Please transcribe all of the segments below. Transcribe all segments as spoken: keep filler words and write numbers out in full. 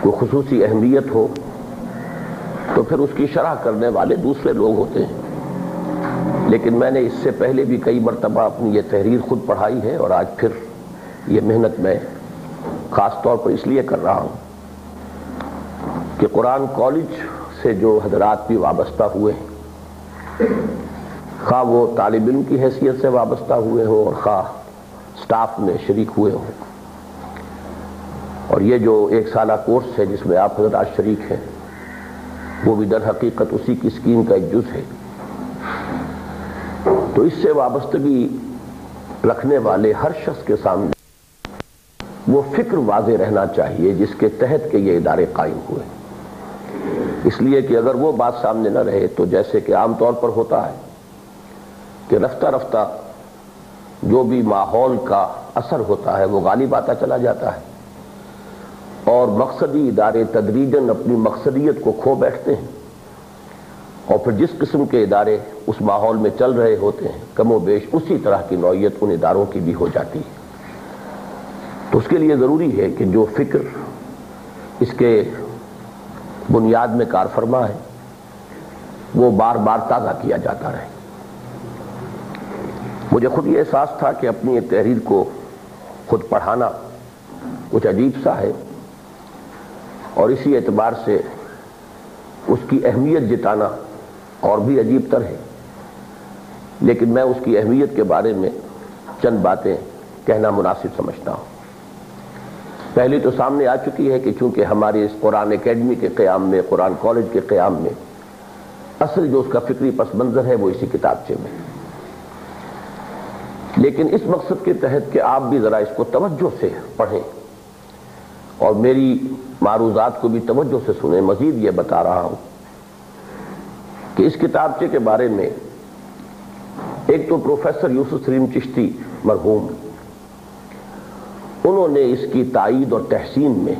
کوئی خصوصی اہمیت ہو تو پھر اس کی شرح کرنے والے دوسرے لوگ ہوتے ہیں، لیکن میں نے اس سے پہلے بھی کئی مرتبہ اپنی یہ تحریر خود پڑھائی ہے، اور آج پھر یہ محنت میں خاص طور پر اس لیے کر رہا ہوں کہ قرآن کالج سے جو حضرات بھی وابستہ ہوئے ہیں، خواہ وہ طالب علم کی حیثیت سے وابستہ ہوئے ہوں اور خواہ سٹاف میں شریک ہوئے ہوں، اور یہ جو ایک سالہ کورس ہے جس میں آپ حضرات شریک ہیں، وہ بھی در حقیقت اسی کی اسکیم کا ایک جز ہے، تو اس سے وابستگی رکھنے والے ہر شخص کے سامنے وہ فکر واضح رہنا چاہیے جس کے تحت کہ یہ ادارے قائم ہوئے، اس لیے کہ اگر وہ بات سامنے نہ رہے تو جیسے کہ عام طور پر ہوتا ہے کہ رفتہ رفتہ جو بھی ماحول کا اثر ہوتا ہے وہ غالب آتا چلا جاتا ہے، اور مقصدی ادارے تدریجاً اپنی مقصدیت کو کھو بیٹھتے ہیں، اور پھر جس قسم کے ادارے اس ماحول میں چل رہے ہوتے ہیں کم و بیش اسی طرح کی نوعیت ان اداروں کی بھی ہو جاتی ہے۔ تو اس کے لیے ضروری ہے کہ جو فکر اس کے بنیاد میں کار فرما ہے وہ بار بار تازہ کیا جاتا رہے۔ مجھے خود یہ احساس تھا کہ اپنی ایک تحریر کو خود پڑھانا کچھ عجیب سا ہے، اور اسی اعتبار سے اس کی اہمیت جتانا اور بھی عجیب تر ہے، لیکن میں اس کی اہمیت کے بارے میں چند باتیں کہنا مناسب سمجھتا ہوں۔ پہلی تو سامنے آ چکی ہے کہ چونکہ ہماری اس قرآن اکیڈمی کے قیام میں، قرآن کالج کے قیام میں اصل جو اس کا فکری پس منظر ہے وہ اسی کتابچے میں، لیکن اس مقصد کے تحت کہ آپ بھی ذرا اس کو توجہ سے پڑھیں اور میری معروضات کو بھی توجہ سے سنیں، مزید یہ بتا رہا ہوں کہ اس کتابچے کے بارے میں ایک تو پروفیسر یوسف سلیم چشتی مرحوم، انہوں نے اس کی تائید اور تحسین میں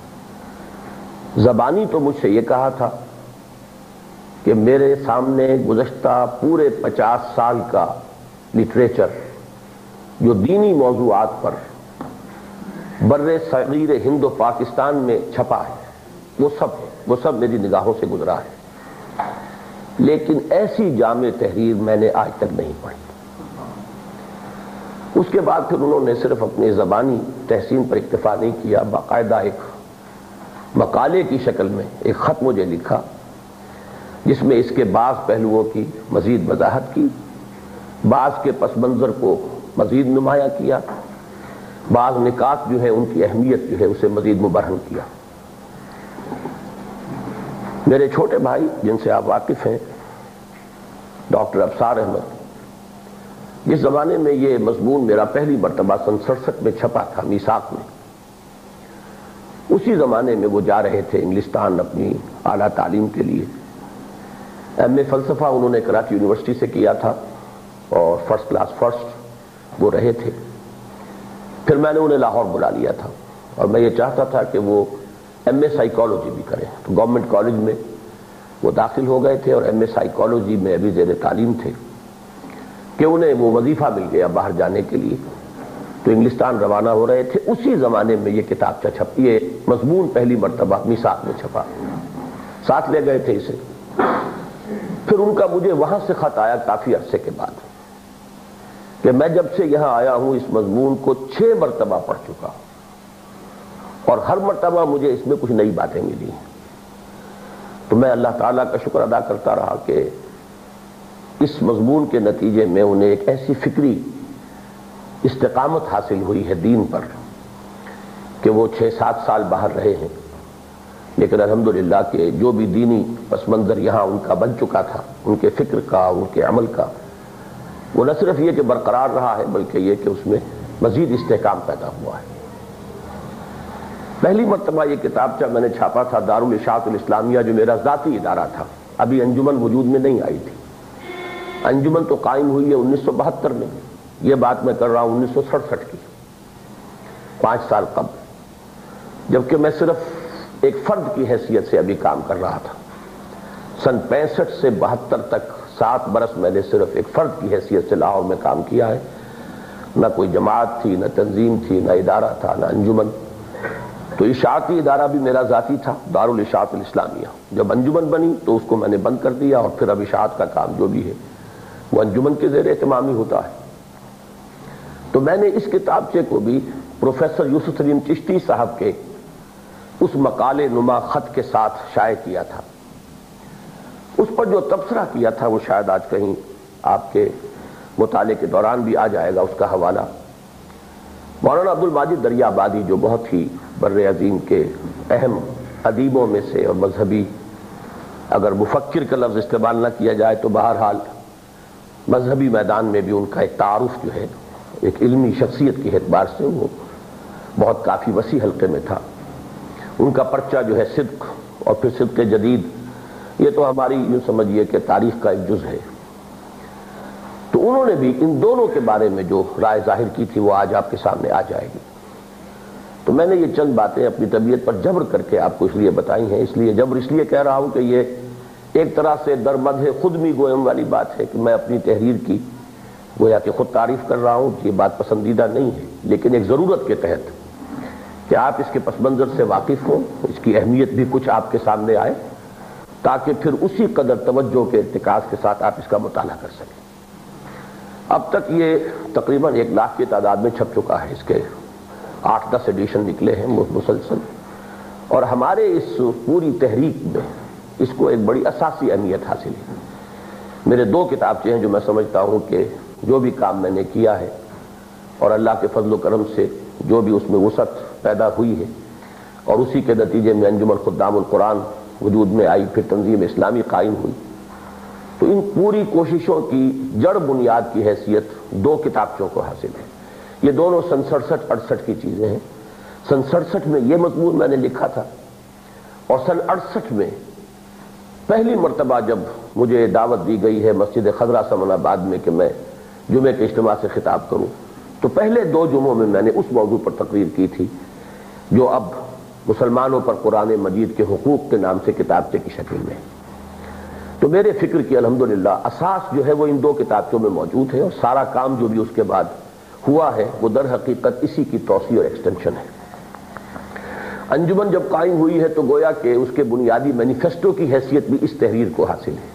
زبانی تو مجھ سے یہ کہا تھا کہ میرے سامنے گزشتہ پورے پچاس سال کا لٹریچر جو دینی موضوعات پر بر صغیر ہند و پاکستان میں چھپا ہے وہ سب ہے وہ سب میری نگاہوں سے گزرا ہے، لیکن ایسی جامع تحریر میں نے آج تک نہیں پڑھی۔ اس کے بعد پھر انہوں نے صرف اپنی زبانی تحسین پر اکتفا نہیں کیا، باقاعدہ ایک مقالے کی شکل میں ایک خط مجھے لکھا جس میں اس کے بعض پہلوؤں کی مزید وضاحت کی، بعض کے پس منظر کو مزید نمایاں کیا، بعض نکات جو ہے ان کی اہمیت جو ہے اسے مزید مبرہن کیا۔ میرے چھوٹے بھائی جن سے آپ واقف ہیں ڈاکٹر اسرار احمد، جس زمانے میں یہ مضمون میرا پہلی مرتبہ سن سڑسٹھ میں چھپا تھا میثاق میں، اسی زمانے میں وہ جا رہے تھے انگلستان اپنی اعلیٰ تعلیم کے لیے۔ ایم اے فلسفہ انہوں نے کراچی یونیورسٹی سے کیا تھا اور فرسٹ کلاس فرسٹ وہ رہے تھے۔ پھر میں نے انہیں لاہور بلا لیا تھا اور میں یہ چاہتا تھا کہ وہ ایم اے سائیکالوجی بھی کریں، تو گورنمنٹ کالج میں وہ داخل ہو گئے تھے اور ایم اے سائیکالوجی میں ابھی زیر تعلیم تھے کہ انہیں وہ وظیفہ مل گیا باہر جانے کے لیے، تو انگلستان روانہ ہو رہے تھے۔ اسی زمانے میں یہ کتاب چھپی، یہ مضمون پہلی مرتبہ میثاق میں چھپا، ساتھ لے گئے تھے اسے۔ پھر ان کا مجھے وہاں سے خط آیا کافی عرصے کے بعد کہ میں جب سے یہاں آیا ہوں اس مضمون کو چھ مرتبہ پڑھ چکا اور ہر مرتبہ مجھے اس میں کچھ نئی باتیں ملی ہیں۔ تو میں اللہ تعالیٰ کا شکر ادا کرتا رہا کہ اس مضمون کے نتیجے میں انہیں ایک ایسی فکری استقامت حاصل ہوئی ہے دین پر کہ وہ چھ سات سال باہر رہے ہیں، لیکن الحمدللہ کہ جو بھی دینی پس منظر یہاں ان کا بن چکا تھا، ان کے فکر کا، ان کے عمل کا، وہ نہ صرف یہ کہ برقرار رہا ہے بلکہ یہ کہ اس میں مزید استحکام پیدا ہوا ہے۔ پہلی مرتبہ یہ کتابچہ میں نے چھاپا تھا دارالاشاعت الاسلامیہ، جو میرا ذاتی ادارہ تھا، ابھی انجمن وجود میں نہیں آئی تھی۔ انجمن تو قائم ہوئی ہے انیس سو بہتر میں، یہ بات میں کر رہا ہوں انیس سو سڑسٹھ کی، پانچ سال قبل، جبکہ میں صرف ایک فرد کی حیثیت سے ابھی کام کر رہا تھا۔ سن پینسٹھ سے بہتر تک سات برس میں نے صرف ایک فرد کی حیثیت سے لاہور میں کام کیا ہے، نہ کوئی جماعت تھی، نہ تنظیم تھی، نہ ادارہ تھا، نہ انجمن۔ تو اشاعتی ادارہ بھی میرا ذاتی تھا، دارالاشاعت الاسلامیہ. جب انجمن بنی تو اس کو میں نے بند کر دیا، اور پھر اب اشاعت کا کام جو بھی ہے وہ انجمن کے زیر اہتمام ہی ہوتا ہے. تو میں نے اس کتابچے کو بھی پروفیسر یوسف سلیم چشتی صاحب کے اس مقالے نما خط کے ساتھ شائع کیا تھا. اس پر جو تبصرہ کیا تھا وہ شاید آج کہیں آپ کے مطالعے کے دوران بھی آ جائے گا، اس کا حوالہ مولانا عبد الماجد دریا آبادی، جو بہت ہی بر عظیم کے اہم ادیبوں میں سے اور مذہبی، اگر مفکر کا لفظ استعمال نہ کیا جائے تو بہرحال مذہبی میدان میں بھی ان کا ایک تعارف جو ہے ایک علمی شخصیت کے اعتبار سے وہ بہت کافی وسیع حلقے میں تھا. ان کا پرچہ جو ہے صدق اور پھر صدق جدید، یہ تو ہماری یوں سمجھیے کہ تاریخ کا ایک جز ہے. تو انہوں نے بھی ان دونوں کے بارے میں جو رائے ظاہر کی تھی وہ آج آپ کے سامنے آ جائے گی. تو میں نے یہ چند باتیں اپنی طبیعت پر جبر کر کے آپ کو اس لیے بتائی ہیں. اس لیے جبر اس لیے کہہ رہا ہوں کہ یہ ایک طرح سے درمد ہے خود می گویم والی بات ہے کہ میں اپنی تحریر کی گویا کہ خود تعریف کر رہا ہوں. یہ بات پسندیدہ نہیں ہے، لیکن ایک ضرورت کے تحت کہ آپ اس کے پس منظر سے واقف ہوں، اس کی اہمیت بھی کچھ آپ کے سامنے آئے، تاکہ پھر اسی قدر توجہ کے ارتکاز کے ساتھ آپ اس کا مطالعہ کر سکیں. اب تک یہ تقریباً ایک لاکھ کی تعداد میں چھپ چکا ہے. اس کے آٹھ دس ایڈیشن نکلے ہیں مسلسل، اور ہمارے اس پوری تحریک میں اس کو ایک بڑی اساسی اہمیت حاصل ہے. میرے دو کتابچے ہیں جو میں سمجھتا ہوں کہ جو بھی کام میں نے کیا ہے اور اللہ کے فضل و کرم سے جو بھی اس میں وسعت پیدا ہوئی ہے، اور اسی کے نتیجے میں انجمن خدام القرآن وجود میں آئی، پھر تنظیم اسلامی قائم ہوئی، تو ان پوری کوششوں کی جڑ بنیاد کی حیثیت دو کتابچوں کو حاصل ہے. یہ دونوں سن سڑسٹھ اڑسٹھ کی چیزیں ہیں. سن سڑسٹھ میں یہ مضمون میں نے لکھا تھا، اور سن اڑسٹھ میں پہلی مرتبہ جب مجھے دعوت دی گئی ہے مسجد خضرا سمن آباد میں کہ میں جمعے کے اجتماع سے خطاب کروں، تو پہلے دو جمعوں میں میں نے اس موضوع پر تقریر کی تھی جو اب مسلمانوں پر قرآن مجید کے حقوق کے نام سے کتابچے کی شکل میں. تو میرے فکر کی الحمدللہ اساس جو ہے وہ ان دو کتابچوں میں موجود ہے، اور سارا کام جو بھی اس کے بعد ہوا ہے وہ در حقیقت اسی کی توسیع اور ایکسٹینشن ہے. انجمن جب قائم ہوئی ہے تو گویا کہ اس کے بنیادی مینیفیسٹو کی حیثیت بھی اس تحریر کو حاصل ہے.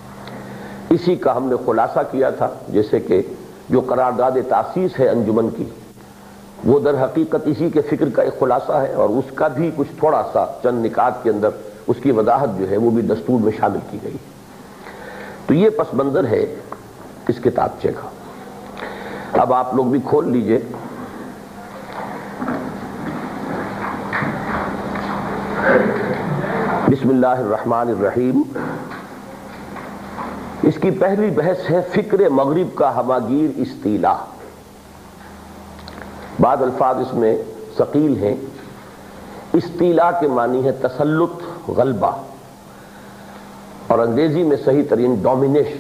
اسی کا ہم نے خلاصہ کیا تھا، جیسے کہ جو قرارداد تاسیس ہے انجمن کی وہ در حقیقت اسی کے فکر کا ایک خلاصہ ہے، اور اس کا بھی کچھ تھوڑا سا چند نکات کے اندر اس کی وضاحت جو ہے وہ بھی دستور میں شامل کی گئی. تو یہ پس منظر ہے اس کتابچے کا. اب آپ لوگ بھی کھول لیجئے. بسم اللہ الرحمن الرحیم. اس کی پہلی بحث ہے فکر مغرب کا ہماگیر استیلا. بعض الفاظ اس میں ثقیل ہیں. استیلا کے معنی ہے تسلط، غلبہ، اور انگریزی میں صحیح ترین ڈومینیشن.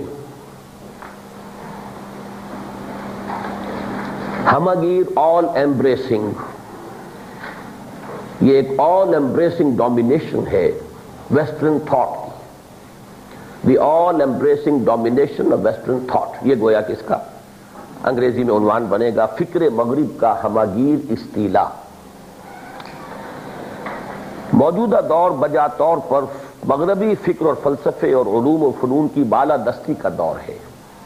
ہماگیر آل ایمبریسنگ، یہ ایک آل ایمبریسنگ ڈومینیشن ہے ویسٹرن تھاٹ کی. The all embracing domination of western thought, یہ گویا کہ اس کا انگریزی میں عنوان بنے گا، فکر مغرب کا ہماگیر استیلا. موجودہ دور بجا طور پر مغربی فکر اور فلسفے اور علوم و فنون کی بالا دستی کا دور ہے،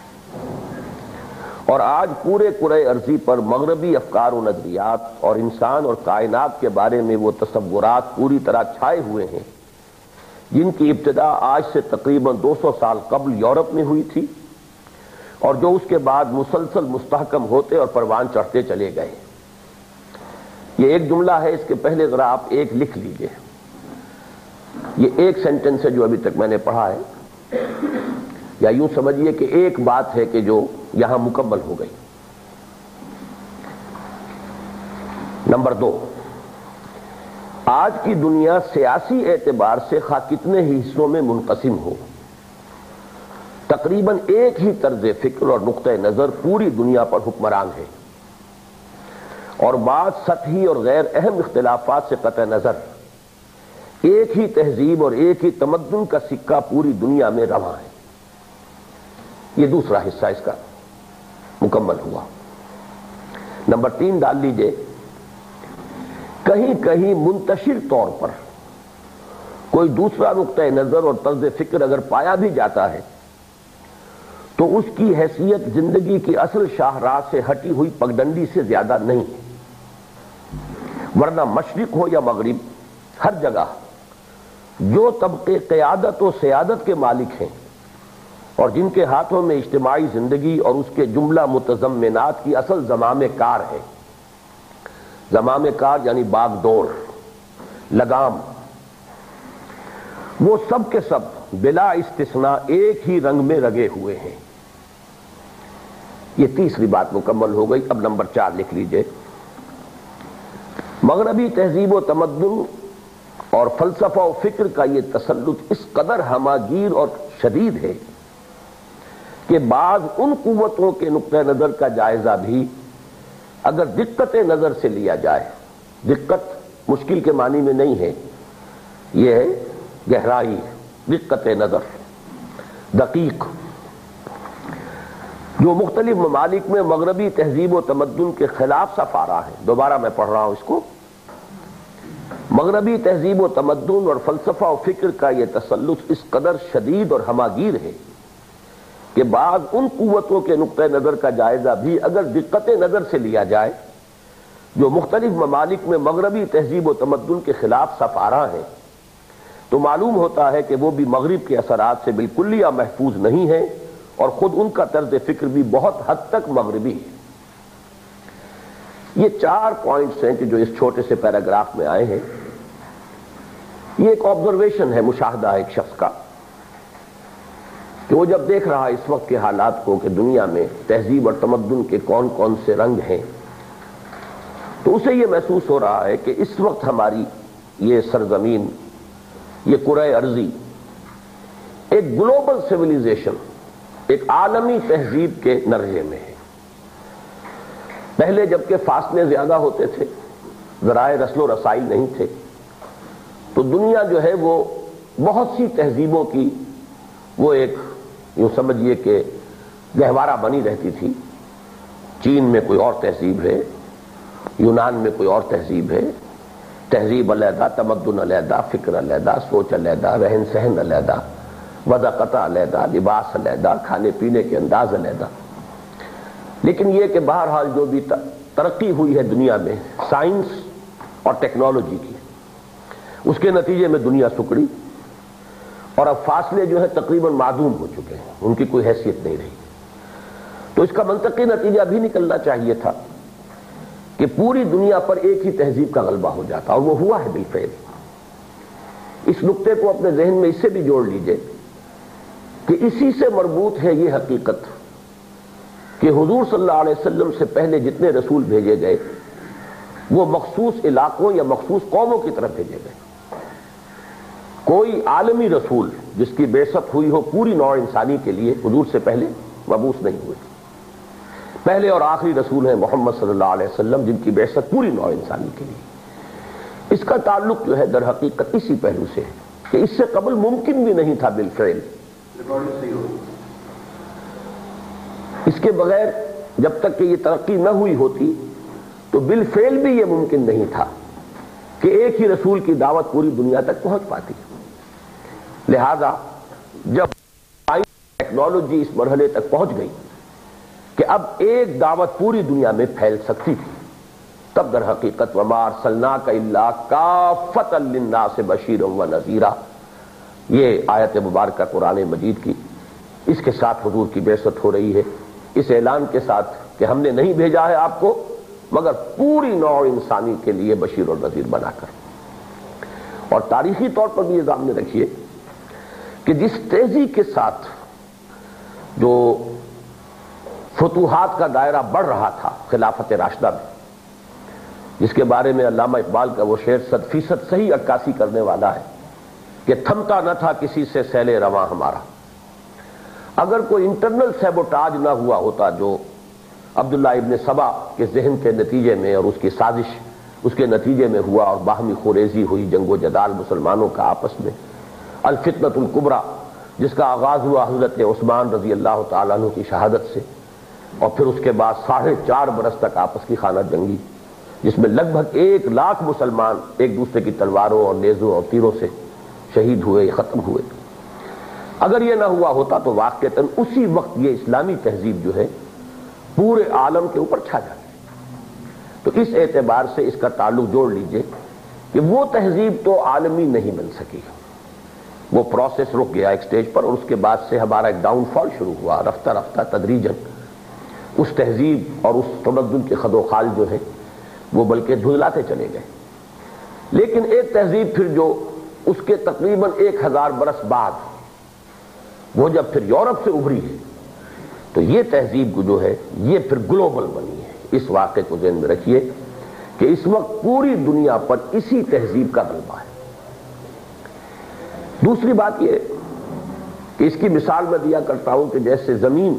اور آج پورے کرۂ ارضی پر مغربی افکار و نظریات اور انسان اور کائنات کے بارے میں وہ تصورات پوری طرح چھائے ہوئے ہیں جن کی ابتدا آج سے تقریباً دو سو سال قبل یورپ میں ہوئی تھی، اور جو اس کے بعد مسلسل مستحکم ہوتے اور پروان چڑھتے چلے گئے. یہ ایک جملہ ہے، اس کے پہلے ذرا آپ ایک لکھ لیجئے. یہ ایک سینٹنس ہے جو ابھی تک میں نے پڑھا ہے، یا یوں سمجھیے کہ ایک بات ہے کہ جو یہاں مکمل ہو گئی. نمبر دو، آج کی دنیا سیاسی اعتبار سے خواہ کتنے ہی حصوں میں منقسم ہو، تقریباً ایک ہی طرز فکر اور نقطہ نظر پوری دنیا پر حکمران ہے، اور بعض سطحی اور غیر اہم اختلافات سے قطع نظر ایک ہی تہذیب اور ایک ہی تمدن کا سکہ پوری دنیا میں رواں ہے. یہ دوسرا حصہ اس کا مکمل ہوا. نمبر تین ڈال لیجئے. کہیں کہیں منتشر طور پر کوئی دوسرا نقطہ نظر اور طرز فکر اگر پایا بھی جاتا ہے تو اس کی حیثیت زندگی کی اصل شاہراہ سے ہٹی ہوئی پگڈنڈی سے زیادہ نہیں ہے، ورنہ مشرق ہو یا مغرب ہر جگہ جو طبقے قیادت و سیادت کے مالک ہیں اور جن کے ہاتھوں میں اجتماعی زندگی اور اس کے جملہ متضمنات کی اصل زمام کار ہے، زمام کار یعنی باغ ڈور، لگام، وہ سب کے سب بلا استثناء ایک ہی رنگ میں رگے ہوئے ہیں۔ یہ تیسری بات مکمل ہو گئی۔ اب نمبر چار لکھ لیجئے۔ مغربی تہذیب و تمدن اور فلسفہ و فکر کا یہ تسلط اس قدر ہماگیر اور شدید ہے کہ بعض ان قوتوں کے نقطہ نظر کا جائزہ بھی اگر دقت نظر سے لیا جائے، دقت مشکل کے معنی میں نہیں ہے، یہ ہے گہرائی، دقت نظر، دقیق، جو مختلف ممالک میں مغربی تہذیب و تمدن کے خلاف سفارہ ہے۔ دوبارہ میں پڑھ رہا ہوں اس کو۔ مغربی تہذیب و تمدن اور فلسفہ و فکر کا یہ تسلط اس قدر شدید اور ہماگیر ہے کہ بعض ان قوتوں کے نقطہ نظر کا جائزہ بھی اگر دقت نظر سے لیا جائے جو مختلف ممالک میں مغربی تہذیب و تمدن کے خلاف سفارہ ہیں، تو معلوم ہوتا ہے کہ وہ بھی مغرب کے اثرات سے بالکلیہ محفوظ نہیں ہیں اور خود ان کا طرز فکر بھی بہت حد تک مغربی ہے۔ یہ چار پوائنٹس ہیں کہ جو اس چھوٹے سے پیراگراف میں آئے ہیں۔ یہ ایک آبزرویشن ہے، مشاہدہ ہے ایک شخص کا کہ وہ جب دیکھ رہا اس وقت کے حالات کو کہ دنیا میں تہذیب اور تمدن کے کون کون سے رنگ ہیں، تو اسے یہ محسوس ہو رہا ہے کہ اس وقت ہماری یہ سرزمین، یہ کرۂ ارضی ایک گلوبل سیویلائزیشن، ایک عالمی تہذیب کے نرجے میں ہے۔ پہلے جبکہ فاصلے زیادہ ہوتے تھے، ذرائع رسل و رسائی نہیں تھے، تو دنیا جو ہے وہ بہت سی تہذیبوں کی وہ ایک یوں سمجھیے کہ گہوارہ بنی رہتی تھی۔ چین میں کوئی اور تہذیب ہے، یونان میں کوئی اور تہذیب ہے، تہذیب علیحدہ، تمدن علیحدہ، فکر علیحدہ، سوچ علیحدہ، رہن سہن علیحدہ، وضاقت علیحدہ، لباس علیحدہ، کھانے پینے کے انداز علیحدہ۔ لیکن یہ کہ بہرحال جو بھی ترقی ہوئی ہے دنیا میں سائنس اور ٹیکنالوجی کی، اس کے نتیجے میں دنیا سکڑی اور اب فاصلے جو ہے تقریباً معدوم ہو چکے ہیں، ان کی کوئی حیثیت نہیں رہی۔ تو اس کا منطقی نتیجہ بھی نکلنا چاہیے تھا کہ پوری دنیا پر ایک ہی تہذیب کا غلبہ ہو جاتا، اور وہ ہوا ہے بالفعل۔ اس نقطے کو اپنے ذہن میں اس سے بھی جوڑ لیجئے کہ اسی سے مربوط ہے یہ حقیقت کہ حضور صلی اللہ علیہ وسلم سے پہلے جتنے رسول بھیجے گئے وہ مخصوص علاقوں یا مخصوص قوموں کی طرف بھیجے گئے۔ کوئی عالمی رسول جس کی بعثت ہوئی ہو پوری نوع انسانی کے لیے حضور سے پہلے مبعوث نہیں ہوئے۔ پہلے اور آخری رسول ہیں محمد صلی اللہ علیہ وسلم، جن کی بعثت پوری نوع انسانی کے لیے۔ اس کا تعلق جو ہے در حقیقت اسی پہلو سے ہے کہ اس سے قبل ممکن بھی نہیں تھا بالفعل۔ اس کے بغیر جب تک کہ یہ ترقی نہ ہوئی ہوتی تو بالفعل بھی یہ ممکن نہیں تھا کہ ایک ہی رسول کی دعوت پوری دنیا تک پہنچ پاتی۔ لہذا جب ٹیکنالوجی اس مرحلے تک پہنچ گئی کہ اب ایک دعوت پوری دنیا میں پھیل سکتی تھی، تب در حقیقت وما ارسلناک الا کافۃ للناس بشیرا ونذیرا، یہ آیت مبارکہ قرآن مجید کی، اس کے ساتھ حضور کی بعثت ہو رہی ہے، اس اعلان کے ساتھ کہ ہم نے نہیں بھیجا ہے آپ کو مگر پوری نوع انسانی کے لیے بشیر اور نذیر بنا کر۔ اور تاریخی طور پر بھی یہ ذہن رکھیے کہ جس تیزی کے ساتھ جو فتوحات کا دائرہ بڑھ رہا تھا خلافت راشدہ میں، جس کے بارے میں علامہ اقبال کا وہ شعر صد فیصد صحیح عکاسی کرنے والا ہے کہ تھمتا نہ تھا کسی سے سیل رواں ہمارا۔ اگر کوئی انٹرنل سیبوٹاج نہ ہوا ہوتا جو عبداللہ ابن سبا کے ذہن کے نتیجے میں اور اس کی سازش اس کے نتیجے میں ہوا اور باہمی خوریزی ہوئی، جنگ و جدال مسلمانوں کا آپس میں، الفتنۃ الکبریٰ جس کا آغاز ہوا حضرت عثمان رضی اللہ تعالیٰ عنہ کی شہادت سے، اور پھر اس کے بعد ساڑھے چار برس تک آپس کی خانہ جنگی، جس میں لگ بھگ ایک لاکھ مسلمان ایک دوسرے کی تلواروں اور نیزوں اور تیروں سے شہید ہوئے، ختم ہوئے. اگر یہ نہ ہوا ہوتا تو واقعتاً اسی وقت یہ اسلامی تہذیب جو ہے پورے عالم کے اوپر چھا جاتی. تو اس اعتبار سے اس کا تعلق جوڑ لیجئے کہ وہ تہذیب تو عالمی نہیں بن سکی، وہ پروسیس رک گیا ایک سٹیج پر، اور اس کے بعد سے ہمارا ایک ڈاؤن فال شروع ہوا. رفتہ رفتہ تدریجاً اس تہذیب اور اس تمدن کے خد و خال جو ہے وہ بلکہ دھندلاتے چلے گئے. لیکن ایک تہذیب پھر جو اس کے تقریباً ایک ہزار برس بعد وہ جب پھر یورپ سے ابھری ہے تو یہ تہذیب جو ہے یہ پھر گلوبل بنی ہے. اس واقعے کو ذہن میں رکھیے کہ اس وقت پوری دنیا پر اسی تہذیب کا غلبہ ہے. دوسری بات یہ کہ اس کی مثال میں دیا کرتا ہوں کہ جیسے زمین،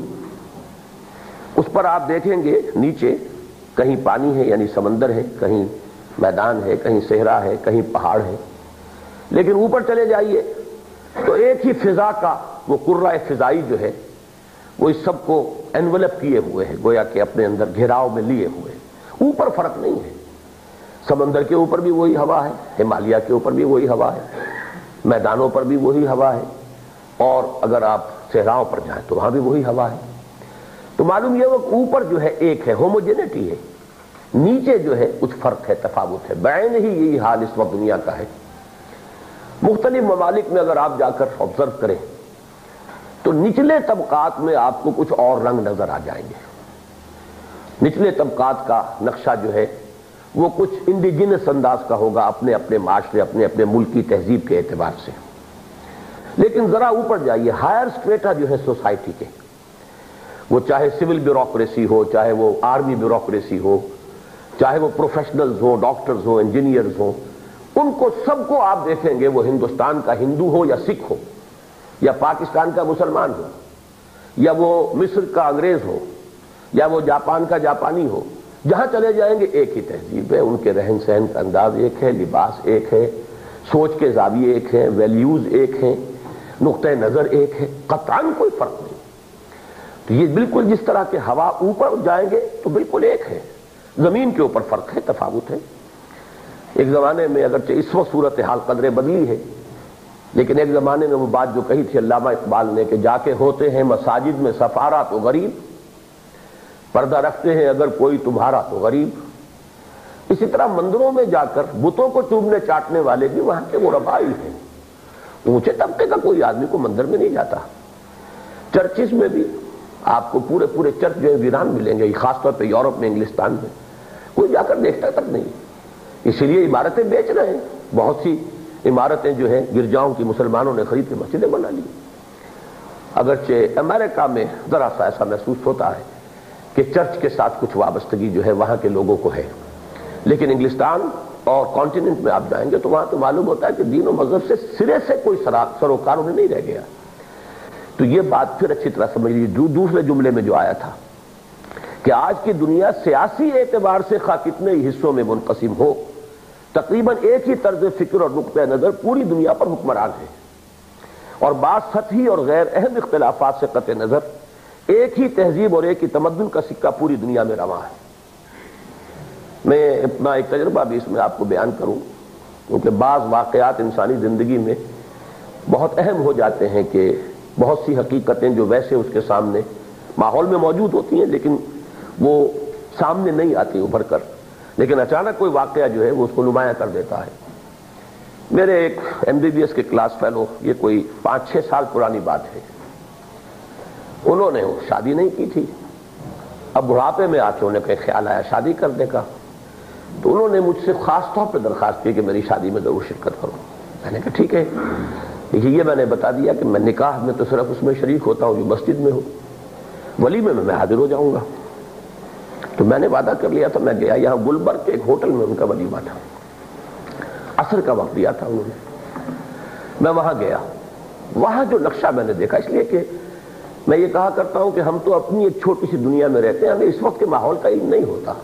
اس پر آپ دیکھیں گے نیچے کہیں پانی ہے یعنی سمندر ہے، کہیں میدان ہے، کہیں صحرا ہے، کہیں پہاڑ ہے. لیکن اوپر چلے جائیے تو ایک ہی فضا کا وہ کرۂ فضائی جو ہے وہ اس سب کو انویلپ کیے ہوئے ہے، گویا کہ اپنے اندر گھیراؤ میں لیے ہوئے. اوپر فرق نہیں ہے، سمندر کے اوپر بھی وہی ہوا ہے، ہمالیہ کے اوپر بھی وہی ہوا ہے، میدانوں پر بھی وہی ہوا ہے، اور اگر آپ صحراؤں پر جائیں تو وہاں بھی وہی ہوا ہے. تو معلوم یہ وہ اوپر جو ہے ایک ہے، ہوموجینٹی ہے، نیچے جو ہے کچھ فرق ہے، تفاوت ہے. بعین ہی یہی حال اس وقت دنیا کا ہے. مختلف ممالک میں اگر آپ جا کر آبزرو کریں تو نچلے طبقات میں آپ کو کچھ اور رنگ نظر آ جائیں گے. نچلے طبقات کا نقشہ جو ہے وہ کچھ انڈیجنس انداز کا ہوگا، اپنے اپنے معاشرے، اپنے اپنے ملک کی تہذیب کے اعتبار سے. لیکن ذرا اوپر جائیے، ہائر سٹریٹا جو ہے سوسائٹی کے، وہ چاہے سول بیوروکریسی ہو، چاہے وہ آرمی بیوروکریسی ہو، چاہے وہ پروفیشنلز ہوں، ڈاکٹرز ہوں، انجینئرز ہوں، ان کو سب کو آپ دیکھیں گے وہ ہندوستان کا ہندو ہو یا سکھ ہو، یا پاکستان کا مسلمان ہو، یا وہ مصر کا انگریز ہو، یا وہ جاپان کا جاپانی ہو، جہاں چلے جائیں گے ایک ہی تہذیب ہے. ان کے رہن سہن کا انداز ایک ہے، لباس ایک ہے، سوچ کے زاویے ایک ہیں، ویلیوز ایک ہیں، نقطۂ نظر ایک ہے، قطعاً کوئی فرق نہیں. تو یہ بالکل جس طرح کے ہوا اوپر جائیں گے تو بالکل ایک ہے، زمین کے اوپر فرق ہے، تفاوت ہے. ایک زمانے میں اگرچہ اس وقت صورتحال قدرے بدلی ہے، لیکن ایک زمانے میں وہ بات جو کہی تھی علامہ اقبال نے کہ جا کے ہوتے ہیں مساجد میں سفارا تو غریب، پردہ رکھتے ہیں اگر کوئی تمہارا تو غریب. اسی طرح مندروں میں جا کر بتوں کو چومنے چاٹنے والے بھی وہاں کے غرباء ہیں. اونچے طبقے کا کوئی آدمی کو مندر میں نہیں جاتا. چرچز میں بھی آپ کو پورے پورے چرچ جو ہے ویران ملیں گے، خاص طور پہ یورپ میں، انگلستان میں کوئی جا کر دیکھتا تک نہیں. اسی لیے عمارتیں بیچ رہے ہیں. بہت سی عمارتیں جو ہیں گرجاؤں کی مسلمانوں نے خرید کے مسجدیں بنا لی. اگرچہ امریکہ میں ذرا سا ایسا محسوس ہوتا ہے کہ چرچ کے ساتھ کچھ وابستگی جو ہے وہاں کے لوگوں کو ہے، لیکن انگلستان اور کانٹیننٹ میں آپ جائیں گے تو وہاں تو معلوم ہوتا ہے کہ دین و مذہب سے سرے سے کوئی سروکار انہیں نہیں رہ گیا. تو یہ بات پھر اچھی طرح سمجھ لیجیے دوسرے جملے میں جو آیا تھا کہ آج کی دنیا سیاسی اعتبار سے خواہ کتنے ہی حصوں میں منقسم ہو، تقریباً ایک ہی طرز فکر اور نقطۂ نظر پوری دنیا پر حکمران ہے، اور بعض سطحی اور غیر اہم اختلافات سے قطع نظر ایک ہی تہذیب اور ایک ہی تمدن کا سکہ پوری دنیا میں رواں ہے. میں اپنا ایک تجربہ بھی اس میں آپ کو بیان کروں، کیونکہ بعض واقعات انسانی زندگی میں بہت اہم ہو جاتے ہیں کہ بہت سی حقیقتیں جو ویسے اس کے سامنے ماحول میں موجود ہوتی ہیں لیکن وہ سامنے نہیں آتی ابھر کر، لیکن اچانک کوئی واقعہ جو ہے وہ اس کو نمایاں کر دیتا ہے. میرے ایک ایم بی بی ایس کے کلاس فیلو، یہ کوئی پانچ چھ سال پرانی بات ہے، انہوں نے شادی نہیں کی تھی. اب بڑھاپے میں آ کے انہیں کہیں خیال آیا شادی کرنے کا، تو انہوں نے مجھ سے خاص طور پہ درخواست کی کہ میری شادی میں ضرور شرکت کرو. میں نے کہا ٹھیک ہے. دیکھیے یہ میں نے بتا دیا کہ میں نکاح میں تو صرف اس میں شریک ہوتا ہوں جو مسجد میں ہوں، ولیمے میں میں حاضر ہو جاؤں گا. تو میں نے وعدہ کر لیا تھا. میں گیا یہاں گلبرگ کے ایک ہوٹل میں ان کا ولیمہ تھا، عصر کا وقت دیا تھا انہوں نے. میں وہاں گیا، وہاں جو نقشہ میں نے دیکھا، اس لیے کہ میں یہ کہا کرتا ہوں کہ ہم تو اپنی ایک چھوٹی سی دنیا میں رہتے ہیں، ہمیں اس وقت کے ماحول کا علم نہیں ہوتا.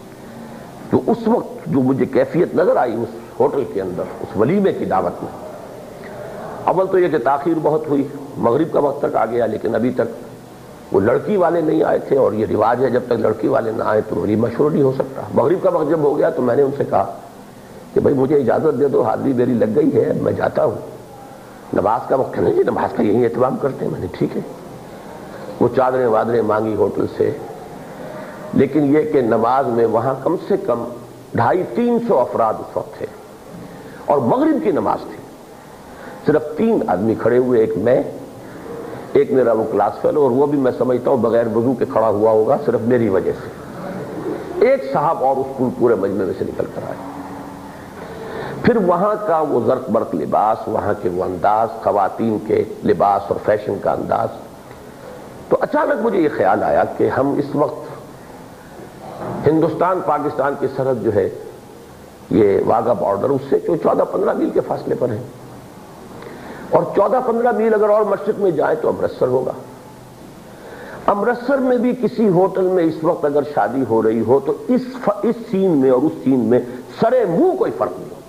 تو اس وقت جو مجھے کیفیت نظر آئی اس ہوٹل کے اندر، اس ولیمے کی دعوت میں، اول تو یہ کہ تاخیر بہت ہوئی، مغرب کا وقت تک آ گیا لیکن ابھی تک وہ لڑکی والے نہیں آئے تھے، اور یہ رواج ہے جب تک لڑکی والے نہ آئے تو ولیمہ شروع نہیں ہو سکتا۔ مغرب کا وقت جب ہو گیا تو میں نے ان سے کہا کہ بھائی مجھے اجازت دے دو، حاضری میری لگ گئی ہے، میں جاتا ہوں۔ نماز کا وقت نہیں جی، نماز کا یہی اہتمام کرتے ہیں۔ میں نے ٹھیک ہے، وہ چادریں وادریں مانگی ہوٹل سے، لیکن یہ کہ نماز میں وہاں کم سے کم ڈھائی تین سو افراد اس وقت تھے، اور مغرب کی نماز تھی۔ صرف تین آدمی کھڑے ہوئے، ایک میں، ایک میرا وہ کلاس فیلو، اور وہ بھی میں سمجھتا ہوں بغیر وضو کے کھڑا ہوا ہوگا صرف میری وجہ سے۔ ایک صاحب اور اس پورے مجمع میں سے نکل کر آئے۔ پھر وہاں کا وہ زرق برق لباس، وہاں کے وہ انداز، خواتین کے لباس اور فیشن کا انداز، تو اچانک مجھے یہ خیال آیا کہ ہم اس وقت ہندوستان پاکستان کی سرحد جو ہے یہ واگا بارڈر، اس سے جو چودہ پندرہ میل کے فاصلے پر ہے، اور چودہ پندرہ میل اگر اور مشرق میں جائیں تو امرتسر ہوگا۔ امرتسر میں بھی کسی ہوٹل میں اس وقت اگر شادی ہو رہی ہو تو اس اس سین میں اور اس سین میں سرے منہ کوئی فرق نہیں ہو۔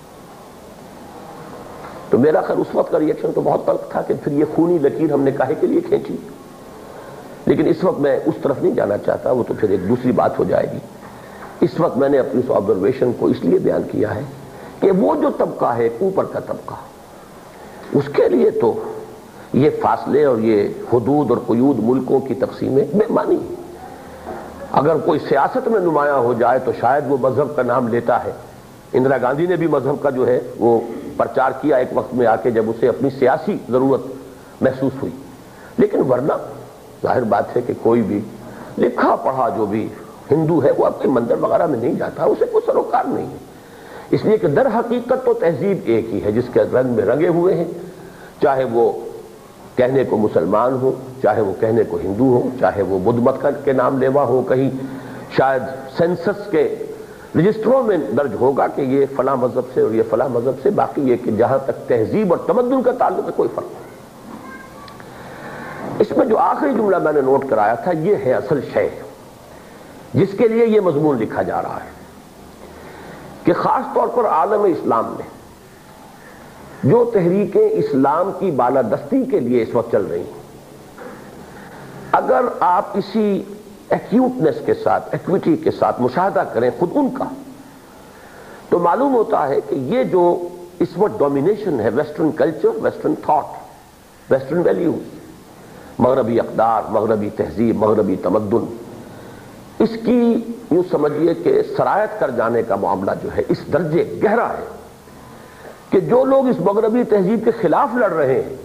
تو میرا خیر اس وقت کا ریئیکشن تو بہت تلخ تھا کہ پھر یہ خونی لکیر ہم نے کاہے کے لیے کھینچی، لیکن اس وقت میں اس طرف نہیں جانا چاہتا، وہ تو پھر ایک دوسری بات ہو جائے گی۔ اس وقت میں نے اپنی اس آبزرویشن کو اس لیے بیان کیا ہے کہ وہ جو طبقہ ہے اوپر کا طبقہ، اس کے لیے تو یہ فاصلے اور یہ حدود اور قیود ملکوں کی تقسیمیں بے معنی ہیں۔ اگر کوئی سیاست میں نمایاں ہو جائے تو شاید وہ مذہب کا نام لیتا ہے۔ اندرا گاندھی نے بھی مذہب کا جو ہے وہ پرچار کیا ایک وقت میں آ کے، جب اسے اپنی سیاسی ضرورت محسوس ہوئی، لیکن ورنہ ظاہر بات ہے کہ کوئی بھی لکھا پڑھا جو بھی ہندو ہے وہ اپنے مندر وغیرہ میں نہیں جاتا، اسے کوئی سروکار نہیں ہے، اس لیے کہ در حقیقت تو تہذیب ایک ہی ہے جس کے رنگ میں رنگے ہوئے ہیں، چاہے وہ کہنے کو مسلمان ہو، چاہے وہ کہنے کو ہندو ہو، چاہے وہ بدھ مت کے نام لیوا ہو، کہیں شاید سینسس کے رجسٹروں میں درج ہوگا کہ یہ فلاں مذہب سے اور یہ فلاں مذہب سے، باقی یہ کہ جہاں تک تہذیب اور تمدن کا تعلق ہے کوئی فرق نہیں۔ اس میں جو آخری جملہ میں نے نوٹ کرایا تھا یہ ہے اصل شے جس کے لیے یہ مضمون لکھا جا رہا ہے، کہ خاص طور پر عالم اسلام میں جو تحریکیں اسلام کی بالادستی کے لیے اس وقت چل رہی ہیں، اگر آپ اسی ایکیوٹنس کے ساتھ، ایکویٹی کے ساتھ مشاہدہ کریں خود ان کا، تو معلوم ہوتا ہے کہ یہ جو اس وقت ڈومینیشن ہے western culture, western thought, western values, مغربی اقدار، مغربی تہذیب، مغربی تمدن، اس کی یوں سمجھیے کہ سرایت کر جانے کا معاملہ جو ہے اس درجے گہرا ہے کہ جو لوگ اس مغربی تہذیب کے خلاف لڑ رہے ہیں،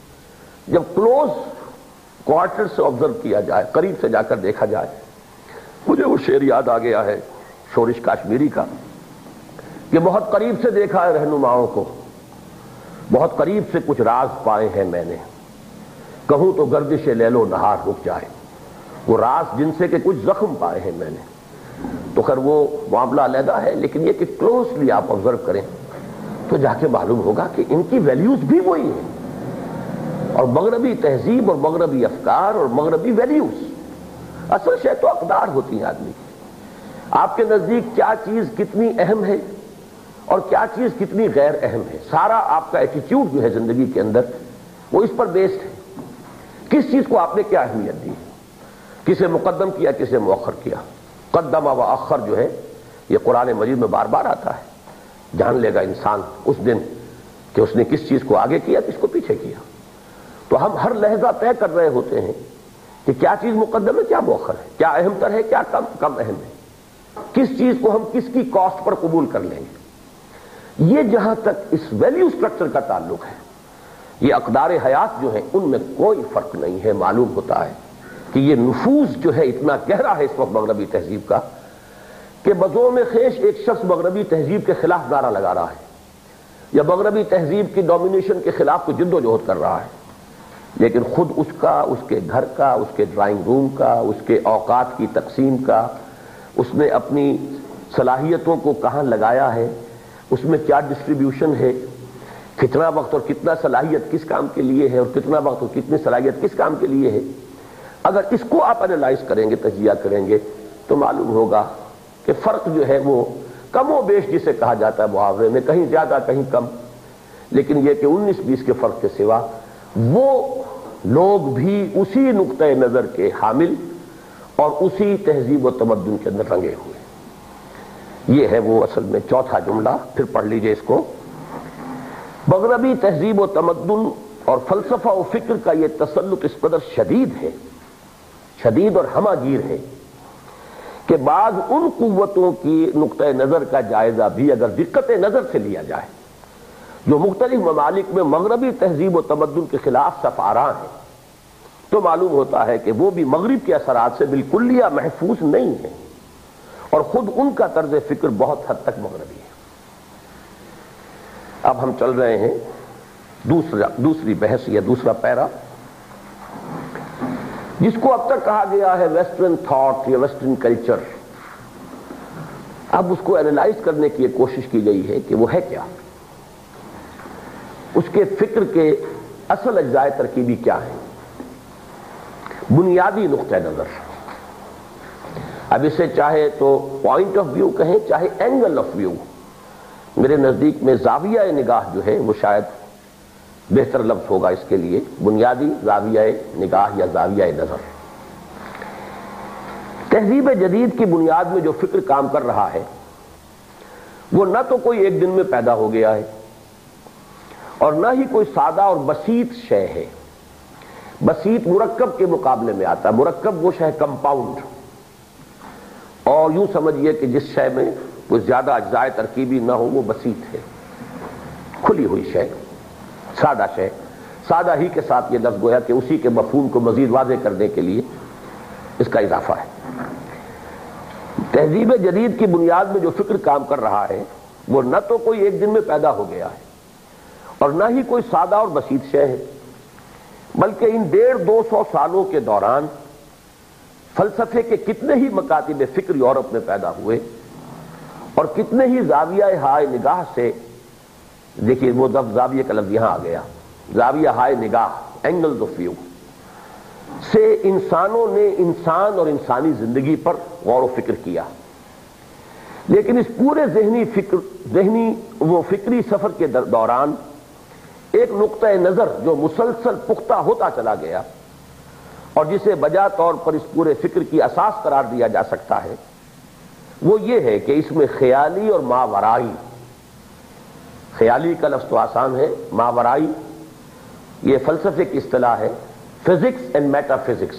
جب کلوز کوارٹر سے آبزرو کیا جائے، قریب سے جا کر دیکھا جائے، مجھے وہ شعر یاد آ گیا ہے شورش کاشمیری کا کہ بہت قریب سے دیکھا ہے رہنماؤں کو، بہت قریب سے کچھ راز پائے ہیں میں نے، کہوں تو گردش لیل و نہار رک جائے، وہ راز جن سے کہ کچھ زخم پائے ہیں میں نے۔ تو خیر وہ معاملہ علیحدہ ہے، لیکن یہ کہ کلوزلی آپ آبزرو کریں تو جا کے معلوم ہوگا کہ ان کی ویلیوز بھی وہی ہیں، اور مغربی تہذیب اور مغربی افکار اور مغربی ویلیوز، اصل شے تو اقدار ہوتی ہیں آدمی کی، آپ کے نزدیک کیا چیز کتنی اہم ہے اور کیا چیز کتنی غیر اہم ہے، سارا آپ کا ایٹیٹیوڈ جو ہے زندگی کے اندر وہ اس پر بیسڈ ہے، کس چیز کو آپ نے کیا اہمیت دی، کسے مقدم کیا کسے مؤخر کیا۔ قدم و اخر جو ہے یہ قرآن مجید میں بار بار آتا ہے، جان لے گا انسان اس دن کہ اس نے کس چیز کو آگے کیا کس کو پیچھے کیا۔ تو ہم ہر لحظہ طے کر رہے ہوتے ہیں کہ کیا چیز مقدم ہے کیا مؤخر ہے، کیا اہم تر ہے کیا کم کم اہم ہے، کس چیز کو ہم کس کی کاسٹ پر قبول کر لیں گے۔ یہ جہاں تک اس ویلیو سٹرکچر کا تعلق ہے، یہ اقدار حیات جو ہیں ان میں کوئی فرق نہیں ہے۔ معلوم ہوتا ہے کہ یہ نفوذ جو ہے اتنا گہرا ہے اس وقت مغربی تہذیب کا کہ بزوم خیش ایک شخص مغربی تہذیب کے خلاف نعرہ لگا رہا ہے یا مغربی تہذیب کی ڈومینیشن کے خلاف کوئی جد و جہد کر رہا ہے، لیکن خود اس کا، اس کے گھر کا، اس کے ڈرائنگ روم کا، اس کے اوقات کی تقسیم کا، اس نے اپنی صلاحیتوں کو کہاں لگایا ہے، اس میں کیا ڈسٹریبیوشن ہے، کتنا وقت اور کتنا صلاحیت کس کام کے لیے ہے اور کتنا وقت اور کتنی صلاحیت کس کام کے لیے ہے، اگر اس کو آپ انالائز کریں گے، تجزیہ کریں گے تو معلوم ہوگا کہ فرق جو ہے وہ کم و بیش جسے کہا جاتا ہے محاورے میں، کہیں زیادہ کہیں کم، لیکن یہ کہ انیس بیس کے فرق کے سوا وہ لوگ بھی اسی نقطۂ نظر کے حامل اور اسی تہذیب و تمدن کے اندر رنگے ہوئے۔ یہ ہے وہ اصل میں چوتھا جملہ، پھر پڑھ لیجئے اس کو۔ مغربی تہذیب و تمدن اور فلسفہ و فکر کا یہ تسلط اس قدر شدید ہے، شدید اور ہمہ گیر ہے کہ بعض ان قوتوں کی نقطۂ نظر کا جائزہ بھی اگر دقت نظر سے لیا جائے جو مختلف ممالک میں مغربی تہذیب و تمدن کے خلاف صف آراں ہیں، تو معلوم ہوتا ہے کہ وہ بھی مغرب کے اثرات سے بالکلیہ محفوظ نہیں ہیں، اور خود ان کا طرز فکر بہت حد تک مغربی ہے۔ اب ہم چل رہے ہیں دوسرا دوسری بحث یا دوسرا پیرا، جس کو اب تک کہا گیا ہے ویسٹرن تھاٹ یا ویسٹرن کلچر۔ اب اس کو اینالائز کرنے کی کوشش کی گئی ہے کہ وہ ہے کیا، اس کے فکر کے اصل اجزائے ترکیبی کیا ہیں، بنیادی نقطہ نظر۔ اب اسے چاہے تو پوائنٹ آف ویو کہیں، چاہے اینگل آف ویو، میرے نزدیک میں زاویہ نگاہ جو ہے وہ شاید بہتر لفظ ہوگا اس کے لیے، بنیادی زاویہ نگاہ یا زاویہ نظر۔ تہذیب جدید کی بنیاد میں جو فکر کام کر رہا ہے وہ نہ تو کوئی ایک دن میں پیدا ہو گیا ہے اور نہ ہی کوئی سادہ اور بسیط شے ہے۔ بسیط مرکب کے مقابلے میں آتا ہے، مرکب وہ شے کمپاؤنڈ، اور یوں سمجھیے کہ جس شے میں کوئی زیادہ اجزائے ترکیبی نہ ہو وہ بسیط ہے، کھلی ہوئی شے، سادہ شے۔ سادہ ہی کے ساتھ یہ لفظ گویا کہ اسی کے مفہوم کو مزید واضح کرنے کے لیے اس کا اضافہ ہے۔ تہذیب جدید کی بنیاد میں جو فکر کام کر رہا ہے وہ نہ تو کوئی ایک دن میں پیدا ہو گیا ہے اور نہ ہی کوئی سادہ اور بسیط شے ہے، بلکہ ان ڈیڑھ دو سو سالوں کے دوران فلسفے کے کتنے ہی مکاتب فکر یورپ میں پیدا ہوئے اور کتنے ہی زاویہ ہائے نگاہ سے، دیکھیے وہ لفظ زاویہ کا لفظ یہاں آ گیا، زاویہ ہائے نگاہ، اینگلز آف ویو سے انسانوں نے انسان اور انسانی زندگی پر غور و فکر کیا۔ لیکن اس پورے ذہنی فکر ذہنی وہ فکری سفر کے دوران ایک نقطۂ نظر جو مسلسل پختہ ہوتا چلا گیا اور جسے بجا طور پر اس پورے فکر کی اساس قرار دیا جا سکتا ہے، وہ یہ ہے کہ اس میں خیالی اور ماورائی، خیالی کا لفظ تو آسان ہے، ماورائی یہ فلسفے کی اصطلاح ہے، physics and metaphysics.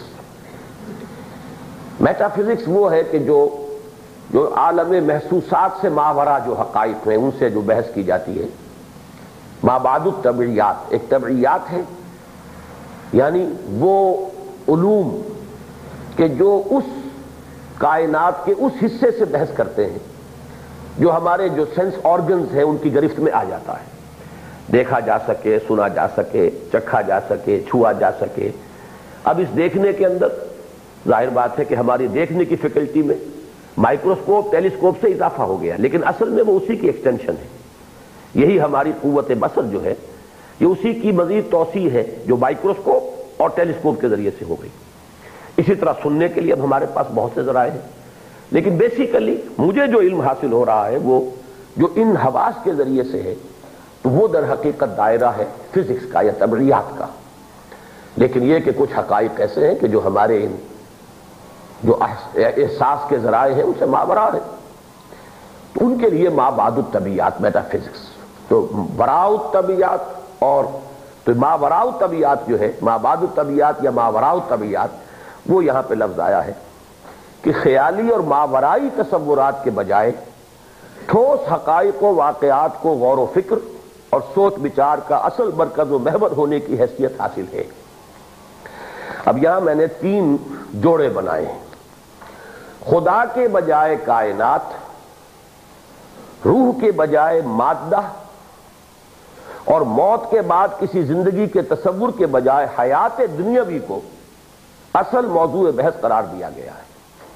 Metaphysics وہ ہے کہ جو جو عالم محسوسات سے ماورا جو حقائق ہیں ان سے جو بحث کی جاتی ہے، مابعد الطبعیات، ایک طبعیات ہے، یعنی وہ علوم کہ جو اس کائنات کے اس حصے سے بحث کرتے ہیں جو ہمارے جو سینس آرگنز ہیں ان کی گرفت میں آ جاتا ہے، دیکھا جا سکے، سنا جا سکے، چکھا جا سکے، چھوا جا سکے۔ اب اس دیکھنے کے اندر ظاہر بات ہے کہ ہماری دیکھنے کی فیکلٹی میں مائکروسکوپ، ٹیلیسکوپ سے اضافہ ہو گیا، لیکن اصل میں وہ اسی کی ایکسٹینشن ہے۔ یہی ہماری قوت بصر جو ہے یہ اسی کی مزید توسیع ہے جو مائکروسکوپ اور ٹیلیسکوپ کے ذریعے سے ہو گئی۔ اسی طرح سننے کے لیے اب ہمارے پاس بہت سے ذرائع ہیں، لیکن بیسیکلی مجھے جو علم حاصل ہو رہا ہے وہ جو ان حواس کے ذریعے سے ہے تو وہ در حقیقت دائرہ ہے فزکس کا یا طبعیات کا۔ لیکن یہ کہ کچھ حقائق ایسے ہیں کہ جو ہمارے ان جو احساس کے ذرائع ہیں ان سے ماورا ہے، تو ان کے لیے مابعد الطبعیات، میٹا فزکس، تو وراء الطبعیات اور تو ماوراء الطبعیات جو ہے، مابعد الطبعیات یا ماوراء الطبعیات، وہ یہاں پہ لفظ آیا ہے کہ خیالی اور ماورائی تصورات کے بجائے ٹھوس حقائق و واقعات کو غور و فکر اور سوچ بچار کا اصل مرکز و محور ہونے کی حیثیت حاصل ہے۔ اب یہاں میں نے تین جوڑے بنائے ہیں، خدا کے بجائے کائنات، روح کے بجائے مادہ، اور موت کے بعد کسی زندگی کے تصور کے بجائے حیات دنیاوی کو اصل موضوع بحث قرار دیا گیا ہے۔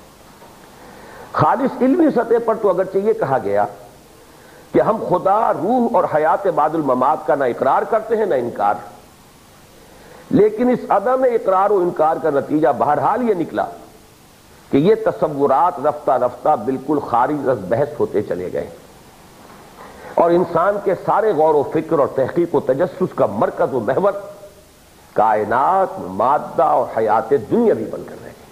خالص علمی سطح پر تو اگرچہ یہ کہا گیا کہ ہم خدا، روح اور حیات بعد الممات کا نہ اقرار کرتے ہیں نہ انکار، لیکن اس عدم اقرار و انکار کا نتیجہ بہرحال یہ نکلا کہ یہ تصورات رفتہ رفتہ بالکل خارج از بحث ہوتے چلے گئے، اور انسان کے سارے غور و فکر اور تحقیق و تجسس کا مرکز و محور کائنات مادہ اور حیات دنیا بھی بن کر رہے ہیں.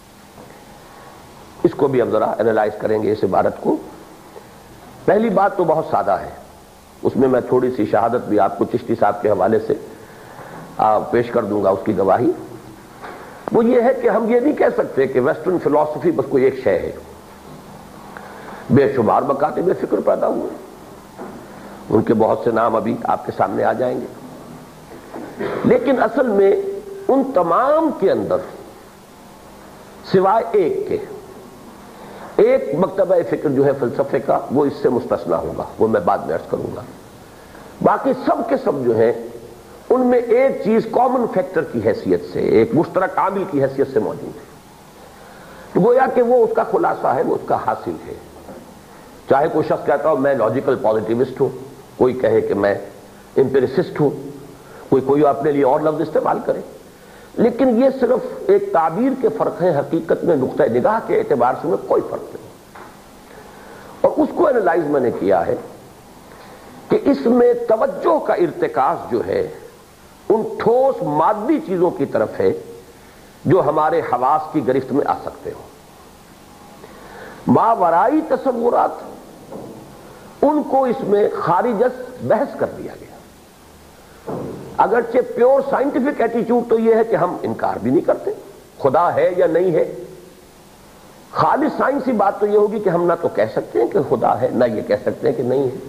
اس کو بھی اب ذرا اینالائز کریں گے اس عبارت کو. پہلی بات تو بہت سادہ ہے, اس میں میں تھوڑی سی شہادت بھی آپ کو چشتی صاحب کے حوالے سے پیش کر دوں گا, اس کی گواہی. وہ یہ ہے کہ ہم یہ نہیں کہہ سکتے کہ ویسٹرن فلسفی بس کوئی ایک شے ہے. بے شمار مکاتب فکر پیدا ہوئے, ان کے بہت سے نام ابھی آپ کے سامنے آ جائیں گے, لیکن اصل میں ان تمام کے اندر سوائے ایک کے, ایک مکتبہ فکر جو ہے فلسفے کا, وہ اس سے مستثنا ہوگا, وہ میں بعد میں عرض کروں گا. باقی سب کے سب جو ہیں ان میں ایک چیز کامن فیکٹر کی حیثیت سے, ایک مشترک عامل کی حیثیت سے موجود ہے. تو گویا کہ وہ اس کا خلاصہ ہے, وہ اس کا حاصل ہے. چاہے کوئی شخص کہتا ہو میں لاجیکل پازیٹیوسٹ ہوں, کوئی کہے کہ میں امپیریسسٹ ہوں, کوئی کوئی اپنے لیے اور لفظ استعمال کرے, لیکن یہ صرف ایک تعبیر کے فرق ہیں. حقیقت میں نقطہ نگاہ کے اعتبار سے میں کوئی فرق نہیں. اور اس کو اینالائز میں نے کیا ہے کہ اس میں توجہ کا ارتکاز جو ہے ان ٹھوس مادی چیزوں کی طرف ہے جو ہمارے حواس کی گرفت میں آ سکتے ہو. ماورائی تصورات ان کو اس میں خارج از بحث کر دیا گیا. اگرچہ پیور سائنٹیفک ایٹیچیوڈ تو یہ ہے کہ ہم انکار بھی نہیں کرتے خدا ہے یا نہیں ہے. خالص سائنسی بات تو یہ ہوگی کہ ہم نہ تو کہہ سکتے ہیں کہ خدا ہے, نہ یہ کہہ سکتے ہیں کہ نہیں ہے.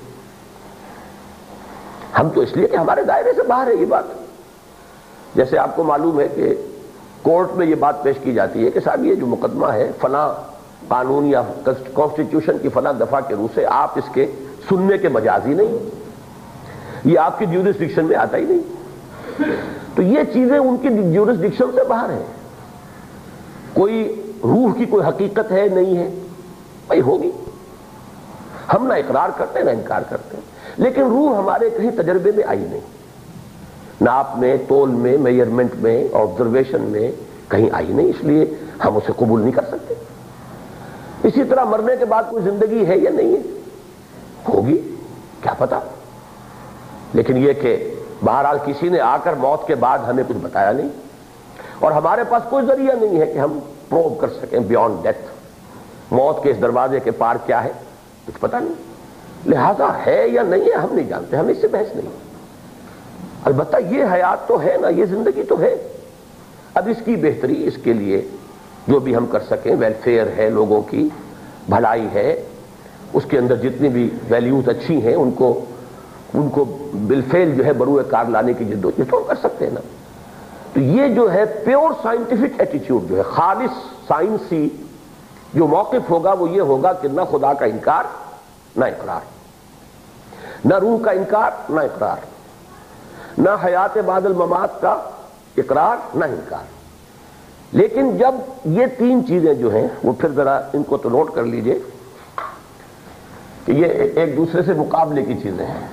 ہم تو اس لیے کہ ہمارے دائرے سے باہر ہے یہ بات. جیسے آپ کو معلوم ہے کہ کورٹ میں یہ بات پیش کی جاتی ہے کہ صاحب یہ جو مقدمہ ہے فلاں قانون یا کانسٹیٹیوشن کی فلاں دفعہ کے روح سے آپ اس کے سننے کے مجازی نہیں, یہ آپ کی جیورسڈکشن میں آتا ہی نہیں. تو یہ چیزیں ان کی جیورسڈکشن سے باہر ہیں. کوئی روح کی کوئی حقیقت ہے نہیں ہے, بھائی ہوگی, ہم نہ اقرار کرتے نہ انکار کرتے, لیکن روح ہمارے کہیں تجربے میں آئی نہیں, ناپ میں, تول میں, میئرمنٹ میں, آبزرویشن میں کہیں آئی نہیں, اس لیے ہم اسے قبول نہیں کر سکتے. اسی طرح مرنے کے بعد کوئی زندگی ہے یا نہیں ہے, ہوگی کیا پتا, لیکن یہ کہ بہرحال کسی نے آ کر موت کے بعد ہمیں کچھ بتایا نہیں, اور ہمارے پاس کوئی ذریعہ نہیں ہے کہ ہم پروب کر سکیں بیونڈ ڈیتھ, موت کے اس دروازے کے پار کیا ہے کچھ پتا نہیں. لہذا ہے یا نہیں ہے ہم نہیں جانتے, ہم اس سے بحث نہیں. البتہ یہ حیات تو ہے نا, یہ زندگی تو ہے. اب اس کی بہتری, اس کے لیے جو بھی ہم کر سکیں, ویلفیئر ہے, لوگوں کی بھلائی ہے, اس کے اندر جتنی بھی ویلیوز اچھی ہیں ان کو ان کو بالفعل جو ہے بروئے کار لانے کی جدوجہد تو ہم کر سکتے ہیں نا. تو یہ جو ہے پیور سائنٹیفک ایٹیچیوڈ جو ہے, خالص سائنسی جو موقف ہوگا وہ یہ ہوگا کہ نہ خدا کا انکار نہ اقرار, نہ روح کا انکار نہ اقرار, نہ حیات بعد الممات کا اقرار نہ انکار. لیکن جب یہ تین چیزیں جو ہیں وہ پھر ذرا ان کو تو نوٹ کر لیجئے کہ یہ ایک دوسرے سے مقابلے کی چیزیں ہیں.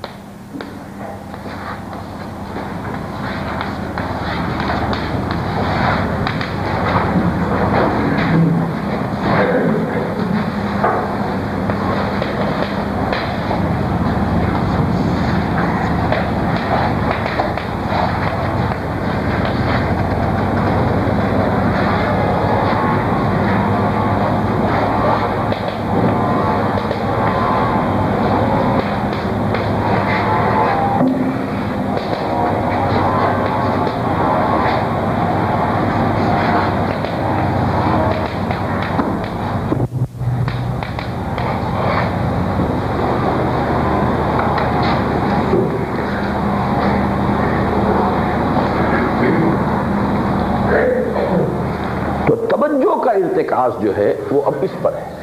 ارتکاز جو ہے وہ اب اس پر ہے.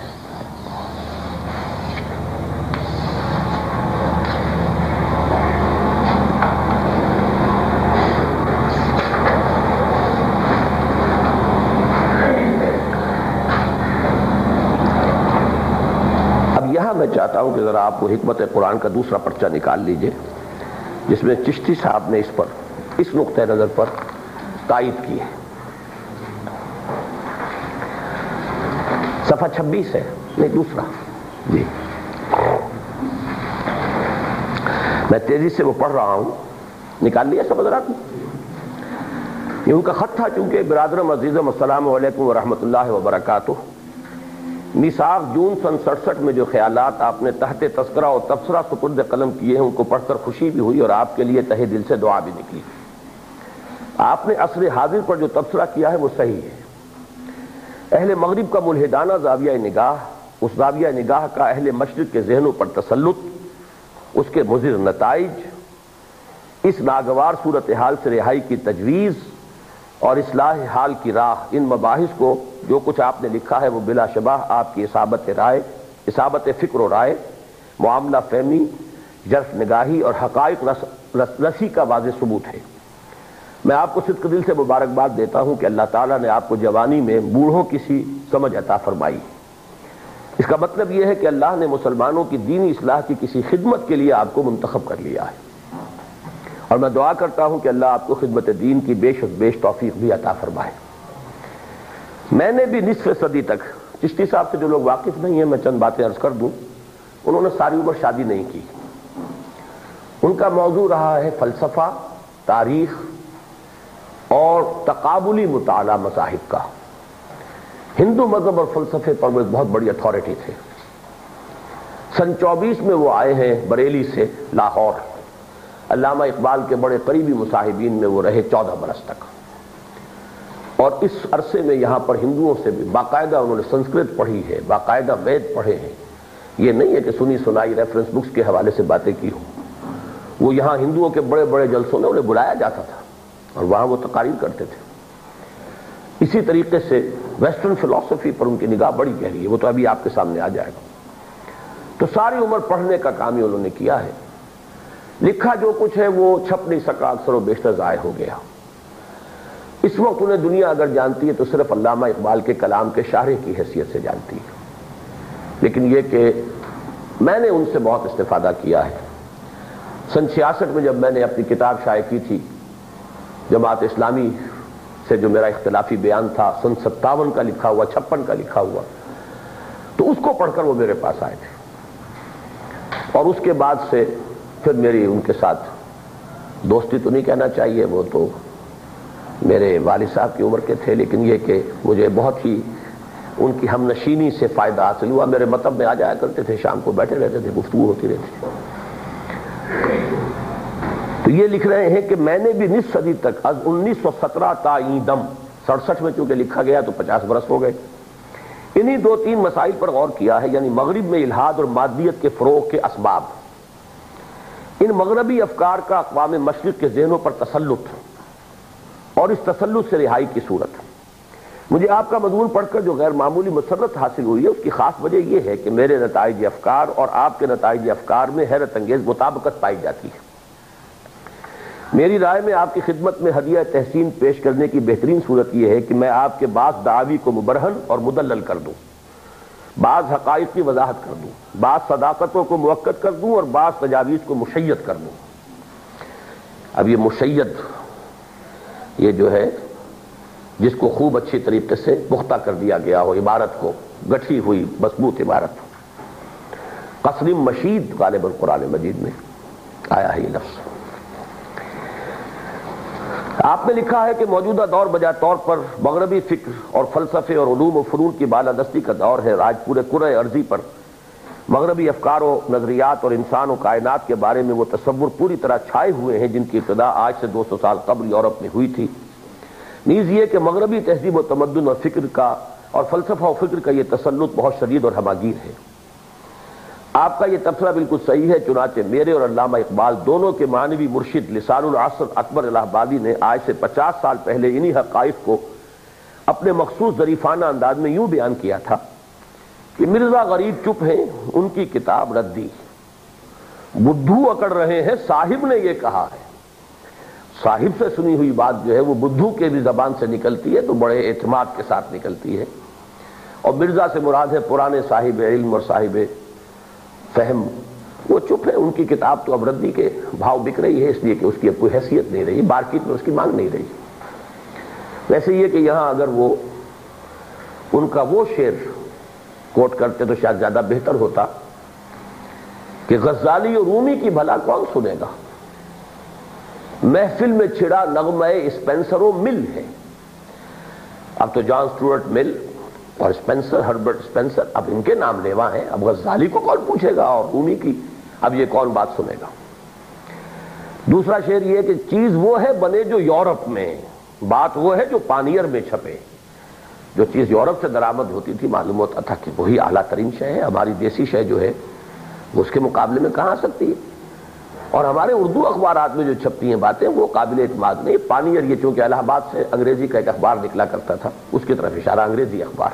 اب یہاں میں چاہتا ہوں کہ ذرا آپ وہ حکمت قرآن کا دوسرا پرچہ نکال لیجئے جس میں چشتی صاحب نے اس پر, اس نقطہ نظر پر تائید کی ہے. صفحہ چھبیس ہے, نہیں دوسرا جی, میں تیزی سے وہ پڑھ رہا ہوں, نکال لیا سب حضرات نے. یہ ان کا خط تھا. چونکہ برادرم عزیزم السلام علیکم ورحمۃ اللہ وبرکاتہ. میثاق جون سن سڑسٹھ میں جو خیالات آپ نے تحت تذکرہ اور تبصرہ سپرد قلم کیے ہیں ان کو پڑھ کر خوشی بھی ہوئی اور آپ کے لیے تہہ دل سے دعا بھی نکلی. آپ نے عصر حاضر پر جو تبصرہ کیا ہے وہ صحیح ہے. اہل مغرب کا ملحدانہ زاویہ نگاہ، اس زاویہ نگاہ کا اہل مشرق کے ذہنوں پر تسلط، اس کے مضر نتائج، اس ناگوار صورتحال سے رہائی کی تجویز اور اصلاح حال کی راہ، ان مباحث کو جو کچھ آپ نے لکھا ہے وہ بلا شبہ آپ کی اصابت رائے، اصابت فکر و رائے، معاملہ فہمی، جرف نگاہی اور حقائق رسی کا واضح ثبوت ہے. میں آپ کو صدق دل سے مبارکباد دیتا ہوں کہ اللہ تعالیٰ نے آپ کو جوانی میں بوڑھوں کی سی سمجھ عطا فرمائی. اس کا مطلب یہ ہے کہ اللہ نے مسلمانوں کی دینی اصلاح کی کسی خدمت کے لیے آپ کو منتخب کر لیا ہے، اور میں دعا کرتا ہوں کہ اللہ آپ کو خدمت دین کی بیش از بیش توفیق بھی عطا فرمائے. میں نے بھی نصف صدی تک، چشتی صاحب سے جو لوگ واقف نہیں ہیں میں چند باتیں عرض کر دوں. انہوں نے ساری عمر شادی نہیں کی. ان کا موضوع رہا ہے فلسفہ، تاریخ اور تقابلی مطالعہ مذاہب کا. ہندو مذہب اور فلسفے پر وہ ایک بہت بڑی اتھارٹی تھے. سن چوبیس میں وہ آئے ہیں بریلی سے لاہور. علامہ اقبال کے بڑے قریبی مصاحبین میں وہ رہے چودہ برس تک، اور اس عرصے میں یہاں پر ہندوؤں سے بھی باقاعدہ انہوں نے سنسکرت پڑھی ہے، باقاعدہ وید پڑھے ہیں. یہ نہیں ہے کہ سنی سنائی ریفرنس بکس کے حوالے سے باتیں کی ہوں. وہ یہاں ہندوؤں کے بڑے بڑے جلسوں میں انہیں بلایا جاتا تھا اور وہاں وہ تقاریر کرتے تھے. اسی طریقے سے ویسٹرن فلسفی پر ان کی نگاہ بڑی گہری ہے، وہ تو ابھی آپ کے سامنے آ جائے گا. تو ساری عمر پڑھنے کا کام ہی انہوں نے کیا ہے. لکھا جو کچھ ہے وہ چھپ نہیں سکا، اکثر و بیشتر ضائع ہو گیا. اس وقت انہیں دنیا اگر جانتی ہے تو صرف علامہ اقبال کے کلام کے شارح کی حیثیت سے جانتی ہے. لیکن یہ کہ میں نے ان سے بہت استفادہ کیا ہے. سن چھیاسٹھ میں جب میں نے اپنی کتاب شائع کی تھی جماعت اسلامی سے، جو میرا اختلافی بیان تھا سن ستاون کا لکھا ہوا، چھپن کا لکھا ہوا، تو اس کو پڑھ کر وہ میرے پاس آئے تھے. اور اس کے بعد سے پھر میری ان کے ساتھ دوستی تو نہیں کہنا چاہیے، وہ تو میرے والد صاحب کی عمر کے تھے، لیکن یہ کہ مجھے بہت ہی ان کی ہم نشینی سے فائدہ حاصل ہوا. میرے مطلب میں آ جایا کرتے تھے، شام کو بیٹھے رہتے تھے، گفتگو ہوتی رہتی تھی. تو یہ لکھ رہے ہیں کہ میں نے بھی نصف صدی تک از انیس سو سترہ تا دم، سڑسٹھ میں چونکہ لکھا گیا تو پچاس برس ہو گئے، انہی دو تین مسائل پر غور کیا ہے، یعنی مغرب میں الحاد اور مادیت کے فروغ کے اسباب، ان مغربی افکار کا اقوام مشرق کے ذہنوں پر تسلط اور اس تسلط سے رہائی کی صورت. مجھے آپ کا مضمون پڑھ کر جو غیر معمولی مسرت حاصل ہوئی ہے اس کی خاص وجہ یہ ہے کہ میرے نتائج افکار اور آپ کے نتائج افکار میں حیرت انگیز مطابقت پائی جاتی ہے. میری رائے میں آپ کی خدمت میں ہدیہ تحسین پیش کرنے کی بہترین صورت یہ ہے کہ میں آپ کے بعض دعاوی کو مبرہن اور مدلل کر دوں، بعض حقائق کی وضاحت کر دوں، بعض صداقتوں کو موقت کر دوں اور بعض تجاویز کو مشید کر دوں. اب یہ مشید، یہ جو ہے جس کو خوب اچھی طریقے سے پختہ کر دیا گیا ہو، عبارت کو گٹھی ہوئی مضبوط عبارت. قصر مشید غالباً قرآن مجید میں آیا ہے یہ لفظ. آپ نے لکھا ہے کہ موجودہ دور بجا طور پر مغربی فکر اور فلسفے اور علوم و فنون کی بالادستی کا دور ہے. راج پورے کرۂ ارضی پر مغربی افکار و نظریات اور انسان و کائنات کے بارے میں وہ تصور پوری طرح چھائے ہوئے ہیں جن کی ابتدا آج سے دو سو سال قبل یورپ میں ہوئی تھی. نیز یہ کہ مغربی تہذیب و تمدن اور فکر کا اور فلسفہ و فکر کا یہ تسلط بہت شدید اور ہماگیر ہے. آپ کا یہ تبصرہ بالکل صحیح ہے. چنانچہ میرے اور علامہ اقبال دونوں کے معنوی مرشد لسان العصر اکبر الہ آبادی نے آج سے پچاس سال پہلے انہی حقائق کو اپنے مخصوص ظریفانہ انداز میں یوں بیان کیا تھا کہ مرزا غریب چپ ہیں، ان کی کتاب ردی، بدھو اکڑ رہے ہیں، صاحب نے یہ کہا ہے. صاحب سے سنی ہوئی بات جو ہے وہ بدھو کے بھی زبان سے نکلتی ہے تو بڑے اعتماد کے ساتھ نکلتی ہے، اور مرزا سے مراد ہے پرانے صاحب علم اور صاحب فہم. وہ چپ ہے، ان کی کتاب تو اب ردی کے بھاؤ بک رہی ہے، اس لیے کہ اس کی اب کوئی حیثیت نہیں رہی، مارکیٹ میں اس کی مانگ نہیں رہی. ویسے یہ کہ یہاں اگر وہ ان کا وہ شعر کوٹ کرتے تو شاید زیادہ بہتر ہوتا کہ غزالی اور رومی کی بھلا کون سنے گا. محفل میں چھڑا نغمہ اسپینسر و مل ہے. اب تو جان اسٹوارٹ مل اور اسپینسر، ہربرٹ اسپینسر، اب ان کے نام لیوا ہیں. اب غزالی کو کون پوچھے گا اور رومی کی، اب یہ کون بات سنے گا. دوسرا شعر یہ کہ چیز وہ ہے بنے جو یورپ میں، بات وہ ہے جو پانیر میں چھپے. جو چیز یورپ سے درآمد ہوتی تھی معلوم ہوتا تھا کہ وہی اعلیٰ ترین شے ہے. ہماری دیسی شے جو ہے وہ اس کے مقابلے میں کہاں آ سکتی ہے. اور ہمارے اردو اخبارات میں جو چھپتی ہیں باتیں وہ قابل اعتماد نہیں. پانیر یہ چونکہ الہ آباد سے انگریزی کا ایک اخبار نکلا کرتا تھا، اس کی طرف اشارہ انگریزی اخبار.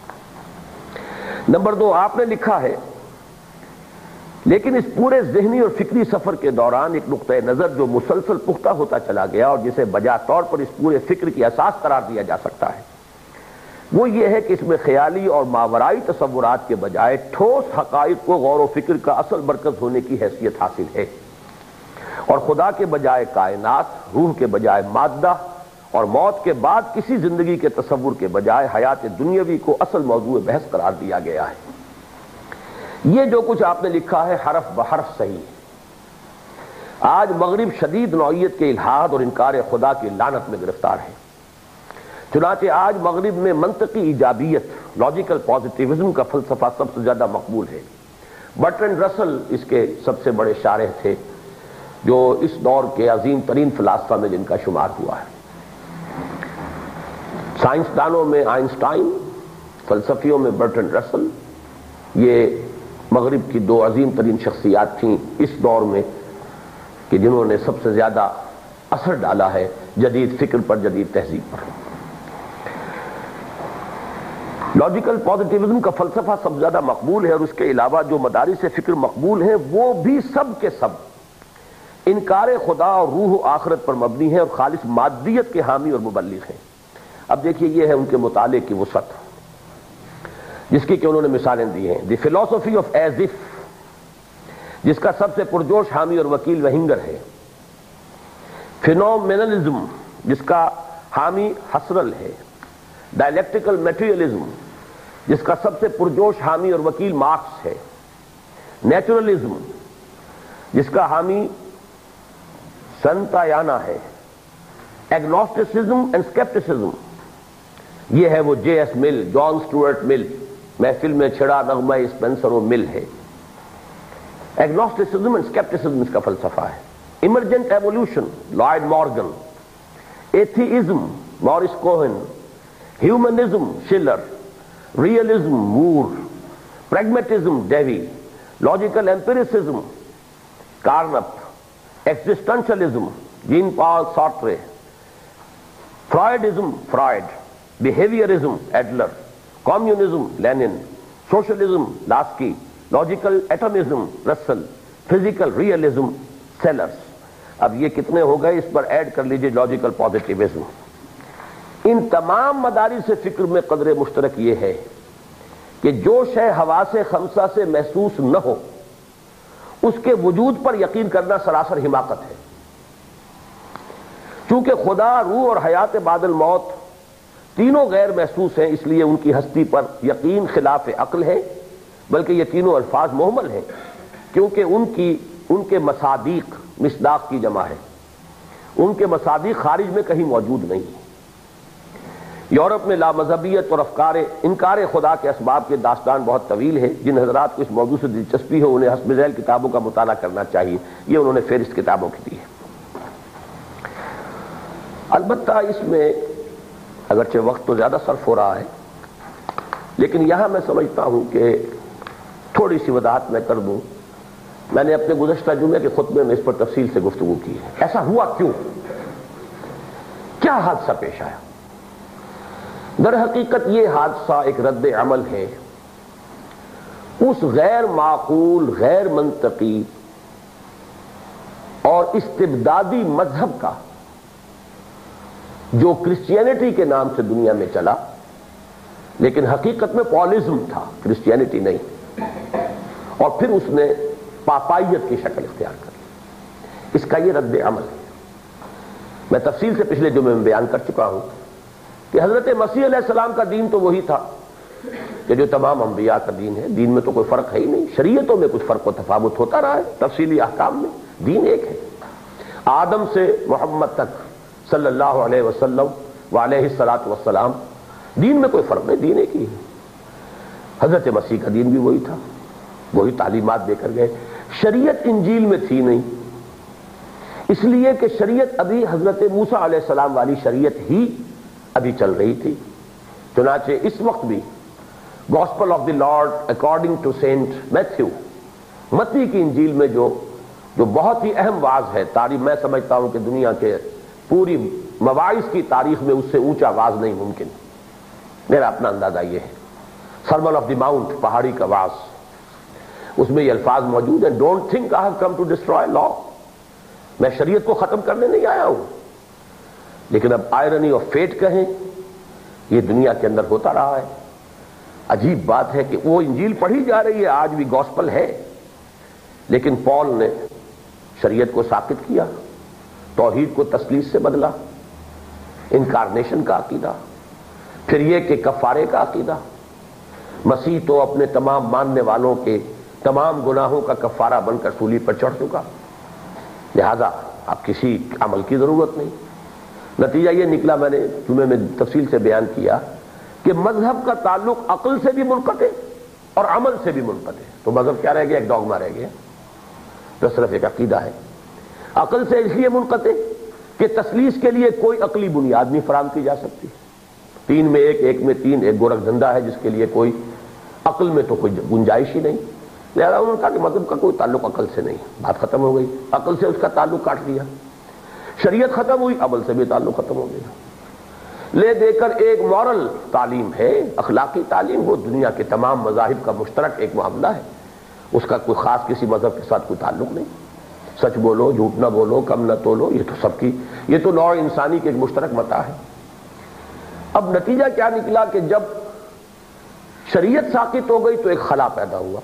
نمبر دو، آپ نے لکھا ہے لیکن اس پورے ذہنی اور فکری سفر کے دوران ایک نقطۂ نظر جو مسلسل پختہ ہوتا چلا گیا اور جسے بجا طور پر اس پورے فکر کی اساس قرار دیا جا سکتا ہے، وہ یہ ہے کہ اس میں خیالی اور ماورائی تصورات کے بجائے ٹھوس حقائق کو غور و فکر کا اصل مرکز ہونے کی حیثیت حاصل ہے، اور خدا کے بجائے کائنات، روح کے بجائے مادہ، اور موت کے بعد کسی زندگی کے تصور کے بجائے حیات دنیاوی کو اصل موضوع بحث قرار دیا گیا ہے. یہ جو کچھ آپ نے لکھا ہے حرف بحرف صحیح ہے. آج مغرب شدید نوعیت کے الحاد اور انکار خدا کی لعنت میں گرفتار ہے. چنانچہ آج مغرب میں منطقی ایجابیت، لاجیکل پازیٹیوزم کا فلسفہ سب سے زیادہ مقبول ہے. برٹرینڈ رسل اس کے سب سے بڑے شارح تھے، جو اس دور کے عظیم ترین فلاسفہ میں جن کا شمار ہوا ہے. سائنسدانوں میں آئنسٹائن، فلسفیوں میں برٹرینڈ رسل. یہ مغرب کی دو عظیم ترین شخصیات تھیں اس دور میں کہ جنہوں نے سب سے زیادہ اثر ڈالا ہے جدید فکر پر، جدید تہذیب پر. لاجیکل پازیٹیوزم کا فلسفہ سب سے زیادہ مقبول ہے، اور اس کے علاوہ جو مدارس فکر مقبول ہیں وہ بھی سب کے سب انکار خدا اور روح و آخرت پر مبنی ہیں اور خالص مادیت کے حامی اور مبلغ ہیں. اب دیکھیے یہ ہے ان کے مطالعے کی وسعت جس کی کہ انہوں نے مثالیں دی ہیں. The philosophy of as if, جس کا سب سے پرجوش حامی اور وکیل وہنگر ہے. فینومینلزم، جس کا حامی ہسرل ہے. ڈائلیکٹیکل میٹیریلزم، جس کا سب سے پرجوش حامی اور وکیل مارکس ہے. نیچرلزم، جس کا حامی سنتایانا ہے. ایگنوسٹسزم اینڈ اسکیپٹسزم، یہ ہے وہ جے ایس مل، جان اسٹوارٹ مل. محفل میں چھڑا نغمہ اسپینسر و مل ہے. ایگنوسٹسزم اینڈ اسکیپٹسزم اس کا فلسفہ ہے. Emergent evolution, Lloyd Morgan. Atheism, Morris Cohen. Humanism, Schiller. Realism, Moore. Pragmatism, Dewey. Logical empiricism, Carnap. Existentialism, Jean Paul Sartre. Freudism, Freud. Behaviourism, Adler. Communism, Lenin. Socialism, Laski. Logical atomism, Russell. Physical realism, Sellars. اب یہ کتنے ہو گئے، اس پر add کر لیجئے logical positivism. ان تمام مدارس فکر میں قدر مشترک یہ ہے کہ جو شے حواس خمسہ سے محسوس نہ ہو اس کے وجود پر یقین کرنا سراسر حماقت ہے. چونکہ خدا، روح اور حیات بعد الموت تینوں غیر محسوس ہیں، اس لیے ان کی ہستی پر یقین خلاف عقل ہے، بلکہ یہ تینوں الفاظ محمل ہیں کیونکہ ان کی ان کے مصادیق مصداق کی جمع ہے. ان کے مصادیق خارج میں کہیں موجود نہیں. یورپ میں لامذہبیت اور افکار انکار خدا کے اسباب کے داستان بہت طویل ہے. جن حضرات کو اس موضوع سے دلچسپی ہے انہیں حسب ذیل کتابوں کا مطالعہ کرنا چاہیے. یہ انہوں نے فہرست کتابوں کی دی ہے. البتہ اس میں اگرچہ وقت تو زیادہ صرف ہو رہا ہے، لیکن یہاں میں سمجھتا ہوں کہ تھوڑی سی وضاحت میں کر دوں. میں نے اپنے گزشتہ جمعے کے خطبے میں اس پر تفصیل سے گفتگو کی ہے. ایسا ہوا کیوں؟ کیا حادثہ پیش آیا؟ در حقیقت یہ حادثہ ایک رد عمل ہے اس غیر معقول، غیر منطقی اور استبدادی مذہب کا جو کرسچینٹی کے نام سے دنیا میں چلا، لیکن حقیقت میں پالزم تھا، کرسچینٹی نہیں. اور پھر اس نے پاپائیت کی شکل اختیار کر لی. اس کا یہ رد عمل ہے. میں تفصیل سے پچھلے جمعے میں بیان کر چکا ہوں کہ حضرت مسیح علیہ السلام کا دین تو وہی تھا کہ جو تمام انبیاء کا دین ہے. دین میں تو کوئی فرق ہے ہی نہیں. شریعتوں میں کچھ فرق و تفاوت ہوتا رہا ہے، تفصیلی احکام میں. دین ایک ہے. آدم سے محمد تک صلی اللہ علیہ وسلم وعلیہ الصلاۃ والسلام، دین میں کوئی فرق نہیں، دین ایک ہی ہے۔ حضرت مسیح کا دین بھی وہی تھا، وہی تعلیمات دے کر گئے۔ شریعت انجیل میں تھی نہیں، اس لیے کہ شریعت ابھی حضرت موسیٰ علیہ السلام والی شریعت ہی ابھی چل رہی تھی۔ چنانچہ اس وقت بھی gospel of the Lord according to Saint Matthew, متی کی انجیل میں جو جو بہت ہی اہم واعظ ہے، تاریخ میں سمجھتا ہوں کہ دنیا کے پوری مواعظ کی تاریخ میں اس سے اونچا واعظ نہیں ممکن، میرا اپنا اندازہ یہ ہے۔ سرمن آف دی ماؤنٹ، پہاڑی کا واعظ، اس میں یہ الفاظ موجود ہیں، don't think I have come to destroy law, میں شریعت کو ختم کرنے نہیں آیا ہوں۔ لیکن اب آئرنی آف فیٹ کہیں، یہ دنیا کے اندر ہوتا رہا ہے۔ عجیب بات ہے کہ وہ انجیل پڑھی جا رہی ہے، آج بھی گاسپل ہے، لیکن پال نے شریعت کو ساقط کیا، توحید کو تثلیث سے بدلا، انکارنیشن کا عقیدہ، پھر یہ کہ کفارے کا عقیدہ۔ مسیح تو اپنے تمام ماننے والوں کے تمام گناہوں کا کفارہ بن کر سولی پر چڑھ چکا، لہذا اب کسی عمل کی ضرورت نہیں۔ نتیجہ یہ نکلا، میں نے جمعے میں تفصیل سے بیان کیا کہ مذہب کا تعلق عقل سے بھی منقطع اور عمل سے بھی منقطع۔ تو مذہب کیا رہ گیا؟ ایک ڈوگما رہ گیا، تو صرف ایک عقیدہ ہے۔ عقل سے اس لیے منقطع کہ تثلیث کے لیے کوئی عقلی بنیاد نہیں فراہم کی جا سکتی۔ تین میں ایک، ایک میں تین، ایک گورکھ دھندا ہے جس کے لیے کوئی عقل میں تو کوئی گنجائش ہی نہیں، لہذا انہوں نے کہا کہ مذہب کا کوئی تعلق عقل سے نہیں، بات ختم ہو گئی، عقل سے اس کا تعلق کاٹ دیا۔ شریعت ختم ہوئی، عمل سے بھی تعلق ختم ہو گیا۔ لے دے کر ایک مورل تعلیم ہے، اخلاقی تعلیم، وہ دنیا کے تمام مذاہب کا مشترک ایک معاملہ ہے، اس کا کوئی خاص کسی مذہب کے ساتھ کوئی تعلق نہیں۔ سچ بولو، جھوٹ نہ بولو، کم نہ تولو، یہ تو سب کی، یہ تو نوع انسانی کی ایک مشترک متاع ہے۔ اب نتیجہ کیا نکلا کہ جب شریعت ساقط ہو گئی تو ایک خلا پیدا ہوا،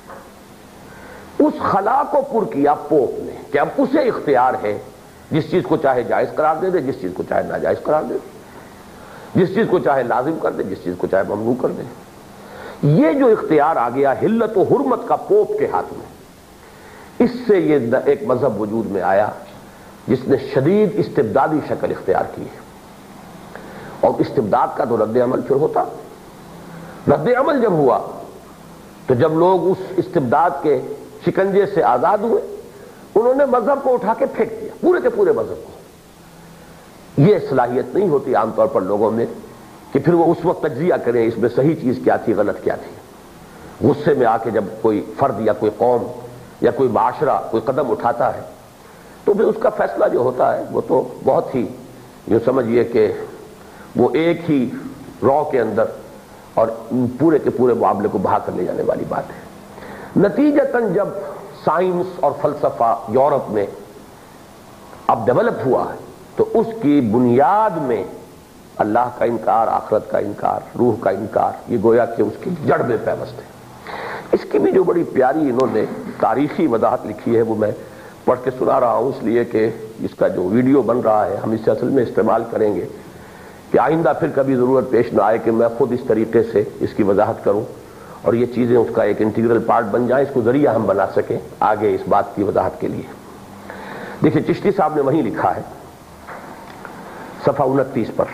اس خلا کو پر کیا پوپ نے کہ اب اسے اختیار ہے، جس چیز کو چاہے جائز قرار دے دے، جس چیز کو چاہے ناجائز قرار دے دے، جس چیز کو چاہے لازم کر دے، جس چیز کو چاہے ممنوع کر دے۔ یہ جو اختیار آ گیا حلت و حرمت کا پوپ کے ہاتھ میں، اس سے یہ ایک مذہب وجود میں آیا جس نے شدید استبدادی شکل اختیار کی ہے۔ اور استبداد کا تو رد عمل پھر ہوتا، رد عمل جب ہوا تو جب لوگ اس استبداد کے شکنجے سے آزاد ہوئے، انہوں نے مذہب کو اٹھا کے پھینک دیا، پورے کے پورے مذہب کو۔ یہ صلاحیت نہیں ہوتی عام طور پر لوگوں میں کہ پھر وہ اس وقت تجزیہ کریں اس میں صحیح چیز کیا تھی، غلط کیا تھی۔ غصے میں آ کے جب کوئی فرد یا کوئی قوم یا کوئی معاشرہ کوئی قدم اٹھاتا ہے تو پھر اس کا فیصلہ جو ہوتا ہے وہ تو بہت ہی یوں سمجھیے کہ وہ ایک ہی رو کے اندر اور پورے کے پورے معاملے کو بہا کر لے جانے والی بات ہے۔ نتیجتاً جب سائنس اور فلسفہ یورپ میں اب ڈیولپ ہوا ہے تو اس کی بنیاد میں اللہ کا انکار، آخرت کا انکار، روح کا انکار، یہ گویا کہ اس کی جڑ میں پیوست ہے۔ اس کی بھی جو بڑی پیاری انہوں نے تاریخی وضاحت لکھی ہے وہ میں پڑھ کے سنا رہا ہوں، اس لیے کہ اس کا جو ویڈیو بن رہا ہے ہم اسے اصل میں استعمال کریں گے کہ آئندہ پھر کبھی ضرورت پیش نہ آئے کہ میں خود اس طریقے سے اس کی وضاحت کروں اور یہ چیزیں اس کا ایک انٹیگرل پارٹ بن جائیں، اس کو ذریعہ ہم بنا سکیں آگے اس بات کی وضاحت کے لیے۔ دیکھیں چشتی صاحب نے وہیں لکھا ہے صفحہ انتیس پر،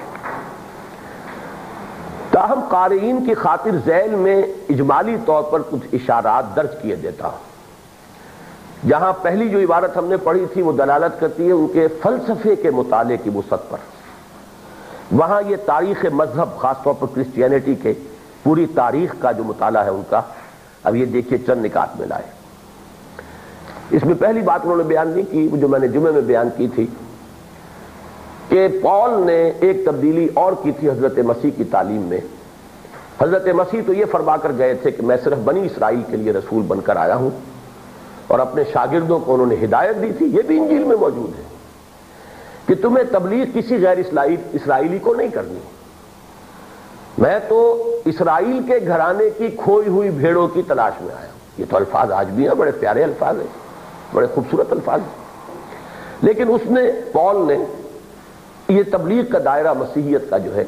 تاہم قارئین کی خاطر ذیل میں اجمالی طور پر کچھ اشارات درج کیے دیتا ہوں۔ جہاں پہلی جو عبارت ہم نے پڑھی تھی وہ دلالت کرتی ہے ان کے فلسفے کے مطالعے کی وسعت پر، وہاں یہ تاریخ مذہب خاص طور پر کرسچینٹی کے پوری تاریخ کا جو مطالعہ ہے ان کا، اب یہ دیکھیے چند نکات میں لائے۔ اس میں پہلی بات انہوں نے بیان نہیں کی جو میں نے جمعے میں بیان کی تھی کہ پال نے ایک تبدیلی اور کی تھی حضرت مسیح کی تعلیم میں۔ حضرت مسیح تو یہ فرما کر گئے تھے کہ میں صرف بنی اسرائیل کے لیے رسول بن کر آیا ہوں، اور اپنے شاگردوں کو انہوں نے ہدایت دی تھی، یہ بھی انجیل میں موجود ہے کہ تمہیں تبلیغ کسی غیر اسرائیلی کو نہیں کرنی، میں تو اسرائیل کے گھرانے کی کھوئی ہوئی بھیڑوں کی تلاش میں آیا ہوں۔ یہ تو الفاظ آج بھی ہیں، بڑے پیارے الفاظ ہیں، بڑے خوبصورت الفاظ ہیں، لیکن اس نے پال نے یہ تبلیغ کا دائرہ مسیحیت کا جو ہے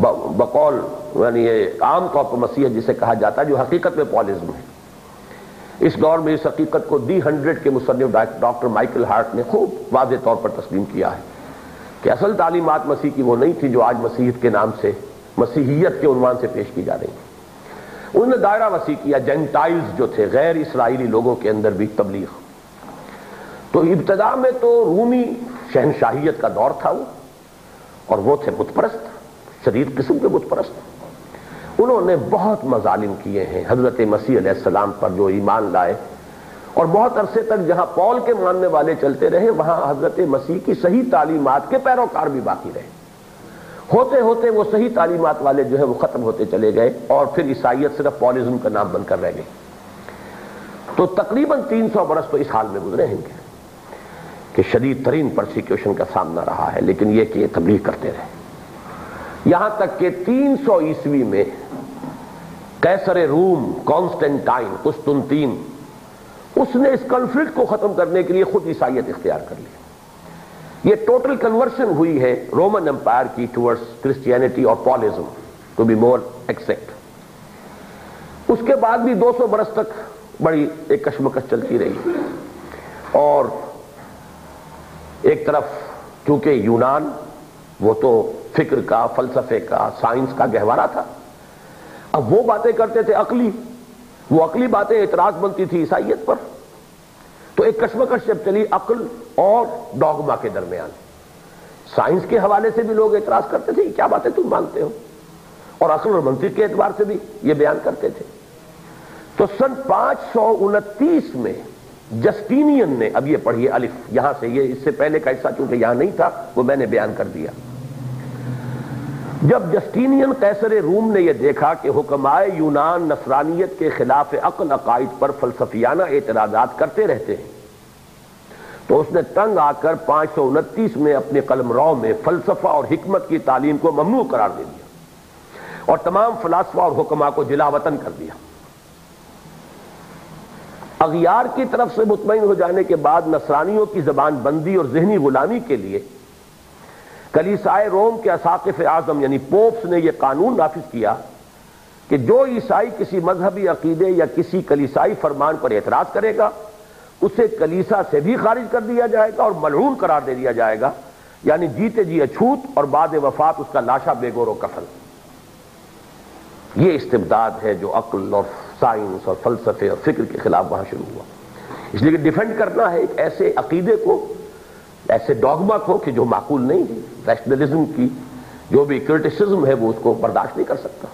بقول یعنی یہ عام طور پر مسیحیت جسے کہا جاتا ہے جو حقیقت میں پالزم ہے، اس دور میں اس حقیقت کو دی ہنڈریڈ کے مصنف ڈاکٹر مائیکل ہارٹ نے خوب واضح طور پر تسلیم کیا ہے کہ اصل تعلیمات مسیح کی وہ نہیں تھی جو آج مسیحیت کے نام سے، مسیحیت کے عنوان سے پیش کی جا رہی ہیں۔ انہوں نے دائرہ وسیع کیا، جینٹائلز جو تھے، غیر اسرائیلی لوگوں کے اندر بھی تبلیغ۔ تو ابتدا میں تو رومی شہنشاہیت کا دور تھا وہ، اور وہ تھے بت پرست، شدید قسم کے بت پرست۔ انہوں نے بہت مظالم کیے ہیں حضرت مسیح علیہ السلام پر جو ایمان لائے، اور بہت عرصے تک جہاں پول کے ماننے والے چلتے رہے وہاں حضرت مسیح کی صحیح تعلیمات کے پیروکار بھی باقی رہے۔ ہوتے ہوتے وہ صحیح تعلیمات والے جو ہے وہ ختم ہوتے چلے گئے، اور پھر عیسائیت صرف پولزم کا نام بن کر رہ گئی۔ تو تقریباً تین سو برس تو اس حال میں گزرے ہیں کہ شدید ترین پرسیکیوشن کا سامنا رہا ہے، لیکن یہ کہ یہ تبلیغ کرتے رہے، یہاں تک کہ تین سو عیسوی میں قیصر روم کانسٹنٹائن قسطنطین، اس نے اس کنفلکٹ کو ختم کرنے کے لیے خود عیسائیت اختیار کر لی۔ یہ ٹوٹل کنورشن ہوئی ہے رومن امپائر کی ٹورڈز کرسچینٹی اور Paulism, to be more exact. اس کے بعد بھی دو سو برس تک بڑی ایک کشمکش چلتی رہی، اور ایک طرف چونکہ یونان وہ تو فکر کا، فلسفے کا، سائنس کا گہوارہ تھا، اب وہ باتیں کرتے تھے عقلی، وہ عقلی باتیں اعتراض بنتی تھی عیسائیت پر۔ تو ایک کشمکش جب چلی عقل اور ڈوگما کے درمیان، سائنس کے حوالے سے بھی لوگ اعتراض کرتے تھے کیا باتیں تم مانتے ہو، اور عقل اور منطق کے اعتبار سے بھی یہ بیان کرتے تھے۔ تو سن پانچ سو انتیس میں جسٹینین نے، اب یہ پڑھیے الف یہاں سے، یہ اس سے پہلے کا حصہ چونکہ یہاں نہیں تھا وہ میں نے بیان کر دیا۔ جب جسٹینین قیصر روم نے یہ دیکھا کہ حکمائے یونان نصرانیت کے خلاف عقل عقائد پر فلسفیانہ اعتراضات کرتے رہتے ہیں، تو اس نے تنگ آ کر پانچ سو انتیس میں اپنے قلم رو میں فلسفہ اور حکمت کی تعلیم کو ممنوع قرار دے دیا، اور تمام فلاسفہ اور حکماء کو جلا وطن کر دیا۔ اغیار کی طرف سے مطمئن ہو جانے کے بعد نصرانیوں کی زبان بندی اور ذہنی غلامی کے لیے کلیسائے روم کے اساقف اعظم یعنی پوپس نے یہ قانون نافذ کیا کہ جو عیسائی کسی مذہبی عقیدے یا کسی کلیسائی فرمان پر اعتراض کرے گا اسے کلیسا سے بھی خارج کر دیا جائے گا اور ملعون قرار دے دیا جائے گا، یعنی جیتے جی اچھوت، اور بعد وفات اس کا لاشا بے گور و کفن۔ یہ استبداد ہے جو عقل اور سائنس اور فلسفے اور فکر کے خلاف وہاں شروع ہوا۔ اس لیے کہ ڈیفینڈ کرنا ہے ایک ایسے عقیدے کو، ایسے ڈوگما کو کہ جو معقول نہیں ہے، ریشنلزم کی جو بھی کرٹیسزم ہے وہ اس کو برداشت نہیں کر سکتا۔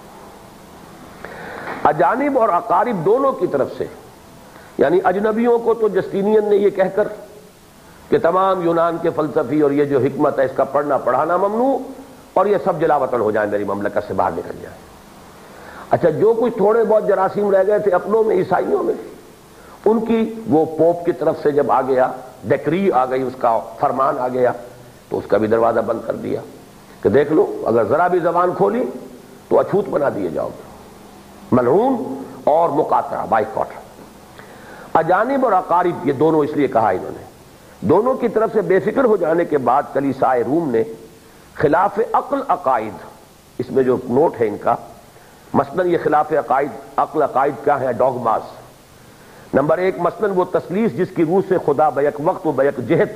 اجانب اور اقارب دونوں کی طرف سے، یعنی اجنبیوں کو تو جسٹینین نے یہ کہہ کر کہ تمام یونان کے فلسفی اور یہ جو حکمت ہے اس کا پڑھنا پڑھانا ممنوع، اور یہ سب جلا وطن ہو جائیں، میری مملکت سے باہر نکل جائیں۔ اچھا، جو کچھ تھوڑے بہت جراثیم رہ گئے تھے اپنوں میں، عیسائیوں میں، ان کی وہ پوپ کی طرف سے جب آ گیا، ڈیکری آ گئی، اس کا فرمان آ گیا، تو اس کا بھی دروازہ بند کر دیا کہ دیکھ لو اگر ذرا بھی زبان کھولی تو اچھوت بنا دیے جاؤ گے، ملعون اور مقاطعہ، بائیکاٹ۔ اجانب اور اقارب یہ دونوں اس لیے کہا انہوں نے، دونوں کی طرف سے بے فکر ہو جانے کے بعد کلیسائے روم نے خلاف عقل عقائد، اس میں جو نوٹ ہے ان کا، مثلاً یہ خلاف عقائد، عقل عقائد کیا ہے؟ ڈوگماز۔ نمبر ایک، مثلاً وہ تثلیث جس کی روح سے خدا بیک وقت و بیک جہت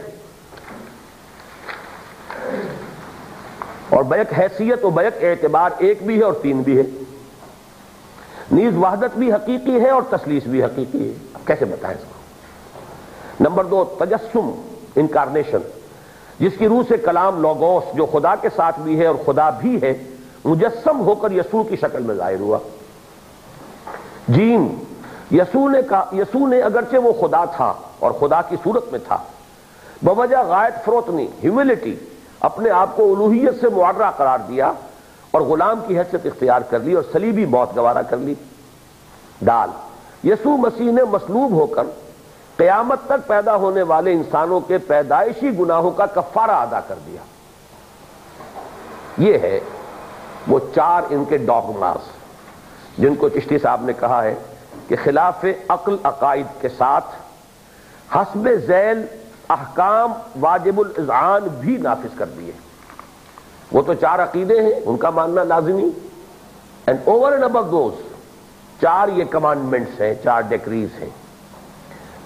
اور بیک حیثیت و بیک اعتبار ایک بھی ہے اور تین بھی ہے، نیز وحدت بھی حقیقی ہے اور تثلیث بھی حقیقی ہے۔ اب کیسے بتائیں اس کو؟ نمبر دو، تجسم، انکارنیشن، جس کی روح سے کلام لوگوس جو خدا کے ساتھ بھی ہے اور خدا بھی ہے مجسم ہو کر یسوع کی شکل میں ظاہر ہوا۔ جیم، یسوع نے کہا، یسوع نے اگرچہ وہ خدا تھا اور خدا کی صورت میں تھا، بوجہ غایت فروتنی، ہیوملٹی، اپنے آپ کو الوہیت سے معرہ قرار دیا اور غلام کی حیثیت اختیار کر لی اور صلیبی موت گوارا کر لی۔ دال، یسوع مسیح نے مصلوب ہو کر قیامت تک پیدا ہونے والے انسانوں کے پیدائشی گناہوں کا کفارہ ادا کر دیا۔ یہ ہے وہ چار ان کے ڈوگماز جن کو چشتی صاحب نے کہا ہے کہ خلاف عقل عقائد کے ساتھ حسب ذیل احکام واجب الاذعان بھی نافذ کر دیے۔ وہ تو چار عقیدے ہیں، ان کا ماننا لازمی، and over and above those چار یہ کمانڈمنٹس ہیں، چار ڈیکریز ہیں۔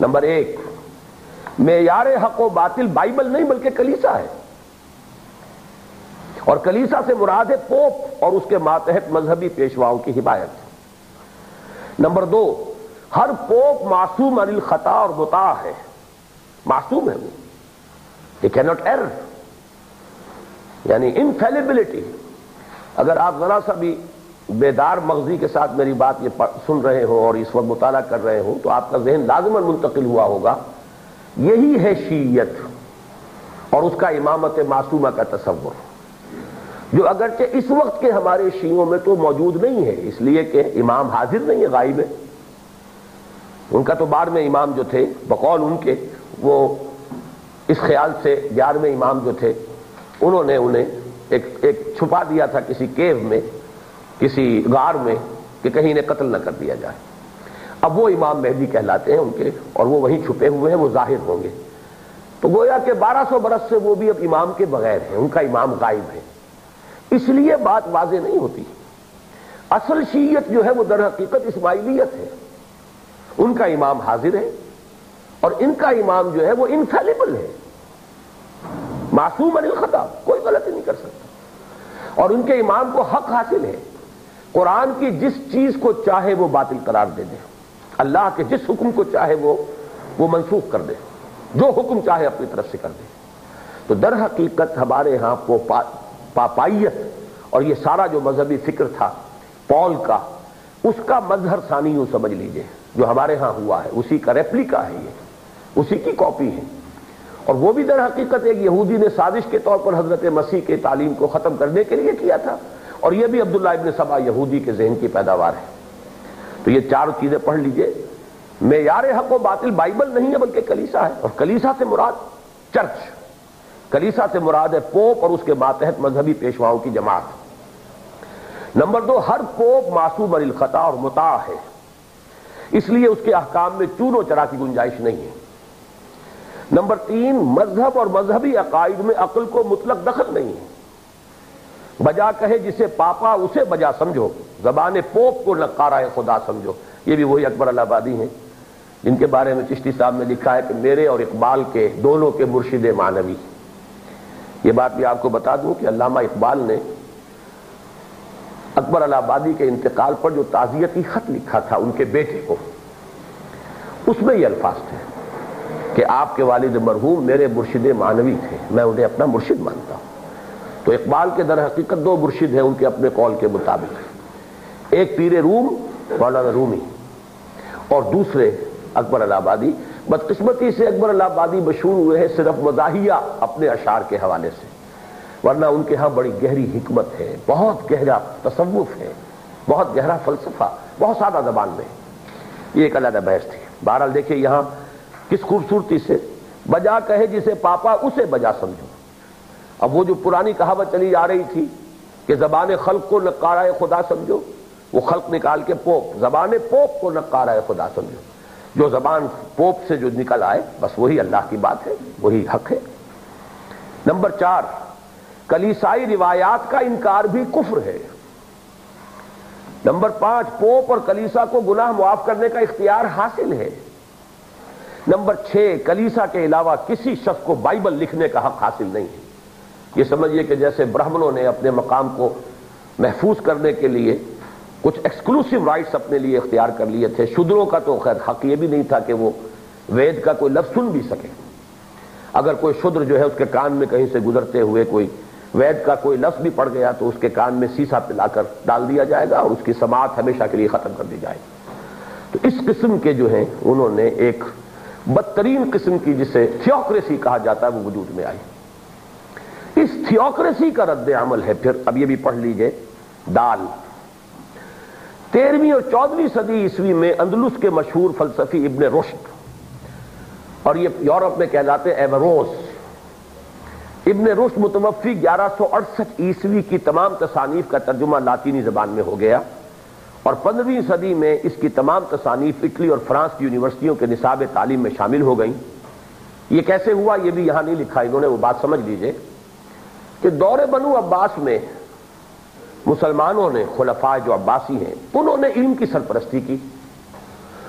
نمبر ایک، معیار حق و باطل بائبل نہیں بلکہ کلیسا ہے، اور کلیسا سے مراد ہے پوپ اور اس کے ماتحت مذہبی پیشواؤں کی حمایت۔ نمبر دو، ہر پوپ معصوم عن الخطا اور مطاع ہے، معصوم ہے وہ، he cannot err، یعنی انفیلیبلٹی۔ اگر آپ ذرا سا بھی بیدار مغزی کے ساتھ میری بات یہ سن رہے ہو اور اس وقت مطالعہ کر رہے ہو تو آپ کا ذہن لازماً منتقل ہوا ہوگا، یہی ہے شیعیت اور اس کا امامت معصومہ کا تصور، جو اگرچہ اس وقت کے ہمارے شیعوں میں تو موجود نہیں ہے، اس لیے کہ امام حاضر نہیں ہے، غائب ہے۔ ان کا تو بارہویں امام جو تھے بقول ان کے، وہ اس خیال سے گیارہویں امام جو تھے انہوں نے انہیں ایک ایک چھپا دیا تھا کسی کیو میں، کسی غار میں، کہ کہیں انہیں قتل نہ کر دیا جائے۔ اب وہ امام مہدی کہلاتے ہیں ان کے، اور وہ وہیں چھپے ہوئے ہیں، وہ ظاہر ہوں گے۔ تو گویا کہ بارہ سو برس سے وہ بھی اب امام کے بغیر ہیں، ان کا امام غائب ہے، اس لیے بات واضح نہیں ہوتی۔ اصل شیعت جو ہے وہ در حقیقت اسماعیلیت ہے، ان کا امام حاضر ہے اور ان کا امام جو ہے وہ انفیلیبل ہے، معصوم عن الخطا، کوئی غلطی نہیں کر سکتا، اور ان کے امام کو حق حاصل ہے قرآن کی جس چیز کو چاہے وہ باطل قرار دے دے، اللہ کے جس حکم کو چاہے وہ وہ منسوخ کر دے، جو حکم چاہے اپنی طرف سے کر دے۔ تو در حقیقت ہمارے ہاں پوپا پاپائیت اور یہ سارا جو مذہبی فکر تھا پال کا، اس کا مظہر ثانی یوں سمجھ لیجئے، جو ہمارے ہاں ہوا ہے اسی کا ریپلیکا ہے، یہ اسی کی کاپی ہے، اور وہ بھی در حقیقت ایک یہودی نے سازش کے طور پر حضرت مسیح کے تعلیم کو ختم کرنے کے لیے کیا تھا، اور یہ بھی عبداللہ ابن سبا یہودی کے ذہن کی پیداوار ہے۔ تو یہ چار چیزیں پڑھ لیجئے، معیار حق و باطل بائبل نہیں ہے بلکہ کلیسا ہے، اور کلیسا سے مراد چرچ، کلیسا سے مراد ہے پوپ اور اس کے ماتحت مذہبی پیشواؤں کی جماعت۔ نمبر دو، ہر پوپ معصوم عن الخطا اور مطاع ہے، اس لیے اس کے احکام میں چون و چرا کی گنجائش نہیں ہے۔ نمبر تین، مذہب اور مذہبی عقائد میں عقل کو مطلق دخل نہیں ہے، بجا کہے جسے پاپا اسے بجا سمجھو، زبان پوپ کو نقارہ خدا سمجھو۔ یہ بھی وہی اکبر الہ آبادی ہیں جن کے بارے میں چشتی صاحب نے لکھا ہے کہ میرے اور اقبال کے دونوں کے مرشد معنوی۔ یہ بات بھی آپ کو بتا دوں کہ علامہ اقبال نے اکبر الہ آبادی کے انتقال پر جو تعزیتی خط لکھا تھا ان کے بیٹے کو، اس میں یہ الفاظ تھے کہ آپ کے والد مرحوم میرے مرشد معنوی تھے، میں انہیں اپنا مرشد مانتا ہوں۔ تو اقبال کے در حقیقت دو مرشد ہیں ان کے اپنے قول کے مطابق، ایک پیر روم مولانا رومی اور دوسرے اکبر الہ آبادی۔ بدقسمتی سے اکبر الہ آبادی مشہور ہوئے ہیں صرف مزاحیہ اپنے اشعار کے حوالے سے، ورنہ ان کے ہاں بڑی گہری حکمت ہے، بہت گہرا تصوف ہے، بہت گہرا فلسفہ، بہت سادہ زبان میں۔ یہ ایک علیحدہ بحث تھی۔ بہرحال دیکھیے یہاں کس خوبصورتی سے، بجا کہے جسے پاپا اسے بجا سمجھو۔ اب وہ جو پرانی کہاوت چلی آ رہی تھی کہ زبان خلق کو نقارہ خدا سمجھو، وہ خلق نکال کے پوپ، زبان پوپ کو نقارہ خدا سمجھو، جو زبان پوپ سے جو نکل آئے بس وہی اللہ کی بات ہے، وہی حق ہے۔ نمبر چار، کلیسائی روایات کا انکار بھی کفر ہے۔ نمبر پانچ، پوپ اور کلیسا کو گناہ معاف کرنے کا اختیار حاصل ہے۔ نمبر چھ، کلیسا کے علاوہ کسی شخص کو بائبل لکھنے کا حق حاصل نہیں ہے۔ یہ سمجھیے کہ جیسے برہمنوں نے اپنے مقام کو محفوظ کرنے کے لیے کچھ ایکسکلوسیو رائٹس اپنے لیے اختیار کر لیے تھے، شودروں کا تو خیر حق یہ بھی نہیں تھا کہ وہ وید کا کوئی لفظ سن بھی سکے۔ اگر کوئی شودر جو ہے اس کے کان میں کہیں سے گزرتے ہوئے کوئی وید کا کوئی لفظ بھی پڑ گیا تو اس کے کان میں سیسا پلا کر ڈال دیا جائے گا اور اس کی سماعت ہمیشہ کے لیے ختم کر دی جائے گی۔ تو اس قسم کے جو ہیں انہوں نے ایک بدترین قسم کی جسے تھیوکریسی کہا جاتا ہے وہ وجود میں آئی۔ اس تھیوکریسی کا رد عمل ہے پھر، اب یہ بھی پڑھ لیجئے، دال۔ تیرہویں اور چودہویں صدی عیسوی میں اندلس کے مشہور فلسفی ابن رشد، اور یہ یورپ میں کہلاتے ایوروس، ابن رشد متوفی گیارہ سو اڑسٹھ عیسوی کی تمام تصانیف کا ترجمہ لاطینی زبان میں ہو گیا، اور پندرہویں صدی میں اس کی تمام تصانیف اٹلی اور فرانس کی یونیورسٹیوں کے نصاب تعلیم میں شامل ہو گئیں۔ یہ کیسے ہوا یہ بھی یہاں نہیں لکھا انہوں نے، وہ بات سمجھ لیجئے کہ دور بنو عباس میں مسلمانوں نے، خلفاء جو عباسی ہیں، انہوں نے علم کی سرپرستی کی،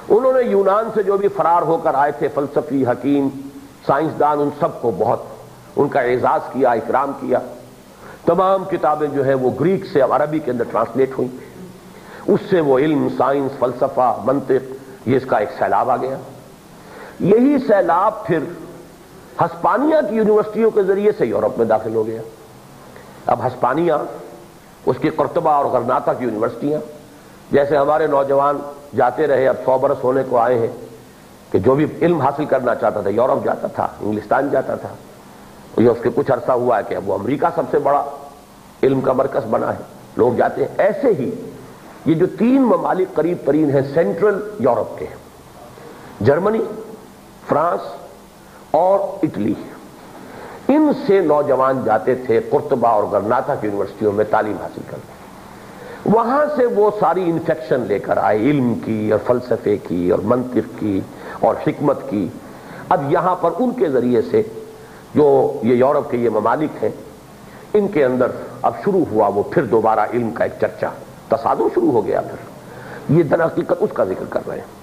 انہوں نے یونان سے جو بھی فرار ہو کر آئے تھے فلسفی، حکیم، سائنسدان، ان سب کو بہت ان کا اعزاز کیا، اکرام کیا. تمام کتابیں جو ہے وہ گریک سے عربی کے اندر ٹرانسلیٹ ہوئیں. اس سے وہ علم، سائنس، فلسفہ، منطق، یہ اس کا ایک سیلاب آ گیا. یہی سیلاب پھر ہسپانیہ کی یونیورسٹیوں کے ذریعے سے یورپ میں داخل ہو گیا. اب ہسپانیہ، اس کی قرطبہ اور غرناطہ کی یونیورسٹیاں، جیسے ہمارے نوجوان جاتے رہے، اب سو برس ہونے کو آئے ہیں کہ جو بھی علم حاصل کرنا چاہتا تھا یورپ جاتا تھا، انگلستان جاتا تھا. یہ اس کے کچھ عرصہ ہوا ہے کہ اب وہ امریکہ سب سے بڑا علم کا مرکز بنا ہے، لوگ جاتے ہیں. ایسے ہی یہ جو تین ممالک قریب ترین ہیں سینٹرل یورپ کے، جرمنی، فرانس اور اٹلی، ان سے نوجوان جاتے تھے قرطبہ اور غرناطہ کی یونیورسٹیوں میں تعلیم حاصل کرتے. وہاں سے وہ ساری انفیکشن لے کر آئے، علم کی اور فلسفے کی اور منطق کی اور حکمت کی. اب یہاں پر ان کے ذریعے سے جو یہ یورپ کے یہ ممالک ہیں، ان کے اندر اب شروع ہوا وہ پھر دوبارہ علم کا ایک چرچا، تصادم شروع ہو گیا. پھر یہ در حقیقت اس کا ذکر کر رہے ہیں.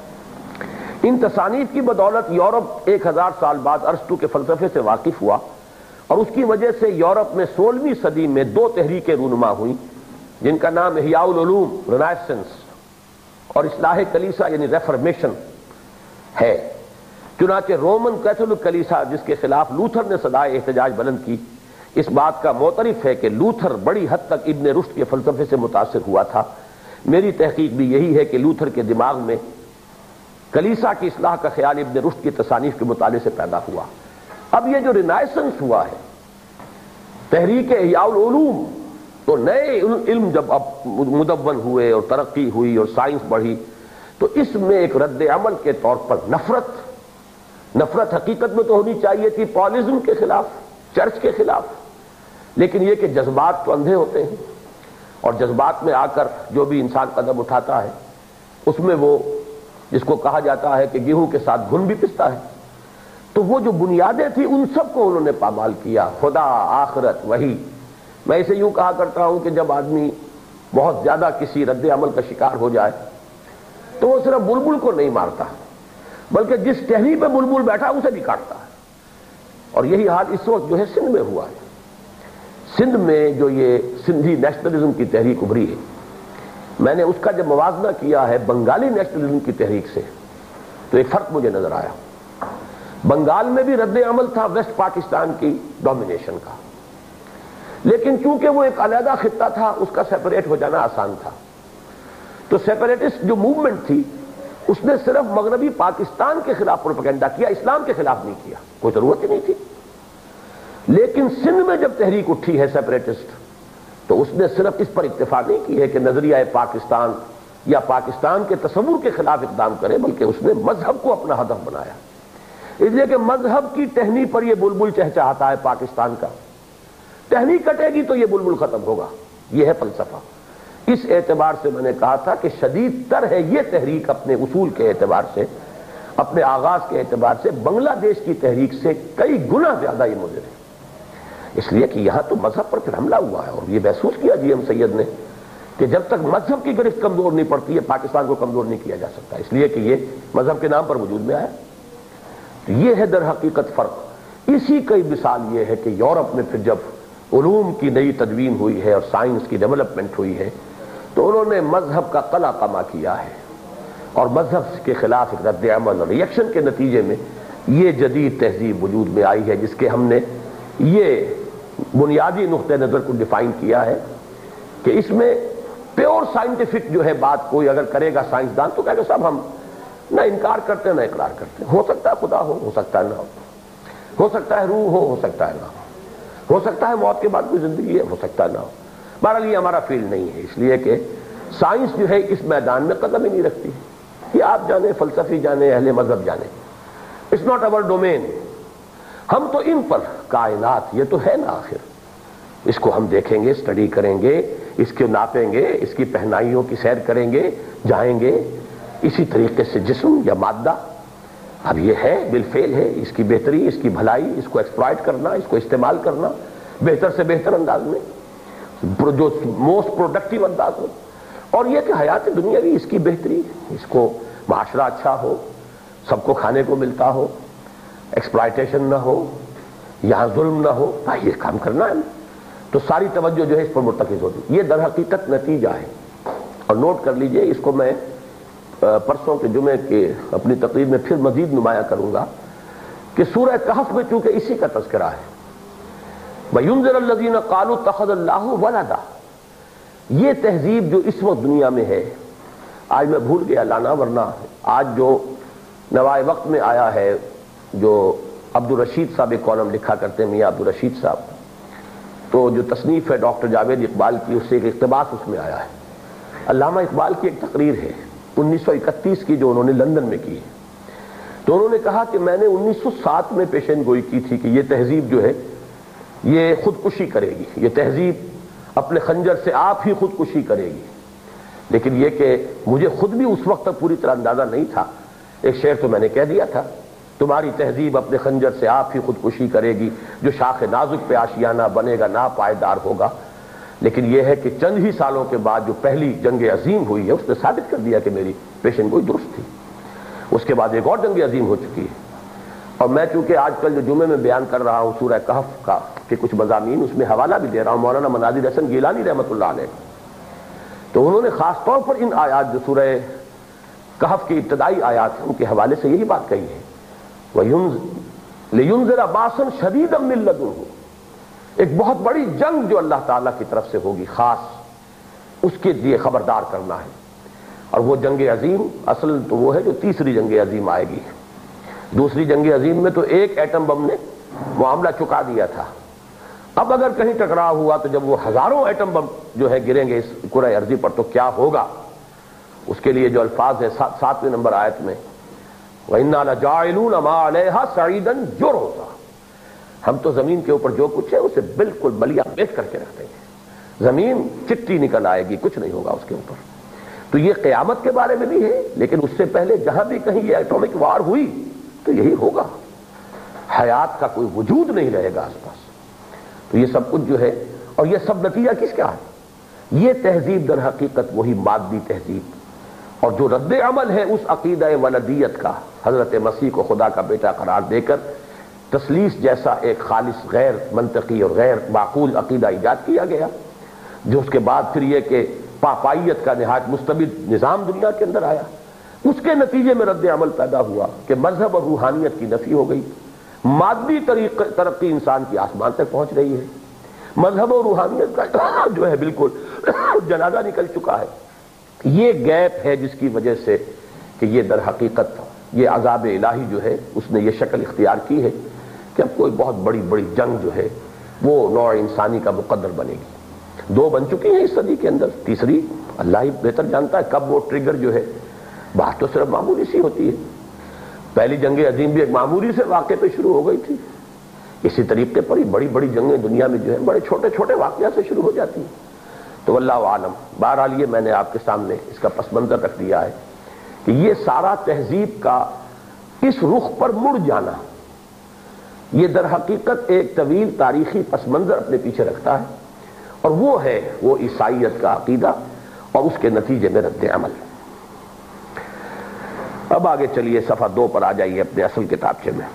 ان تصانیف کی بدولت یورپ ایک ہزار سال بعد ارسطو کے فلسفے سے واقف ہوا، اور اس کی وجہ سے یورپ میں سولہویں صدی میں دو تحریکیں رونما ہوئیں، جن کا نام احیاء العلوم رینیسانس اور اصلاح کلیسا یعنی ریفرمیشن ہے. چنانچہ رومن کیتھولک کلیسا، جس کے خلاف لوتھر نے صدائے احتجاج بلند کی، اس بات کا معترف ہے کہ لوتھر بڑی حد تک ابن رشد کے فلسفے سے متاثر ہوا تھا. میری تحقیق بھی یہی ہے کہ لوتھر کے دماغ میں کلیسا کی اصلاح کا خیال ابن رشد کی تصانیف کے مطالعے سے پیدا ہوا. اب یہ جو رینیسانس ہوا ہے، تحریک احیاء العلوم، تو نئے علم جب اب مدون ہوئے اور ترقی ہوئی اور سائنس بڑھی، تو اس میں ایک رد عمل کے طور پر نفرت نفرت حقیقت میں تو ہونی چاہیے تھی پالزم کے خلاف، چرچ کے خلاف، لیکن یہ کہ جذبات تو اندھے ہوتے ہیں، اور جذبات میں آ کر جو بھی انسان قدم اٹھاتا ہے اس میں وہ، جس کو کہا جاتا ہے کہ گیہوں کے ساتھ گھن بھی پستا ہے، تو وہ جو بنیادیں تھیں ان سب کو انہوں نے پامال کیا. خدا، آخرت، وحی. میں اسے یوں کہا کرتا ہوں کہ جب آدمی بہت زیادہ کسی رد عمل کا شکار ہو جائے تو وہ صرف بلبل کو نہیں مارتا، بلکہ جس ٹہنی پہ بلبل بیٹھا اسے بھی کاٹتا ہے. اور یہی حال اس وقت جو ہے سندھ میں ہوا ہے. سندھ میں جو یہ سندھی نیشنلزم کی تحریک ابھری ہے، میں نے اس کا جب موازنہ کیا ہے بنگالی نیشنلزم کی تحریک سے، تو ایک فرق مجھے نظر آیا. بنگال میں بھی رد عمل تھا ویسٹ پاکستان کی ڈومینیشن کا، لیکن چونکہ وہ ایک علیحدہ خطہ تھا، اس کا سیپریٹ ہو جانا آسان تھا. تو سیپریٹسٹ جو موومنٹ تھی اس نے صرف مغربی پاکستان کے خلاف پروپیگنڈا کیا، اسلام کے خلاف نہیں کیا، کوئی ضرورت ہی نہیں تھی. لیکن سندھ میں جب تحریک اٹھی ہے سیپریٹسٹ، تو اس نے صرف اس پر اکتفا نہیں کی ہے کہ نظریہ پاکستان یا پاکستان کے تصور کے خلاف اقدام کرے، بلکہ اس نے مذہب کو اپنا ہدف بنایا. اس لیے کہ مذہب کی ٹہنی پر یہ بلبل چہچہاتا ہے پاکستان کا، ٹہنی کٹے گی تو یہ بلبل ختم ہوگا. یہ ہے فلسفہ. اس اعتبار سے میں نے کہا تھا کہ شدید تر ہے یہ تحریک اپنے اصول کے اعتبار سے، اپنے آغاز کے اعتبار سے بنگلہ دیش کی تحریک سے کئی گنا زیادہ یہ مضر ہے. اس لیے کہ یہاں تو مذہب پر پھر حملہ ہوا ہے، اور یہ محسوس کیا جی ایم سید نے کہ جب تک مذہب کی گرفت کمزور نہیں پڑتی ہے پاکستان کو کمزور نہیں کیا جا سکتا، اس لیے کہ یہ مذہب کے نام پر وجود میں آیا. یہ ہے در حقیقت فرق. اسی کی مثال یہ ہے کہ یورپ میں پھر جب علوم کی نئی تدوین ہوئی ہے اور سائنس کی ڈیولپمنٹ ہوئی ہے، تو انہوں نے مذہب کا قلع قمع کیا ہے، اور مذہب کے خلاف ایک رد عمل اور ریئیکشن کے نتیجے میں یہ جدید تہذیب وجود میں آئی ہے، جس کے ہم نے یہ بنیادی نقطہ نظر کو ڈیفائن کیا ہے کہ اس میں پیور سائنٹیفک جو ہے بات کوئی اگر کرے گا سائنسدان تو کہے گا صاحب ہم نہ انکار کرتے نہ اقرار کرتے، ہو سکتا ہے خدا ہو، ہو سکتا ہے نہ ہو، ہو سکتا ہے روح ہو، ہو سکتا ہے نہ ہو، ہو سکتا ہے موت کے بعد کوئی زندگی ہے، ہو سکتا ہے نہ ہو. بہرحال یہ ہمارا فیلڈ نہیں ہے، اس لیے کہ سائنس جو ہے اس میدان میں قدم ہی نہیں رکھتی. یہ آپ جانے، فلسفی جانے، اہل مذہب جانے، اٹس ناٹ اوور ڈومین. ہم تو ان پر کائنات یہ تو ہے نا، آخر اس کو ہم دیکھیں گے، اسٹڈی کریں گے، اس کو ناپیں گے، اس کی پہنائیوں کی سیر کریں گے، جائیں گے. اسی طریقے سے جسم یا مادہ اب یہ ہے بالفعل ہے، اس کی بہتری، اس کی بھلائی، اس کو ایکسپلائٹ کرنا، اس کو استعمال کرنا بہتر سے بہتر انداز میں، جو موسٹ پروڈکٹیو انداز ہو. اور یہ کہ حیات دنیاوی اس کی بہتری، اس کو معاشرہ اچھا ہو، سب کو کھانے کو ملتا ہو، ایکسپلائٹیشن نہ ہو، یہاں ظلم نہ ہو، بھائی یہ کام کرنا ہے تو ساری توجہ جو ہے اس پر مرتکز ہوتی. یہ در حقیقت نتیجہ ہے. اور نوٹ کر لیجئے، اس کو میں پرسوں کے جمعے کے اپنی تقریر میں پھر مزید نمایاں کروں گا کہ سورہ کہف میں چونکہ اسی کا تذکرہ ہے، وَيُنذِرَ الَّذِينَ قَالُوا اتَّخَذَ اللَّهُ وَلَدًا. یہ تہذیب جو اس وقت دنیا میں ہے، آج میں بھول گیا لانا، ورنہ آج جو نوائے وقت میں آیا ہے، جو عبدالرشید صاحب ایک کالم لکھا کرتے ہیں، میاں عبدالرشید صاحب، تو جو تصنیف ہے ڈاکٹر جاوید اقبال کی، اس سے ایک اقتباس اس میں آیا ہے. علامہ اقبال کی ایک تقریر ہے انیس سو اکتیس کی جو انہوں نے لندن میں کی ہے. تو انہوں نے کہا کہ میں نے انیس سو سات میں پیشین گوئی کی تھی کہ یہ تہذیب جو ہے یہ خودکشی کرے گی، یہ تہذیب اپنے خنجر سے آپ ہی خودکشی کرے گی. لیکن یہ کہ مجھے خود بھی اس وقت تک پوری طرح اندازہ نہیں تھا. ایک شعر تو میں نے کہہ دیا تھا، تمہاری تہذیب اپنے خنجر سے آپ ہی خودکشی کرے گی، جو شاخ نازک پہ آشیانہ بنے گا نا پائیدار ہوگا. لیکن یہ ہے کہ چند ہی سالوں کے بعد جو پہلی جنگ عظیم ہوئی ہے اس نے ثابت کر دیا کہ میری پیشن گوئی درست تھی. اس کے بعد ایک اور جنگ عظیم ہو چکی ہے. اور میں چونکہ آج کل جو جمعے میں بیان کر رہا ہوں سورہ کہف کا کہ کچھ مضامین، اس میں حوالہ بھی دے رہا ہوں مولانا مناظر حسن گیلانی رحمۃ اللہ علیہ، تو انہوں نے خاص طور پر ان آیات جو سورہ کہف کی ابتدائی آیات ہیں ان کے حوالے سے یہی بات کہی ہے، لِيُنذِرَ بَأْسًا شَدِيدًا مِّن لَّدُنْهُ. ایک بہت بڑی جنگ جو اللہ تعالیٰ کی طرف سے ہوگی خاص، اس کے لیے خبردار کرنا ہے. اور وہ جنگ عظیم اصل تو وہ ہے جو تیسری جنگ عظیم آئے گی. دوسری جنگ عظیم میں تو ایک ایٹم بم نے معاملہ چکا دیا تھا. اب اگر کہیں ٹکراؤ ہوا تو جب وہ ہزاروں ایٹم بم جو ہے گریں گے اس کرۂ ارضی پر تو کیا ہوگا. اس کے لیے جو الفاظ ہے ساتویں نمبر آیت میں، وَإِنَّا لَجَاعِلُونَ مَا عَلَيْهَا صَعِيدًا جُرُزًا. ہم تو زمین کے اوپر جو کچھ ہے اسے بالکل بلیا بیچ کر کے رکھ دیں گے. زمین چٹی نکل آئے گی، کچھ نہیں ہوگا اس کے اوپر. تو یہ قیامت کے بارے میں بھی ہے، لیکن اس سے پہلے جہاں بھی کہیں یہ ایٹامک وار ہوئی تو یہی ہوگا. حیات کا کوئی وجود نہیں رہے گا آس پاس. تو یہ سب کچھ جو ہے، اور یہ سب نتیجہ کس کا ہے؟ یہ تہذیب در حقیقت وہی مادی تہذیب اور جو رد عمل ہے اس عقیدہ ولدیت کا، حضرت مسیح کو خدا کا بیٹا قرار دے کر تثلیث جیسا ایک خالص غیر منطقی اور غیر معقول عقیدہ ایجاد کیا گیا، جو اس کے بعد پھر یہ کہ پاپائیت کا نہایت مستبد نظام دنیا کے اندر آیا. اس کے نتیجے میں رد عمل پیدا ہوا کہ مذہب اور روحانیت کی نفی ہو گئی. مادی ترقی انسان کی آسمان تک پہنچ رہی ہے، مذہب اور روحانیت کا جو ہے بالکل جنازہ نکل چکا ہے. یہ گیپ ہے جس کی وجہ سے کہ یہ در حقیقت یہ عذاب الہی جو ہے اس نے یہ شکل اختیار کی ہے کہ اب کوئی بہت بڑی بڑی جنگ جو ہے وہ نوع انسانی کا مقدر بنے گی. دو بن چکی ہیں اس صدی کے اندر، تیسری اللہ ہی بہتر جانتا ہے کب وہ ٹریگر جو ہے. بات تو صرف معمولی سی ہوتی ہے. پہلی جنگ عظیم بھی ایک معمولی سے واقعے پہ شروع ہو گئی تھی. اسی طریقے پر ہی بڑی بڑی جنگیں دنیا میں جو ہے بڑے چھوٹے چھوٹے واقعات سے شروع ہو جاتی ہیں. تو واللہ عالم. بہرحال یہ میں نے آپ کے سامنے اس کا پس منظر رکھ دیا ہے کہ یہ سارا تہذیب کا اس رخ پر مڑ جانا یہ در حقیقت ایک طویل تاریخی پس منظر اپنے پیچھے رکھتا ہے، اور وہ ہے وہ عیسائیت کا عقیدہ اور اس کے نتیجے میں رد عمل. اب آگے چلیے صفحہ دو پر آ جائیے اپنے اصل کتابچے میں.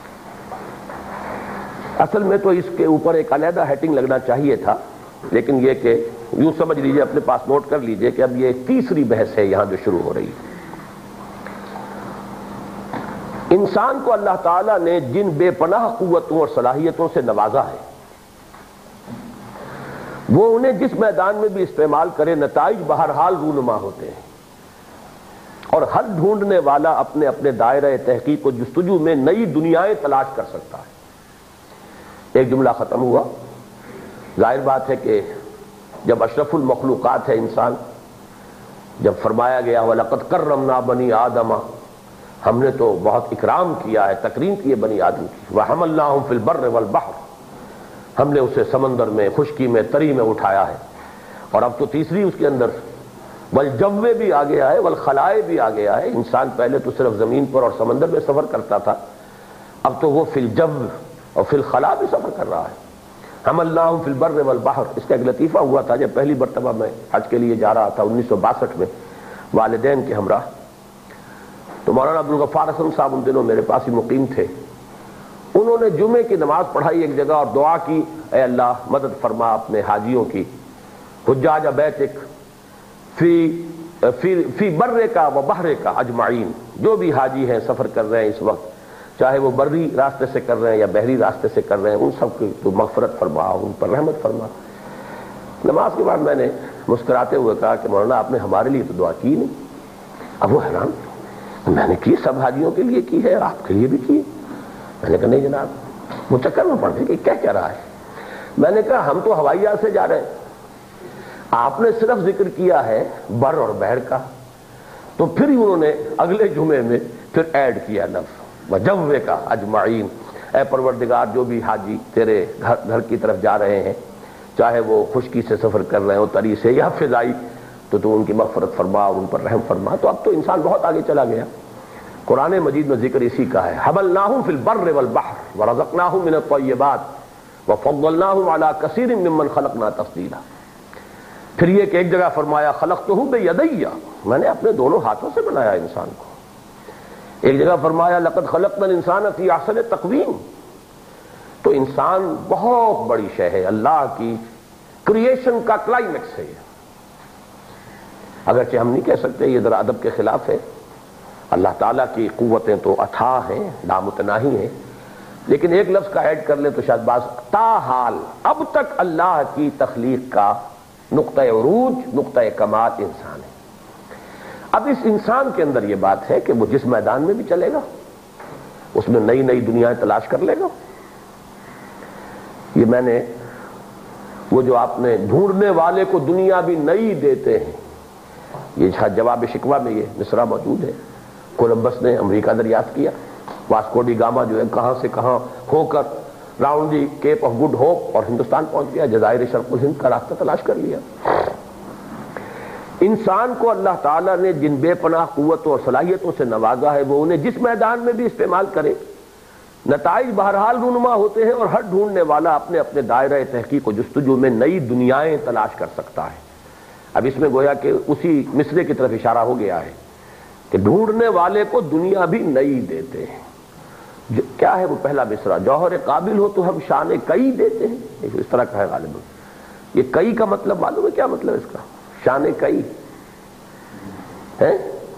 اصل میں تو اس کے اوپر ایک علیحدہ ہیڈنگ لگنا چاہیے تھا، لیکن یہ کہ یوں سمجھ لیجئے، اپنے پاس نوٹ کر لیجئے کہ اب یہ تیسری بحث ہے یہاں جو شروع ہو رہی ہے. انسان کو اللہ تعالیٰ نے جن بے پناہ قوتوں اور صلاحیتوں سے نوازا ہے وہ انہیں جس میدان میں بھی استعمال کرے نتائج بہرحال رونما ہوتے ہیں، اور حل ڈھونڈنے والا اپنے اپنے دائرہ تحقیق و جستجو میں نئی دنیایں تلاش کر سکتا ہے. ایک جملہ ختم ہوا. ظاہر بات ہے کہ جب اشرف المخلوقات ہے انسان، جب فرمایا گیا وَلَقَدْ كَرَّمْنَا بَنِي آدَمَ، ہم نے تو بہت اکرام کیا ہے، تکریم کی ہے بنی آدم کی. وَحَمَلْنَاهُمْ فِي الْبَرِّ وَالْبَحْرِ، ہم نے اسے سمندر میں، خشکی میں، تری میں اٹھایا ہے. اور اب تو تیسری اس کے اندر والجوّ بھی آ گیا ہے، والخلائے بھی آ گیا ہے. انسان پہلے تو صرف زمین پر اور سمندر میں سفر کرتا تھا، اب تو وہ فی الجو اور فی الخلا بھی سفر کر رہا ہے. حملناہم فی البر والبحر. اس کا ایک لطیفہ ہوا تھا جب پہلی مرتبہ میں حج کے لیے جا رہا تھا انیس سو باسٹھ میں والدین کے ہمراہ، تو مولانا عبدالغفار حسن صاحب ان دنوں میرے پاس ہی مقیم تھے. انہوں نے جمعے کی نماز پڑھائی ایک جگہ اور دعا کی، اے اللہ مدد فرما اپنے حاجیوں کی، حجاج بیتک فی فی فی برے کا و بحرے کا اجمعین، جو بھی حاجی ہیں سفر کر رہے ہیں اس وقت، چاہے وہ بری راستے سے کر رہے ہیں یا بحری راستے سے کر رہے ہیں، ان سب کی تو مغفرت فرما، ان پر رحمت فرما. نماز کے بعد میں نے مسکراتے ہوئے کہا کہ مولانا آپ نے ہمارے لیے تو دعا کی نہیں. اب وہ حیران، میں نے کی، سب حاجیوں کے لیے کی ہے، آپ کے لیے بھی کی. میں نے کہا نہیں جناب. وہ چکر میں پڑ گئے کہ کیا کہہ رہا ہے. میں نے کہا ہم تو ہوائی جہاز سے جا رہے ہیں، آپ نے صرف ذکر کیا ہے بر اور بحر کا. تو پھر ہی انہوں نے اگلے جمعے میں پھر ایڈ کیا لفظ وجوے کا اجمعین، اے پروردگار جو بھی حاجی تیرے گھر گھر کی طرف جا رہے ہیں، چاہے وہ خشکی سے سفر کر رہے ہوں تری سے یا فضائی، تو تو ان کی مغفرت فرما اور ان پر رحم فرما. تو اب تو انسان بہت آگے چلا گیا. قرآن مجید میں ذکر اسی کا ہے، حملناہم فی البر والبحر ورزقناہم من الطیبات وفضلناہم علی کثیر ممن خلقنا تفضیلا. پھر یہ کہ ایک جگہ فرمایا خلقتہ بیدی، میں نے اپنے دونوں ہاتھوں سے بنایا انسان کو. ایک جگہ فرمایا لقد خلقنا الانسان فی احسن تقویم. تو انسان بہت بڑی شے ہے، اللہ کی کریشن کا کلائمیکس ہے. اگرچہ ہم نہیں کہہ سکتے، یہ ذرا ادب کے خلاف ہے. اللہ تعالیٰ کی قوتیں تو اتھاہ ہیں، نامتناہی ہیں، لیکن ایک لفظ کا ایڈ کر لیں تو شاید بعض تاحال اب تک اللہ کی تخلیق کا نقطہ عروج، نقطہ کمال انسان ہے. اب اس انسان کے اندر یہ بات ہے کہ وہ جس میدان میں بھی چلے گا اس میں نئی نئی دنیایں تلاش کر لے گا. یہ میں نے وہ جو آپ نے ڈھونڈنے والے کو دنیا بھی نئی دیتے ہیں، یہ جواب شکوہ میں یہ مصرع موجود ہے. کولمبس نے امریکہ دریافت کیا، واسکو ڈی گاما جو ہے کہاں سے کہاں ہو کر round the Cape of Good Hope اور ہندوستان پہنچ گیا، جزائر شرق الہند کا راستہ تلاش کر لیا. انسان کو اللہ تعالیٰ نے جن بے پناہ قوتوں اور صلاحیتوں سے نوازا ہے وہ انہیں جس میدان میں بھی استعمال کرے، نتائج بہرحال رونما ہوتے ہیں، اور ہر ڈھونڈنے والا اپنے اپنے دائرہ تحقیق و جستجو میں نئی دنیایں تلاش کر سکتا ہے. اب اس میں گویا کہ اسی مصرے کی طرف اشارہ ہو گیا ہے کہ ڈھونڈنے والے کو دنیا بھی نئی دیتے ہیں. کیا ہے وہ پہلا مصرع؟ جوہر قابل ہو تو ہم شان کئی دیتے ہیں، اس طرح کا ہے غالباً. یہ کئی کا مطلب معلوم ہے کیا مطلب اس کا؟ شان کئی ہے.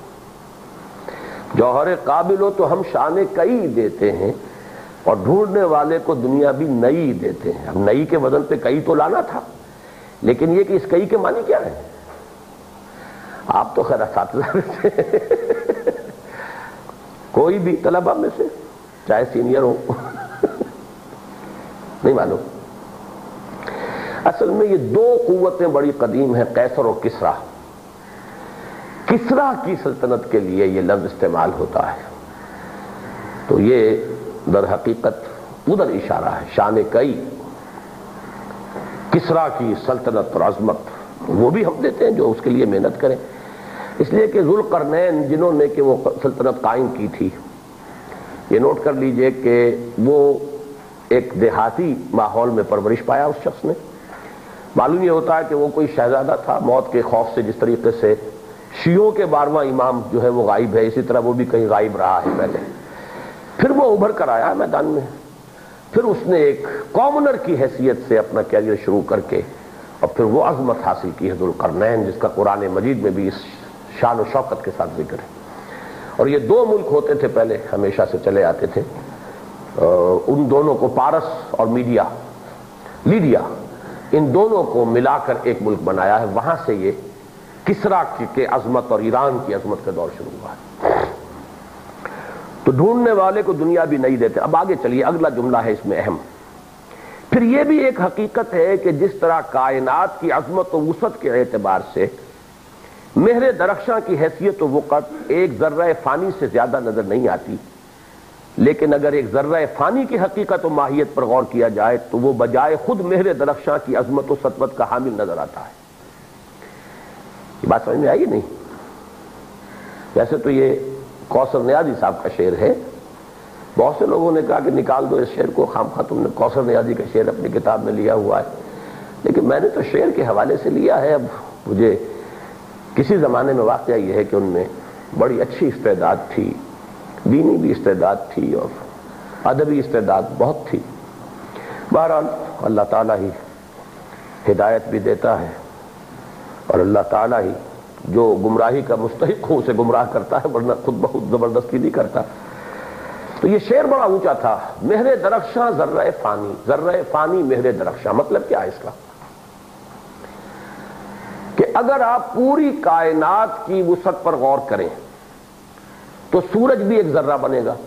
جوہر قابل ہو تو ہم شان کئی دیتے ہیں اور ڈھونڈنے والے کو دنیا بھی نئی دیتے ہیں. اب نئی کے وزن پہ کئی تو لانا تھا، لیکن یہ کہ اس کئی کے معنی کیا ہے؟ آپ تو خیر اساتذہ میں سے کوئی بھی طلبہ میں سے چاہے سینئر ہو نہیں معلوم. اصل میں یہ دو قوتیں بڑی قدیم ہیں، قیصر اور کسریٰ. کسریٰ کی سلطنت کے لیے یہ لفظ استعمال ہوتا ہے، تو یہ در حقیقت ادھر اشارہ ہے. شان کئی، کسریٰ کی سلطنت اور عظمت وہ بھی ہم دیتے ہیں جو اس کے لیے محنت کریں. اس لیے کہ ذوالقرنین جنہوں نے کہ وہ سلطنت قائم کی تھی، یہ نوٹ کر لیجئے کہ وہ ایک دیہاتی ماحول میں پرورش پایا اس شخص نے. معلوم یہ ہوتا ہے کہ وہ کوئی شہزادہ تھا، موت کے خوف سے جس طریقے سے شیعوں کے بارہواں امام جو ہے وہ غائب ہے، اسی طرح وہ بھی کہیں غائب رہا ہے پہلے. پھر وہ ابھر کر آیا میدان میں، پھر اس نے ایک کامنر کی حیثیت سے اپنا کیریئر شروع کر کے اور پھر وہ عظمت حاصل کی ہے ذوالقرنین، جس کا قرآن مجید میں بھی اس شان و شوکت کے ساتھ ذکر ہے. اور یہ دو ملک ہوتے تھے پہلے، ہمیشہ سے چلے آتے تھے. ان دونوں کو پارس اور میڈیا لیڈیا، ان دونوں کو ملا کر ایک ملک بنایا ہے. وہاں سے یہ کسریٰ کی عظمت اور ایران کی عظمت کا دور شروع ہوا ہے. تو ڈھونڈنے والے کو دنیا بھی نہیں دیتے. اب آگے چلیے، اگلا جملہ ہے اس میں اہم. پھر یہ بھی ایک حقیقت ہے کہ جس طرح کائنات کی عظمت و وسعت کے اعتبار سے مہر درخشاں کی حیثیت و وقت ایک ذرہ فانی سے زیادہ نظر نہیں آتی، لیکن اگر ایک ذرہ فانی کی حقیقت و ماہیت پر غور کیا جائے تو وہ بجائے خود مہر درخشاں کی عظمت و سطوت کا حامل نظر آتا ہے. یہ بات سمجھ میں آئی نہیں؟ ویسے تو یہ کوثر نیازی صاحب کا شعر ہے. بہت سے لوگوں نے کہا کہ نکال دو اس شعر کو، خام خواہ تم نے کوثر نیازی کا شعر اپنی کتاب میں لیا ہوا ہے. لیکن میں نے تو شعر کے حوالے سے لیا ہے. اب مجھے کسی زمانے میں واقعہ یہ ہے کہ ان میں بڑی اچھی استعداد تھی، دینی بھی استعداد تھی اور ادبی استعداد بہت تھی. بہرحال اللہ تعالیٰ ہی ہدایت بھی دیتا ہے اور اللہ تعالیٰ ہی جو گمراہی کا مستحق ہو اسے گمراہ کرتا ہے، ورنہ خود بخود زبردستی نہیں کرتا. تو یہ شعر بڑا اونچا تھا، مہر درخشاں ذرہ فانی، ذرہ فانی مہر درخشاں. مطلب کیا ہے اس کا؟ کہ اگر آپ پوری کائنات کی وسعت پر غور کریں تو سورج بھی ایک ذرہ بنے گا.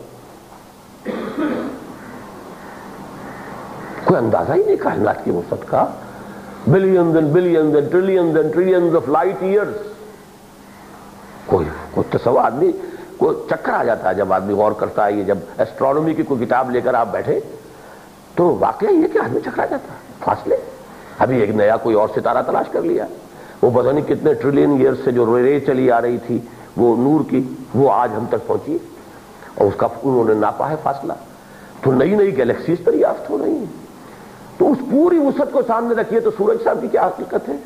کوئی اندازہ ہی نہیں کائنات کی وسعت کا. Billions and billions and trillions and trillions of light years. کوئی کوئی تصور آدمی کوئی چکر آ جاتا ہے جب آدمی غور کرتا ہے. یہ جب ایسٹرونومی کی کوئی کتاب لے کر آپ بیٹھے تو واقعہ یہ کہ آدمی چکر آ جاتا ہے. فاصلے ابھی ایک نیا کوئی اور ستارہ تلاش کر لیا، وہ پتہ نہیں کتنے ٹریلین ایئر سے جو رے چلی آ رہی تھی وہ نور کی، وہ آج ہم تک پہنچی اور اس کا انہوں نے ناپا ہے فاصلہ. تو نئی نئی گیلیکسیز دریافت ہو رہی ہیں. تو اس پوری وسعت کو سامنے رکھیے تو سورج صاحب کی کیا حقیقت ہے؟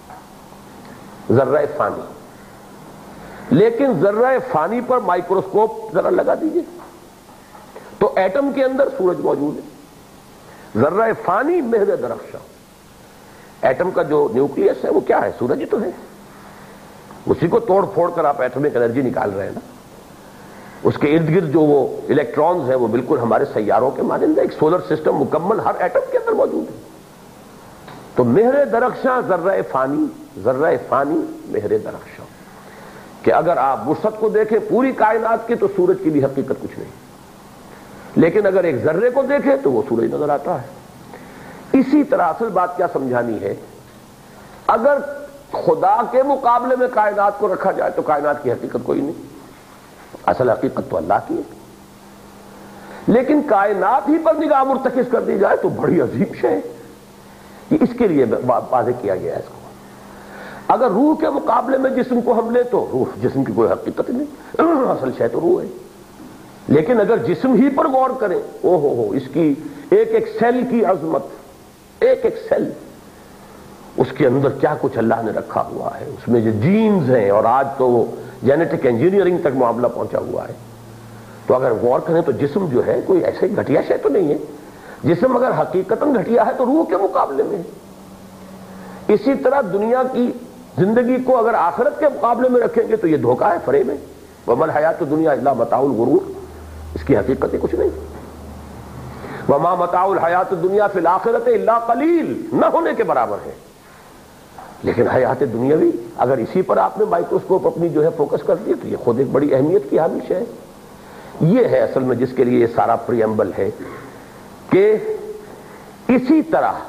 ذرہ فانی. لیکن ذرہ فانی پر مائکروسکوپ ذرا لگا دیجئے تو ایٹم کے اندر سورج موجود ہے. ذرہ فانی مہر درخشاں. ایٹم کا جو نیوکلیس ہے وہ کیا ہے؟ سورج ہی تو ہے. اسی کو توڑ پھوڑ کر آپ ایٹمک انرجی نکال رہے ہیں نا. اس کے ارد گرد جو وہ الیکٹرانز ہیں وہ بالکل ہمارے سیاروں کے مانند ہے. ایک سولر سسٹم مکمل ہر ایٹم کے اندر موجود ہے. تو مہر درخشاں ذرہ فانی، ذرہ فانی مہر درخشاں. کہ اگر آپ وسعت کو دیکھیں پوری کائنات کی تو سورج کی بھی حقیقت کچھ نہیں، لیکن اگر ایک ذرے کو دیکھیں تو وہ سورج نظر آتا ہے. اسی طرح اصل بات کیا سمجھانی ہے، اگر خدا کے مقابلے میں کائنات کو رکھا جائے تو کائنات کی حقیقت کوئی نہیں. اصل حقیقت تو اللہ کی ہے. لیکن کائنات ہی پر نگاہ مرتکز کر دی جائے تو بڑی عظیم شے ہے. یہ اس کے لیے واضح کیا گیا ہے اس کو. اگر روح کے مقابلے میں جسم کو ہم لیں تو روح جسم کی کوئی حقیقت نہیں، اصل شے تو روح ہے. لیکن اگر جسم ہی پر غور کریں، او ہو ہو اس کی ایک ایک سیل کی عظمت، ایک ایک سیل، اس کے اندر کیا کچھ اللہ نے رکھا ہوا ہے. اس میں جو جینز ہیں اور آج تو وہ جینیٹک انجینئرنگ تک معاملہ پہنچا ہوا ہے. تو اگر غور کریں تو جسم جو ہے کوئی ایسے گھٹیا شے تو نہیں ہے. جسم اگر حقیقتاً گھٹیا ہے تو روح کے مقابلے میں. اسی طرح دنیا کی زندگی کو اگر آخرت کے مقابلے میں رکھیں گے تو یہ دھوکہ ہے، فریب ہے. وَمَا الْحَيَاةُ الدُّنْيَا إِلَّا مَتَاعُ الْغُرُورِ. اس کی حقیقت ہی کچھ نہیں. وَمَا مَتَاعُ الْحَيَاةِ الدُّنْيَا فِي الْآخِرَةِ إِلَّا قَلِيلٌ. نہ ہونے کے برابر ہے. لیکن حیات دنیاوی اگر اسی پر آپ نے مائکروسکوپ اپنی جو ہے فوکس کر دی تو یہ خود ایک بڑی اہمیت کی حامل ہے. یہ ہے اصل میں جس کے لیے یہ سارا پریمبل ہے کہ اسی طرح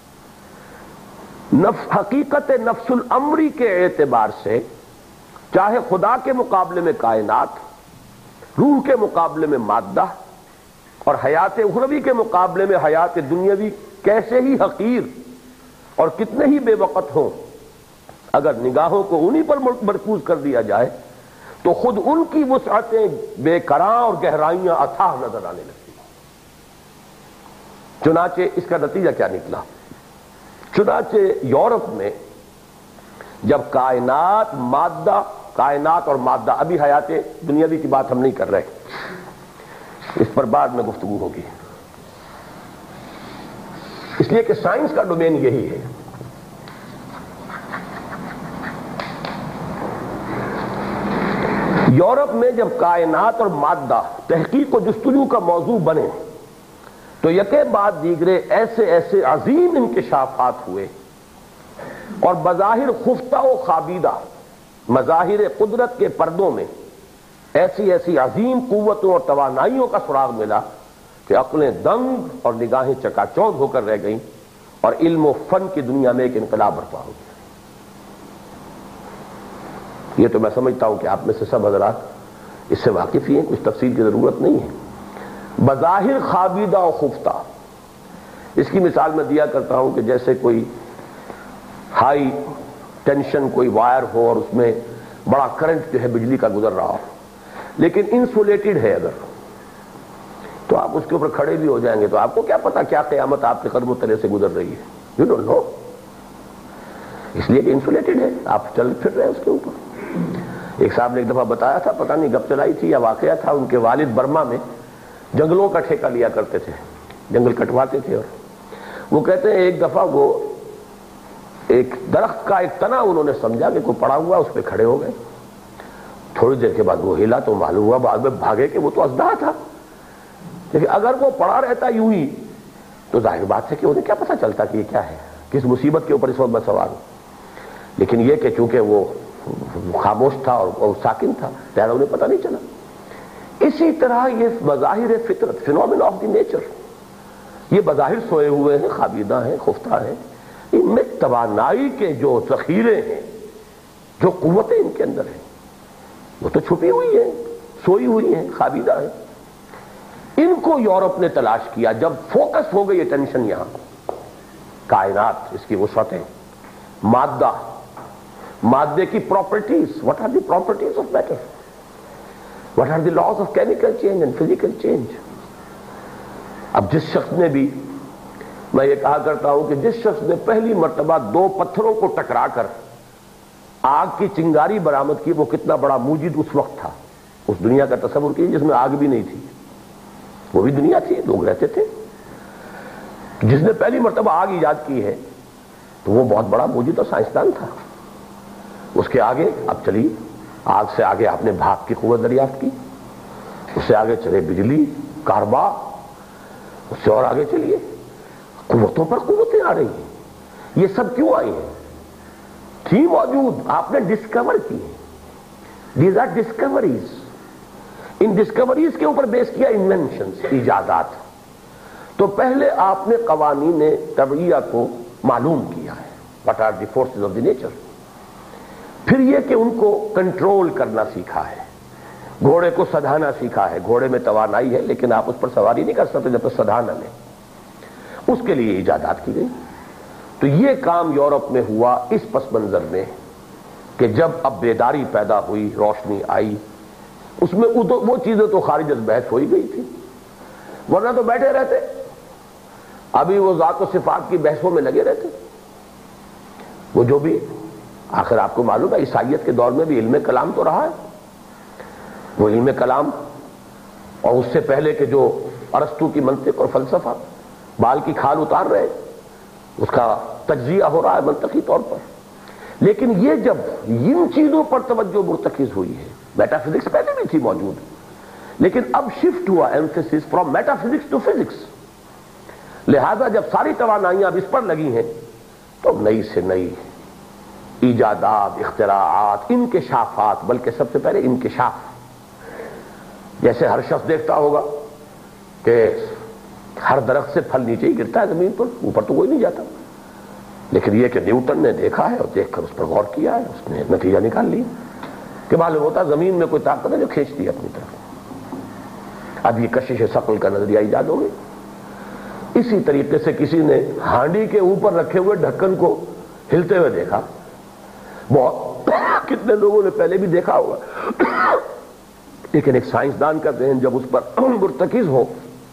نفس حقیقت نفس الامری کے اعتبار سے چاہے خدا کے مقابلے میں کائنات، روح کے مقابلے میں مادہ اور حیات اخروی کے مقابلے میں حیات دنیاوی کیسے ہی حقیر اور کتنے ہی بے وقت ہوں، اگر نگاہوں کو انہی پر مرکوز کر دیا جائے تو خود ان کی وسعتیں بے کراں اور گہرائیاں اتھاہ نظر آنے لگتی. چنانچہ اس کا نتیجہ کیا نکلا؟ چنانچہ یورپ میں جب کائنات مادہ کائنات اور مادہ، ابھی حیات دنیاوی کی بات ہم نہیں کر رہے، اس پر بعد میں گفتگو ہوگی، اس لیے کہ سائنس کا ڈومین یہی ہے. یورپ میں جب کائنات اور مادہ تحقیق و جستجو کا موضوع بنے تو یکے بعد دیگرے ایسے ایسے عظیم انکشافات ہوئے اور بظاہر خفتہ و خابیدہ مظاہر قدرت کے پردوں میں ایسی ایسی عظیم قوتوں اور توانائیوں کا سراغ ملا کہ عقلیں دنگ اور نگاہیں چکا چوندھ ہو کر رہ گئیں اور علم و فن کی دنیا میں ایک انقلاب برپا ہو گیا. یہ تو میں سمجھتا ہوں کہ آپ میں سے سب حضرات اس سے واقف ہی ہیں، کچھ تفصیل کی ضرورت نہیں ہے. بظاہر خابیدہ و خفتہ، اس کی مثال میں دیا کرتا ہوں کہ جیسے کوئی ہائی ٹینشن کوئی وائر ہو اور اس میں بڑا کرنٹ جو ہے بجلی کا گزر رہا ہو، لیکن انسولیٹڈ ہے اگر، تو آپ اس کے اوپر کھڑے بھی ہو جائیں گے تو آپ کو کیا پتا کیا قیامت آپ کے قدم و تلے سے گزر رہی ہے. یو ڈونٹ نو، اس لیے کہ انسولیٹڈ ہے، آپ چل پھر رہے ہیں اس کے اوپر. ایک صاحب نے ایک دفعہ بتایا تھا، پتہ نہیں گپ چلائی تھی یا واقعہ تھا، ان کے والد برما میں جنگلوں کا ٹھیکہ لیا کرتے تھے، جنگل کٹواتے تھے، اور وہ کہتے ہیں ایک دفعہ وہ ایک درخت کا ایک تنا انہوں نے سمجھا کہ کوئی پڑا ہوا، اس پہ کھڑے ہو گئے. تھوڑی دیر کے بعد وہ ہلا تو معلوم ہوا بعد میں بھاگے کہ وہ تو اژدہا تھا. لیکن اگر وہ پڑا رہتا یوں ہی تو ظاہر بات ہے کہ انہیں کیا پتہ چلتا کہ یہ کیا ہے، کس مصیبت کے اوپر اس وقت میں سوار ہوں. لیکن یہ کہ چونکہ وہ خاموش تھا اور ساکن تھا لہذا انہیں پتہ نہیں چلا. اسی طرح یہ مظاہر فطرت، فینومین آف دی نیچر، یہ بظاہر سوئے ہوئے ہیں، خوابیدہ ہیں، خفتہ ہیں، ان میں توانائی کے جو ذخیرے ہیں، جو قوتیں ان کے اندر ہیں، وہ تو چھپی ہوئی ہیں، سوئی ہوئی ہیں، خوابیدہ ہیں. ان کو یورپ نے تلاش کیا. جب فوکس ہو گئی اٹینشن یہاں، کائنات، اس کی وسعتیں، مادہ، مادے کی properties, what are the properties of matter, what are the laws of chemical change and physical change. اب جس شخص نے بھی، میں یہ کہا کرتا ہوں کہ جس شخص نے پہلی مرتبہ دو پتھروں کو ٹکرا کر آگ کی چنگاری برآمد کی، وہ کتنا بڑا موجد اس وقت تھا. اس دنیا کا تصور کیجیے جس میں آگ بھی نہیں تھی، وہ بھی دنیا تھی، لوگ رہتے تھے. جس نے پہلی مرتبہ آگ ایجاد کی ہے تو وہ بہت بڑا موجد اور سائنسدان تھا. اس کے آگے اب چلی، آگ سے آگے آپ نے بھاپ کی قوت دریافت کی، اس سے آگے چلے بجلی، کاربا، اس سے اور آگے چلیے، قوتوں پر قوتیں آ رہی ہیں. یہ سب کیوں آئی ہیں؟ تھی موجود، آپ نے ڈسکور کی. These are discoveries. ان ڈسکوریز کے اوپر بیس کیا انوینشنز، ایجادات. تو پہلے آپ نے قوانین طبیعیہ کو معلوم کیا ہے، what are the forces of the nature. پھر یہ کہ ان کو کنٹرول کرنا سیکھا ہے، گھوڑے کو سدھانا سیکھا ہے. گھوڑے میں توانائی ہے لیکن آپ اس پر سواری نہیں کر سکتے جب تک سدھا نہ لیں. اس کے لیے ایجادات کی گئی. تو یہ کام یورپ میں ہوا اس پس منظر میں کہ جب اب بیداری پیدا ہوئی، روشنی آئی، اس میں وہ چیزیں تو خارج از بحث ہو ہی گئی تھی، ورنہ تو بیٹھے رہتے. ابھی وہ ذات و صفات کی بحثوں میں لگے رہتے. وہ جو بھی، آخر آپ کو معلوم ہے عیسائیت کے دور میں بھی علم کلام تو رہا ہے. وہ علم کلام اور اس سے پہلے کہ جو ارسطو کی منطق اور فلسفہ بال کی کھال اتار رہے، اس کا تجزیہ ہو رہا ہے منطقی طور پر. لیکن یہ جب ان چیزوں پر توجہ مرتکز ہوئی ہے، میٹا فزکس پہلے بھی تھی موجود لیکن اب شفٹ ہوا emphasis from metaphysics to physics. لہذا جب ساری توانائیاں اب اس پر لگی ہیں تو نئی سے نئی ایجادات، اختراعات، انکشافات، بلکہ سب سے پہلے انکشاف. جیسے ہر شخص دیکھتا ہوگا کہ ہر درخت سے پھل نیچے ہی گرتا ہے زمین پر، اوپر تو کوئی نہیں جاتا. لیکن یہ کہ نیوٹن نے دیکھا ہے اور دیکھ کر اس پر غور کیا ہے، اس نے نتیجہ نکال لیا کہ معلوم ہوتا زمین میں کوئی طاقت ہے جو کھینچتی ہے اپنی طرف. اب یہ کشش ثقل کا نظریہ ایجاد ہو گئی. اسی طریقے سے کسی نے ہانڈی کے اوپر رکھے ہوئے ڈھکن کو ہلتے ہوئے دیکھا. بہت کتنے لوگوں نے پہلے بھی دیکھا ہوگا، لیکن ایک سائنسدان کا ذہن جب اس پر مرتکز ہو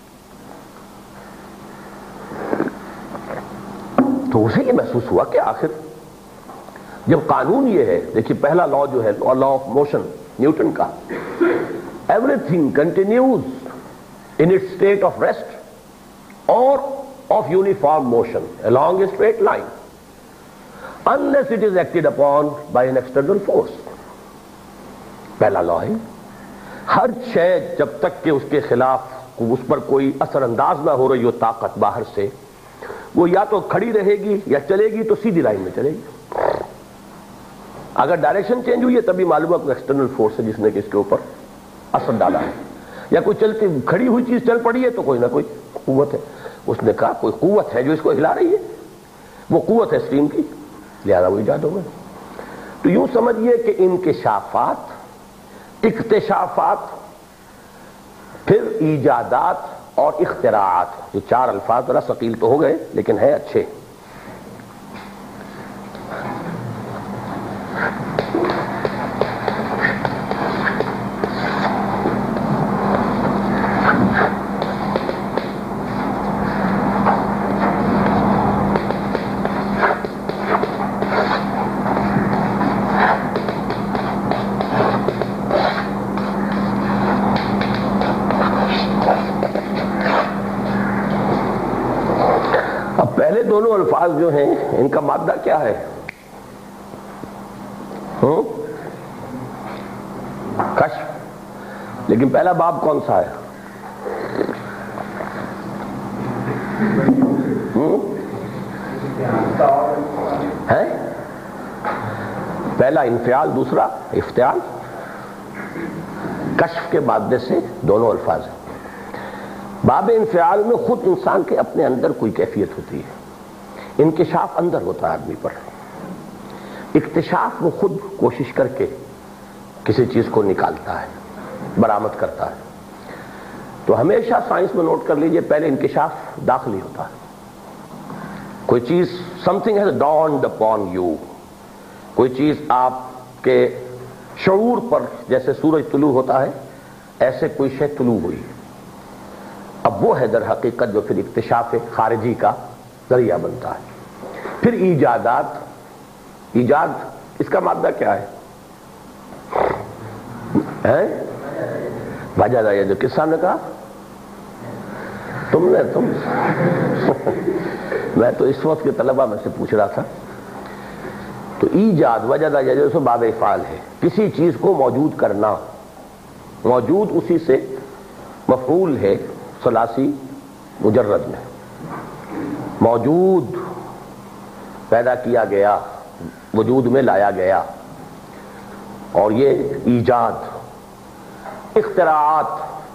تو اسے یہ محسوس ہوا کہ آخر جب قانون یہ ہے، دیکھیے پہلا لا جو ہے لا آف موشن نیوٹن کا، everything continues in it state of rest or of uniform motion along a straight line unless it is acted upon by an external force. پہلا لا ہے ہر شے جب تک کہ اس کے خلاف اس پر کوئی اثر انداز نہ ہو رہی ہو طاقت باہر سے، وہ یا تو کھڑی رہے گی یا چلے گی تو سیدھی لائن میں چلے گی. اگر ڈائریکشن چینج ہوئی ہے تبھی معلوم ہے کوئی ایکسٹرنل فورس ہے جس نے کہ اس کے اوپر اثر ڈالا ہے، یا کوئی چلتی کھڑی ہوئی چیز چل پڑی ہے تو کوئی نہ کوئی قوت ہے. اس نے کہا کوئی قوت ہے جو اس کو ہلا رہی ہے، وہ قوت ہے اسٹیم کی، لہذا وہ ایجاد ہو گئے. تو یوں سمجھیے کہ انکشافات، اکتشافات، پھر ایجادات اور اختراعات، یہ چار الفاظ ذرا ثقیل تو ہو گئے لیکن ہے اچھے. پہلے دونوں الفاظ جو ہیں ان کا مادہ کیا ہے؟ ہوں کشف. لیکن پہلا باب کون سا ہے؟ ہے پہلا انفعال، دوسرا افتعال. کشف کے مادے سے دونوں الفاظ ہیں. باب انفعال میں خود انسان کے اپنے اندر کوئی کیفیت ہوتی ہے، انکشاف اندر ہوتا ہے آدمی پر. اکتشاف وہ خود کوشش کر کے کسی چیز کو نکالتا ہے، برآمد کرتا ہے. تو ہمیشہ سائنس میں نوٹ کر لیجئے پہلے انکشاف داخلی ہوتا ہے. کوئی چیز something has dawned upon you، کوئی چیز آپ کے شعور پر جیسے سورج طلوع ہوتا ہے ایسے کوئی شے طلوع ہوئی. اب وہ ہے در حقیقت جو پھر اکتشاف خارجی کا ذریعہ بنتا ہے. پھر ایجادات، ایجاد اس کا مادہ کیا ہے؟ وجہ یہ جو کس صاحب نے کہا؟ تم نے تم میں تو اس وقت کے طلبہ میں سے پوچھ رہا تھا. تو ایجاد وجہ یہ جو باب افعال ہے، کسی چیز کو موجود کرنا. موجود اسی سے مفعول ہے ثلاثی مجرد میں. موجود پیدا کیا گیا، وجود میں لایا گیا. اور یہ ایجاد، اختراعات،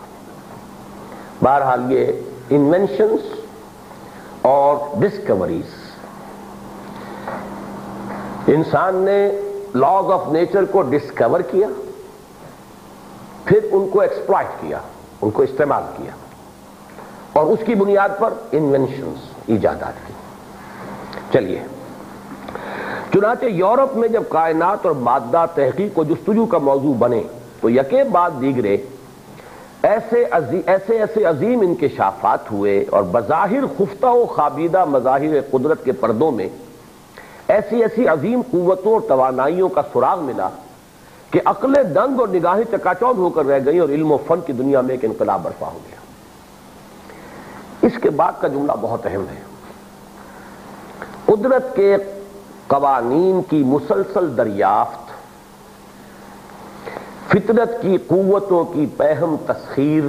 بہرحال یہ انوینشنز اور ڈسکوریز. انسان نے لاز آف نیچر کو ڈسکور کیا، پھر ان کو ایکسپلائٹ کیا، ان کو استعمال کیا، اور اس کی بنیاد پر انوینشنز، ایجادات کی. چلیے، چنانچہ یورپ میں جب کائنات اور مادہ تحقیق و جستجو کا موضوع بنے تو یکے بعد دیگرے ایسے ایسے ایسے عظیم انکشافات ہوئے اور بظاہر خفتہ و خابیدہ مظاہر قدرت کے پردوں میں ایسی ایسی عظیم قوتوں اور توانائیوں کا سراغ ملا کہ عقلیں دنگ اور نگاہیں چکاچوند ہو کر رہ گئیں اور علم و فن کی دنیا میں ایک انقلاب برپا ہو گیا. اس کے بعد کا جملہ بہت اہم ہے. قدرت کے قوانین کی مسلسل دریافت، فطرت کی قوتوں کی پہم تسخیر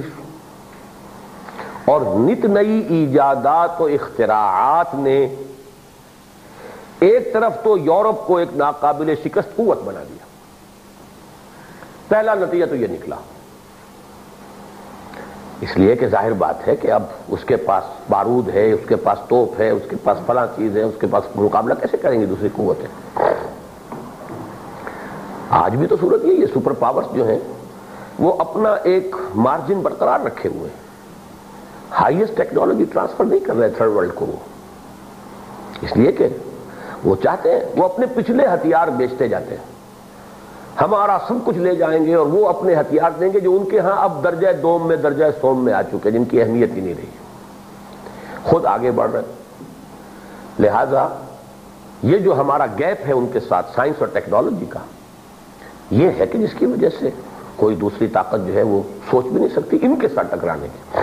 اور نت نئی ایجادات و اختراعات نے ایک طرف تو یورپ کو ایک ناقابل شکست قوت بنا دیا. پہلا نتیجہ تو یہ نکلا، اس لیے کہ ظاہر بات ہے کہ اب اس کے پاس بارود ہے، اس کے پاس توپ ہے، اس کے پاس فلاں چیز ہے، اس کے پاس مقابلہ کیسے کریں گے دوسری قوتیں؟ آج بھی تو صورت یہ یہ سپر پاورز جو ہیں وہ اپنا ایک مارجن برقرار رکھے ہوئے ہیں. ہائیسٹ ٹیکنالوجی ٹرانسفر نہیں کر رہے تھرڈ ورلڈ کو، اس لیے کہ وہ چاہتے ہیں وہ اپنے پچھلے ہتھیار بیچتے جاتے ہیں. ہمارا سب کچھ لے جائیں گے اور وہ اپنے ہتھیار دیں گے جو ان کے ہاں اب درجہ دوم میں درجہ سوم میں آ چکے، جن کی اہمیت ہی نہیں رہی. خود آگے بڑھ رہے. لہذا یہ جو ہمارا گیپ ہے ان کے ساتھ سائنس اور ٹیکنالوجی کا، یہ ہے کہ جس کی وجہ سے کوئی دوسری طاقت جو ہے وہ سوچ بھی نہیں سکتی ان کے ساتھ ٹکرانے کی.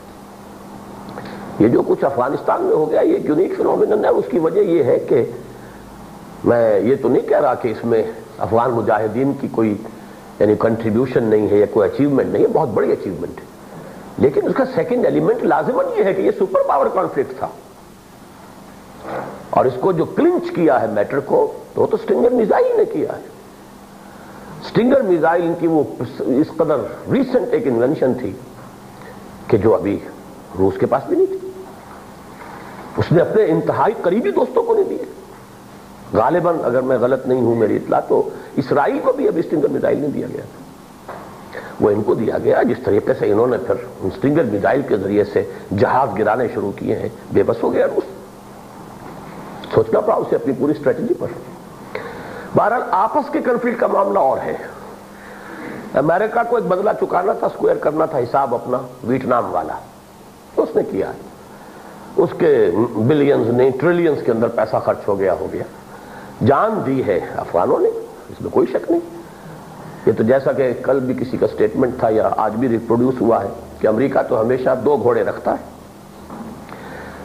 یہ جو کچھ افغانستان میں ہو گیا یہ ایک یونیک فینومینن ہے. اس کی وجہ یہ ہے کہ میں یہ تو نہیں کہہ رہا کہ اس میں افغان مجاہدین کی کوئی یعنی کنٹریبیوشن نہیں ہے یا کوئی اچیومنٹ نہیں ہے، بہت بڑی اچیومنٹ ہے. لیکن اس کا سیکنڈ ایلیمنٹ لازماً یہ ہے کہ یہ سپر پاور کانفلکٹ تھا، اور اس کو جو کلنچ کیا ہے میٹر کو تو تو سٹنگر میزائل نے کیا ہے. سٹنگر میزائل ان کی وہ اس قدر ریسنٹ ایک انوینشن تھی کہ جو ابھی روس کے پاس بھی نہیں تھی. اس نے اپنے انتہائی قریبی دوستوں کو نہیں دیے. غالباً اگر میں غلط نہیں ہوں میری اطلاع تو اسرائیل کو بھی ابھی سٹنگر میزائل نہیں دیا گیا تھا، وہ ان کو دیا گیا. جس طریقے سے انہوں نے پھر ان سٹنگر میزائل کے ذریعے سے جہاز گرانے شروع کیے ہیں، بے بس ہو گیا روس. سوچنا پڑا اسے اپنی پوری اسٹریٹجی پر. بہرحال آپس کے کنفلکٹ کا معاملہ اور ہے. امریکہ کو ایک بدلہ چکانا تھا، اسکوائر کرنا تھا حساب اپنا ویٹنام والا، تو اس نے کیا. اس کے بلینز نہیں ٹریلینز کے اندر پیسہ خرچ ہو گیا ہو گیا جان دی ہے افغانوں نے، اس میں کوئی شک نہیں. یہ تو جیسا کہ کل بھی کسی کا سٹیٹمنٹ تھا یا آج بھی ریپروڈیوس ہوا ہے کہ امریکہ تو ہمیشہ دو گھوڑے رکھتا ہے.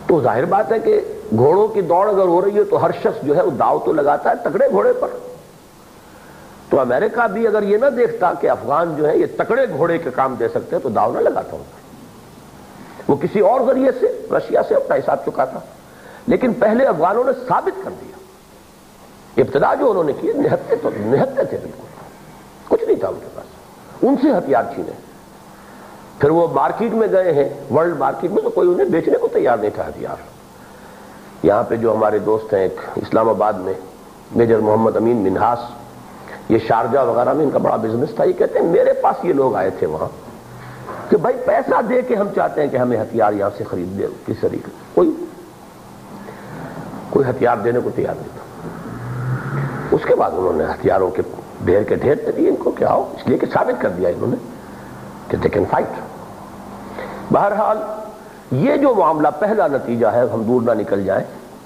تو ظاہر بات ہے کہ گھوڑوں کی دوڑ اگر ہو رہی ہے تو ہر شخص جو ہے وہ داؤ تو لگاتا ہے تکڑے گھوڑے پر. تو امریکہ بھی اگر یہ نہ دیکھتا کہ افغان جو ہے یہ تکڑے گھوڑے کے کام دے سکتے ہیں تو داؤ نہ لگاتا ہوتا. وہ کسی اور ذریعے سے رشیا سے اپنا حساب چکاتا. لیکن پہلے افغانوں نے ثابت کر دیا. ابتدا جو انہوں نے کی نہتے تو نہتے تھے, بالکل کچھ نہیں تھا ان کے پاس, ان سے ہتھیار چھینے. پھر وہ مارکیٹ میں گئے ہیں, ورلڈ مارکیٹ میں, تو کوئی انہیں بیچنے کو تیار نہیں تھا ہتھیار. یہاں پہ جو ہمارے دوست ہیں ایک اسلام آباد میں میجر محمد امین منہاس, یہ شارجہ وغیرہ میں ان کا بڑا بزنس تھا, یہ کہتے ہیں میرے پاس یہ لوگ آئے تھے وہاں کہ بھائی پیسہ دے کے ہم چاہتے ہیں کہ ہمیں ہتھیار یہاں سے خرید دے. کس طریقے کوئی کوئی ہتھیار دینے کو تیار نہیں تھا. اس کے بعد انہوں نے ہتھیاروں کے ڈھیر کے ڈھیر دے دیے ان کو, کیا ہو, اس لیے کہ ثابت کر دیا انہوں نے کہ they can fight. بہرحال یہ جو معاملہ, پہلا نتیجہ ہے, ہم دور نہ نکل جائیں,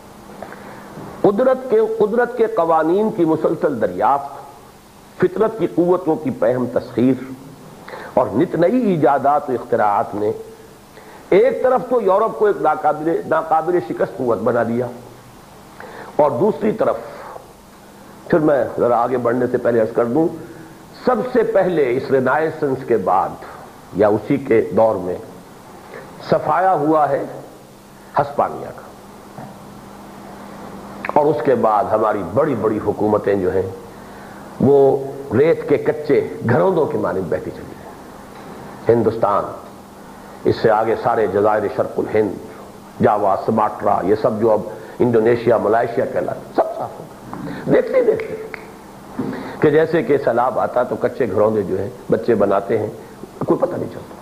قدرت کے قدرت کے قوانین کی مسلسل دریافت, فطرت کی قوتوں کی پہم تسخیر اور نت نئی ایجادات و اختراعات نے ایک طرف تو یورپ کو ایک ناقابل ناقابل شکست قوت بنا دیا, اور دوسری طرف پھر میں ذرا آگے بڑھنے سے پہلے عرض کر دوں, سب سے پہلے اس رینائسنس کے بعد یا اسی کے دور میں صفایا ہوا ہے ہسپانیہ کا, اور اس کے بعد ہماری بڑی بڑی حکومتیں جو ہیں وہ ریت کے کچے گھروندوں کی مانند بہتی چلی ہیں. ہندوستان, اس سے آگے سارے جزائر شرق الہند, جاوا, سماٹرا, یہ سب جو اب انڈونیشیا, ملائیشیا کہلاتے, سب صاف ہو گئے. دیکھتے دیکھتے کہ جیسے کہ سیلاب آتا تو کچے گھروندے جو ہیں بچے بناتے ہیں, کوئی پتہ نہیں چلتا.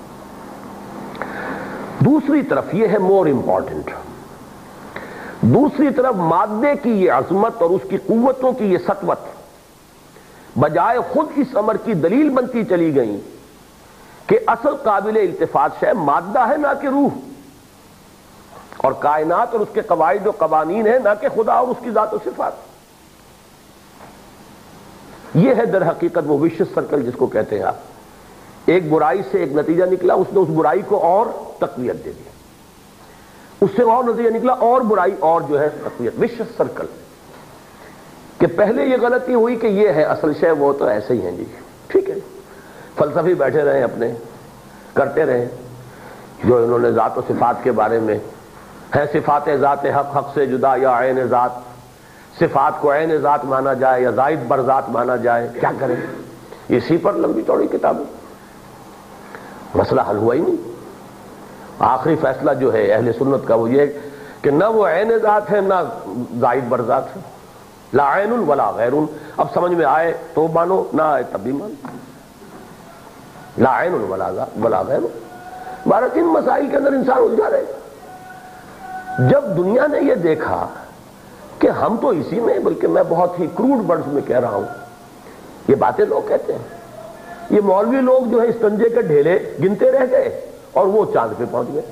دوسری طرف یہ ہے مور امپورٹنٹ, دوسری طرف مادے کی یہ عظمت اور اس کی قوتوں کی یہ سطوت بجائے خود اس امر کی دلیل بنتی چلی گئی کہ اصل قابل التفات شے مادہ ہے نہ کہ روح, اور کائنات اور اس کے قواعد و قوانین ہیں نہ کہ خدا اور اس کی ذات و صفات. یہ ہے در حقیقت وہ وشس سرکل جس کو کہتے ہیں آپ. ایک برائی سے ایک نتیجہ نکلا, اس نے اس برائی کو اور تقویت دے دی, اس سے اور نتیجہ نکلا اور برائی اور جو ہے تقویت, وشس سرکل. کہ پہلے یہ غلطی ہوئی کہ یہ ہے اصل شے, وہ تو ایسے ہی ہیں جی, ٹھیک ہے, فلسفی بیٹھے رہے اپنے کرتے رہے, جو انہوں نے ذات و صفات کے بارے میں ہے صفات ذات حق, حق سے جدا یا عین ذات, صفات کو عین ذات مانا جائے یا زائد بر ذات مانا جائے, کیا کریں, اسی پر لمبی چوڑی کتابیں, مسئلہ حل ہوا ہی نہیں. آخری فیصلہ جو ہے اہل سنت کا وہ یہ کہ نہ وہ عین ذات ہے نہ زائد بر ذات ہے, لا عین ولا غیر. اب سمجھ میں آئے تو مانو, نہ آئے تب بھی مانو, لا عین ولا ولا غیر. بھارت ان مسائل کے اندر انسان الجھا رہے. جب دنیا نے یہ دیکھا کہ ہم تو اسی میں, بلکہ میں بہت ہی کروڈ برڈز میں کہہ رہا ہوں, یہ باتیں لوگ کہتے ہیں, یہ مولوی لوگ جو ہے استنجے کے ڈھیلے گنتے رہ گئے اور وہ چاند پہ پہنچ گئے.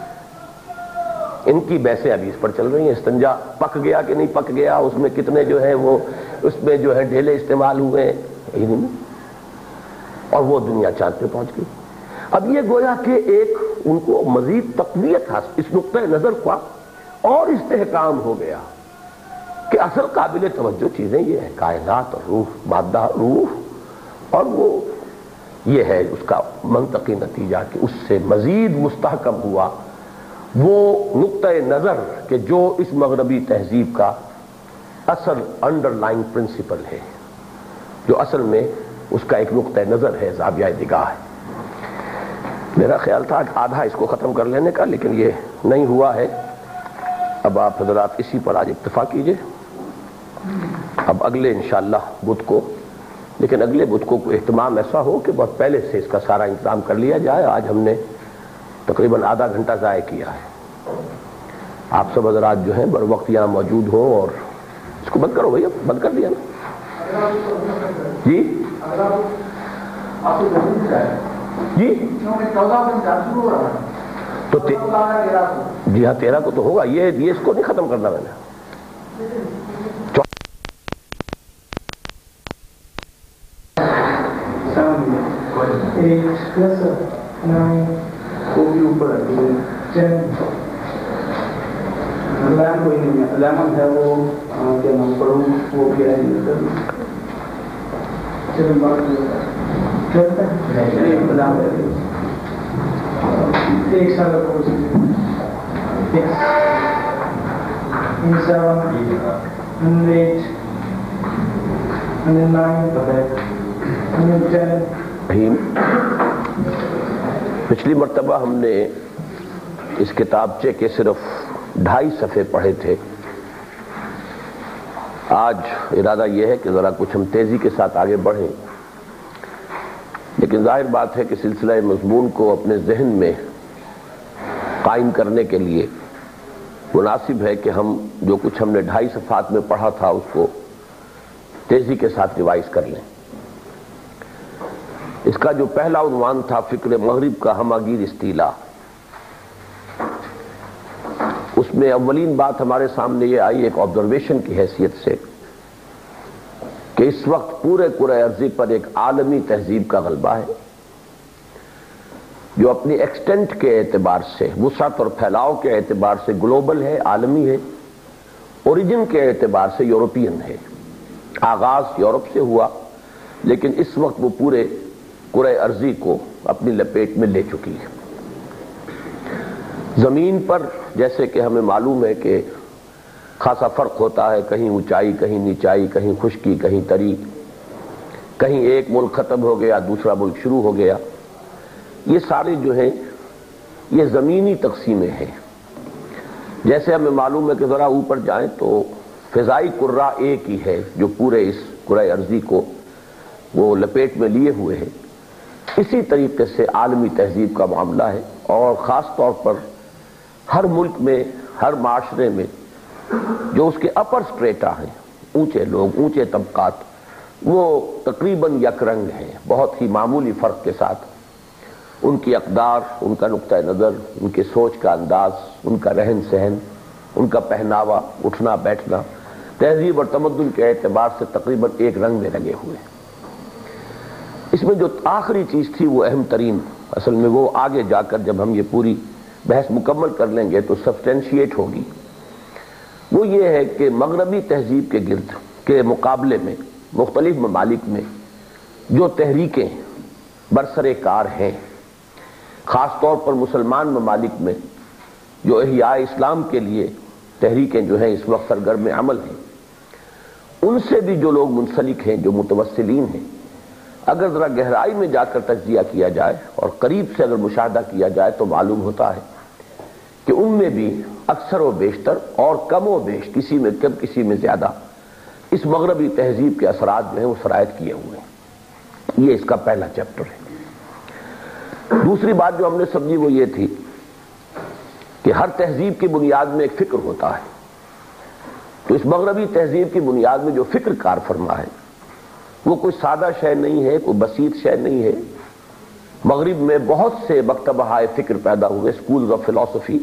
ان کی بحثیں ابھی اس پر چل رہی ہیں, استنجا پک گیا کہ نہیں پک گیا, اس میں کتنے جو ہے وہ اس میں جو ہے ڈھیلے استعمال ہوئے ہیں, اور وہ دنیا چاند پہ پہنچ گئی. اب یہ گویا کہ ایک ان کو مزید تقویت حاصل, اس نقطۂ نظر کا اور استحکام ہو گیا کہ اصل قابل توجہ چیزیں یہ ہے کائنات اور روح, مادہ روح, اور وہ یہ ہے اس کا منطقی نتیجہ کہ اس سے مزید مستحکم ہوا وہ نقطۂ نظر کہ جو اس مغربی تہذیب کا اصل انڈر لائن پرنسپل ہے, جو اصل میں اس کا ایک نقطۂ نظر ہے, زاویہ نگاہ ہے. میرا خیال تھا آدھا اس کو ختم کر لینے کا, لیکن یہ نہیں ہوا ہے. اب آپ حضرات اسی پر آج اکتفا کیجئے. اب اگلے انشاءاللہ بدھ کو, لیکن اگلے بدھ کو اہتمام ایسا ہو کہ بہت پہلے سے اس کا سارا انتظام کر لیا جائے. آج ہم نے تقریباً آدھا گھنٹہ ضائع کیا ہے. آپ سب حضرات جو ہیں بر وقت یہاں موجود ہوں, اور اس کو بند کرو بھائی, بند کر دیا نا جی جی تو جی ہاں تیرہ کو تو ہوگا, یہ یہ اس کو نہیں ختم کرنا میں نے. لیم کوئی نہیں ہے، لیمن ہے وہ کیا نام پڑھوں وہ کیا ہے ایک سال پچھلی مرتبہ ہم نے اس کتابچے کے صرف ڈھائی صفحے پڑھے تھے. آج ارادہ یہ ہے کہ ذرا کچھ ہم تیزی کے ساتھ آگے بڑھیں، لیکن ظاہر بات ہے کہ سلسلہ مضمون کو اپنے ذہن میں قائم کرنے کے لیے مناسب ہے کہ ہم جو کچھ ہم نے ڈھائی صفحات میں پڑھا تھا اس کو تیزی کے ساتھ ریوائز کر لیں. اس کا جو پہلا عنوان تھا فکر مغرب کا ہماگیر استیلا، اس میں اولین بات ہمارے سامنے یہ آئی ایک آبزرویشن کی حیثیت سے کہ اس وقت پورے کرۂ ارضی پر ایک عالمی تہذیب کا غلبہ ہے جو اپنی ایکسٹینٹ کے اعتبار سے، وسعت اور پھیلاؤ کے اعتبار سے گلوبل ہے، عالمی ہے، اوریجن کے اعتبار سے یورپین ہے. آغاز یورپ سے ہوا لیکن اس وقت وہ پورے کرۂ ارضی کو اپنی لپیٹ میں لے چکی ہے. زمین پر جیسے کہ ہمیں معلوم ہے کہ خاصا فرق ہوتا ہے، کہیں اونچائی کہیں نیچائی، کہیں خشکی کہیں تری، کہیں ایک ملک ختم ہو گیا دوسرا ملک شروع ہو گیا. یہ سارے جو ہیں یہ زمینی تقسیمیں ہیں. جیسے ہمیں معلوم ہے کہ ذرا اوپر جائیں تو فضائی کرہ ایک ہی ہے جو پورے اس کرۂ ارضی کو وہ لپیٹ میں لیے ہوئے ہے. اسی طریقے سے عالمی تہذیب کا معاملہ ہے، اور خاص طور پر ہر ملک میں، ہر معاشرے میں جو اس کے اپر سٹریٹا ہیں، اونچے لوگ، اونچے طبقات، وہ تقریباً یک رنگ ہیں، بہت ہی معمولی فرق کے ساتھ. ان کی اقدار، ان کا نقطہ نظر، ان کے سوچ کا انداز، ان کا رہن سہن، ان کا پہناوا، اٹھنا بیٹھنا، تہذیب اور تمدن کے اعتبار سے تقریباً ایک رنگ میں لگے ہوئے ہیں. اس میں جو آخری چیز تھی وہ اہم ترین، اصل میں وہ آگے جا کر جب ہم یہ پوری بحث مکمل کر لیں گے تو سبسٹینشیٹ ہوگی. وہ یہ ہے کہ مغربی تہذیب کے گرد کے مقابلے میں مختلف ممالک میں جو تحریکیں برسر کار ہیں، خاص طور پر مسلمان ممالک میں جو احیاء اسلام کے لیے تحریکیں جو ہیں اس وقت سرگرم عمل ہیں، ان سے بھی جو لوگ منسلک ہیں، جو متوسلین ہیں، اگر ذرا گہرائی میں جا کر تجزیہ کیا جائے اور قریب سے اگر مشاہدہ کیا جائے تو معلوم ہوتا ہے کہ ان میں بھی اکثر و بیشتر اور کم و بیش، کسی میں کم کسی میں زیادہ، اس مغربی تہذیب کے اثرات جو ہیں وہ سرایت کیے ہوئے ہیں. یہ اس کا پہلا چیپٹر ہے. دوسری بات جو ہم نے سمجھی وہ یہ تھی کہ ہر تہذیب کی بنیاد میں ایک فکر ہوتا ہے. تو اس مغربی تہذیب کی بنیاد میں جو فکر کار فرما ہے وہ کوئی سادہ شے نہیں ہے، کوئی بسیط شے نہیں ہے. مغرب میں بہت سے مکتبہ فکر پیدا ہوئے، سکولز آف فلسفی،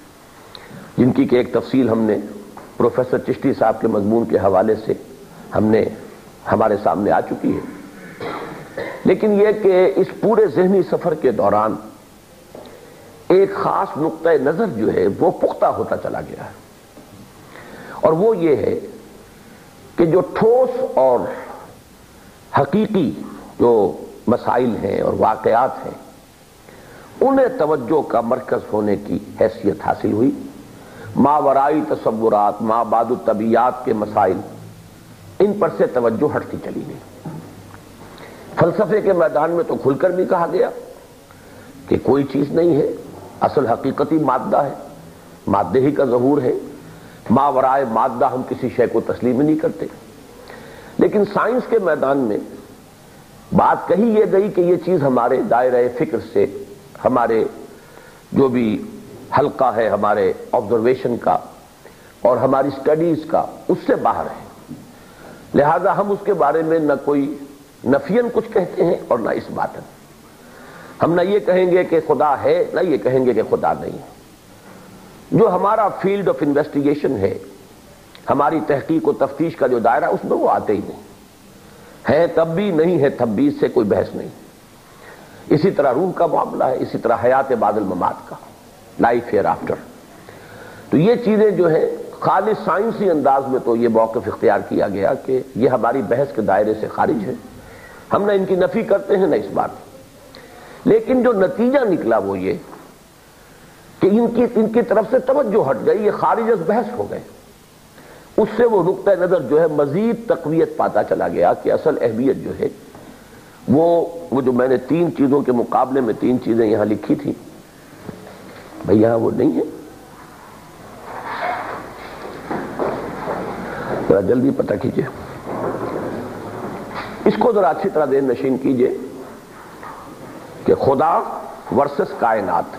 جن کی کہ ایک تفصیل ہم نے پروفیسر چشتی صاحب کے مضمون کے حوالے سے ہم نے ہمارے سامنے آ چکی ہے. لیکن یہ کہ اس پورے ذہنی سفر کے دوران ایک خاص نقطہ نظر جو ہے وہ پختہ ہوتا چلا گیا ہے، اور وہ یہ ہے کہ جو ٹھوس اور حقیقی جو مسائل ہیں اور واقعات ہیں انہیں توجہ کا مرکز ہونے کی حیثیت حاصل ہوئی. ماورائی تصورات، ما بعد الطبیعات کے مسائل، ان پر سے توجہ ہٹتی چلی گئی. فلسفے کے میدان میں تو کھل کر بھی کہا گیا کہ کوئی چیز نہیں ہے، اصل حقیقتی مادہ ہے، مادے ہی کا ظہور ہے، ماورائے مادہ ہم کسی شے کو تسلیم نہیں کرتے. لیکن سائنس کے میدان میں بات کہی یہ گئی کہ یہ چیز ہمارے دائرہ فکر سے، ہمارے جو بھی حلقہ ہے ہمارے آبزرویشن کا اور ہماری سٹڈیز کا، اس سے باہر ہے. لہذا ہم اس کے بارے میں نہ کوئی نفین کچھ کہتے ہیں اور نہ اس بات ہے. ہم نہ یہ کہیں گے کہ خدا ہے، نہ یہ کہیں گے کہ خدا نہیں ہے. جو ہمارا فیلڈ آف انویسٹیگیشن ہے، ہماری تحقیق و تفتیش کا جو دائرہ، اس میں وہ آتے ہی نہیں ہے. تب بھی نہیں ہے تب بھی، اس سے کوئی بحث نہیں. اسی طرح روح کا معاملہ ہے، اسی طرح حیات بعد الممات کا، لائف ہیئر آفٹر. تو یہ چیزیں جو ہیں خالص سائنسی انداز میں تو یہ موقف اختیار کیا گیا کہ یہ ہماری بحث کے دائرے سے خارج ہے، ہم نہ ان کی نفی کرتے ہیں نہ اس بات، لیکن جو نتیجہ نکلا وہ یہ کہ ان کی ان کی طرف سے توجہ ہٹ گئی، یہ خارج از بحث ہو گئے، اس سے وہ نقطہ نظر جو ہے مزید تقویت پاتا چلا گیا کہ اصل اہمیت جو ہے وہ وہ جو میں نے تین چیزوں کے مقابلے میں تین چیزیں یہاں لکھی تھی، بھئی یہاں وہ نہیں ہے، ذرا جلدی پتہ کیجئے، اس کو ذرا اچھی طرح ذہن نشین کیجئے کہ خدا ورسس کائنات،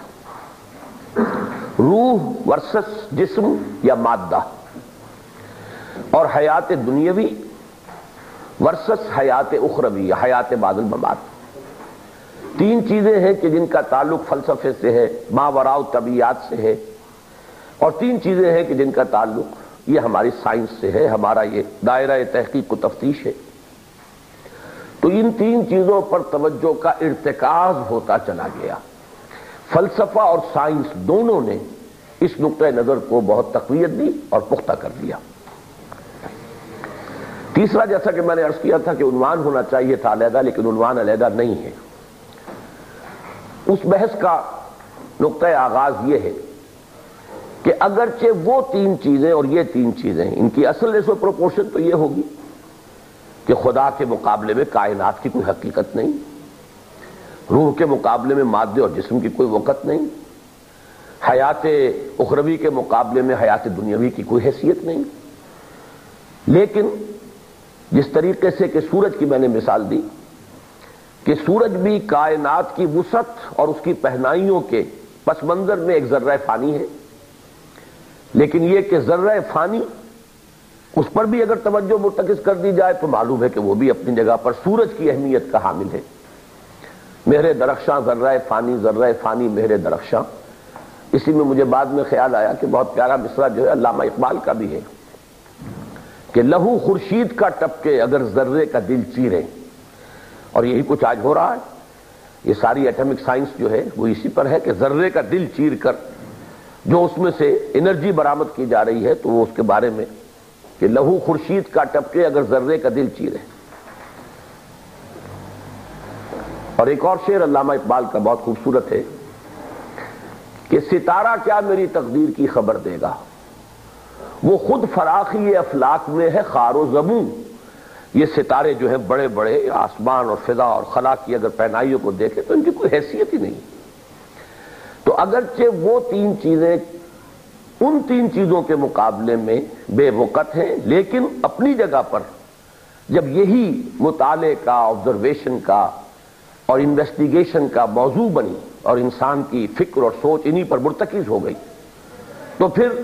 روح ورسس جسم یا مادہ، اور حیات دنیاوی ورسس حیات اخروی یا حیات بعد الممات، تین چیزیں ہیں کہ جن کا تعلق فلسفے سے ہے، ماوراء الطبیعیات سے ہے، اور تین چیزیں ہیں کہ جن کا تعلق یہ ہماری سائنس سے ہے، ہمارا یہ دائرہ تحقیق و تفتیش ہے۔ تو ان تین چیزوں پر توجہ کا ارتکاز ہوتا چلا گیا، فلسفہ اور سائنس دونوں نے اس نقطہ نظر کو بہت تقویت دی اور پختہ کر دیا۔ تیسرا، جیسا کہ میں نے عرض کیا تھا کہ عنوان ہونا چاہیے تھا علیحدہ، لیکن عنوان علیحدہ نہیں ہے، اس بحث کا نقطہ آغاز یہ ہے کہ اگرچہ وہ تین چیزیں اور یہ تین چیزیں، ان کی اصل ریشو پروپورشن تو یہ ہوگی کہ خدا کے مقابلے میں کائنات کی کوئی حقیقت نہیں، روح کے مقابلے میں مادے اور جسم کی کوئی وقت نہیں، حیات اخروی کے مقابلے میں حیات دنیاوی کی کوئی حیثیت نہیں، لیکن جس طریقے سے کہ سورج کی میں نے مثال دی کہ سورج بھی کائنات کی وسعت اور اس کی پہنائیوں کے پس منظر میں ایک ذرہ فانی ہے، لیکن یہ کہ ذرہ فانی اس پر بھی اگر توجہ مرتکز کر دی جائے تو معلوم ہے کہ وہ بھی اپنی جگہ پر سورج کی اہمیت کا حامل ہے۔ مہر درخشاں ذرہ فانی، ذرہ فانی مہر درخشاں، اسی میں مجھے بعد میں خیال آیا کہ بہت پیارا مصرع جو ہے علامہ اقبال کا بھی ہے کہ لہو خورشید کا ٹپکے اگر ذرے کا دل چیرے، اور یہی کچھ آج ہو رہا ہے، یہ ساری ایٹمک سائنس جو ہے وہ اسی پر ہے کہ ذرے کا دل چیر کر جو اس میں سے انرجی برآمد کی جا رہی ہے تو وہ اس کے بارے میں کہ لہو خورشید کا ٹپکے اگر ذرے کا دل چیرے۔ اور ایک اور شعر علامہ اقبال کا بہت خوبصورت ہے کہ ستارہ کیا میری تقدیر کی خبر دے گا، وہ خود فراخی افلاک میں ہے خار و زبوں، یہ ستارے جو ہیں بڑے بڑے آسمان اور فضا اور خلا کی اگر پہنائیوں کو دیکھیں تو ان کی کوئی حیثیت ہی نہیں۔ تو اگرچہ وہ تین چیزیں ان تین چیزوں کے مقابلے میں بے وقت ہیں، لیکن اپنی جگہ پر جب یہی مطالعے کا، آبزرویشن کا اور انویسٹیگیشن کا موضوع بنی اور انسان کی فکر اور سوچ انہی پر مرتکز ہو گئی، تو پھر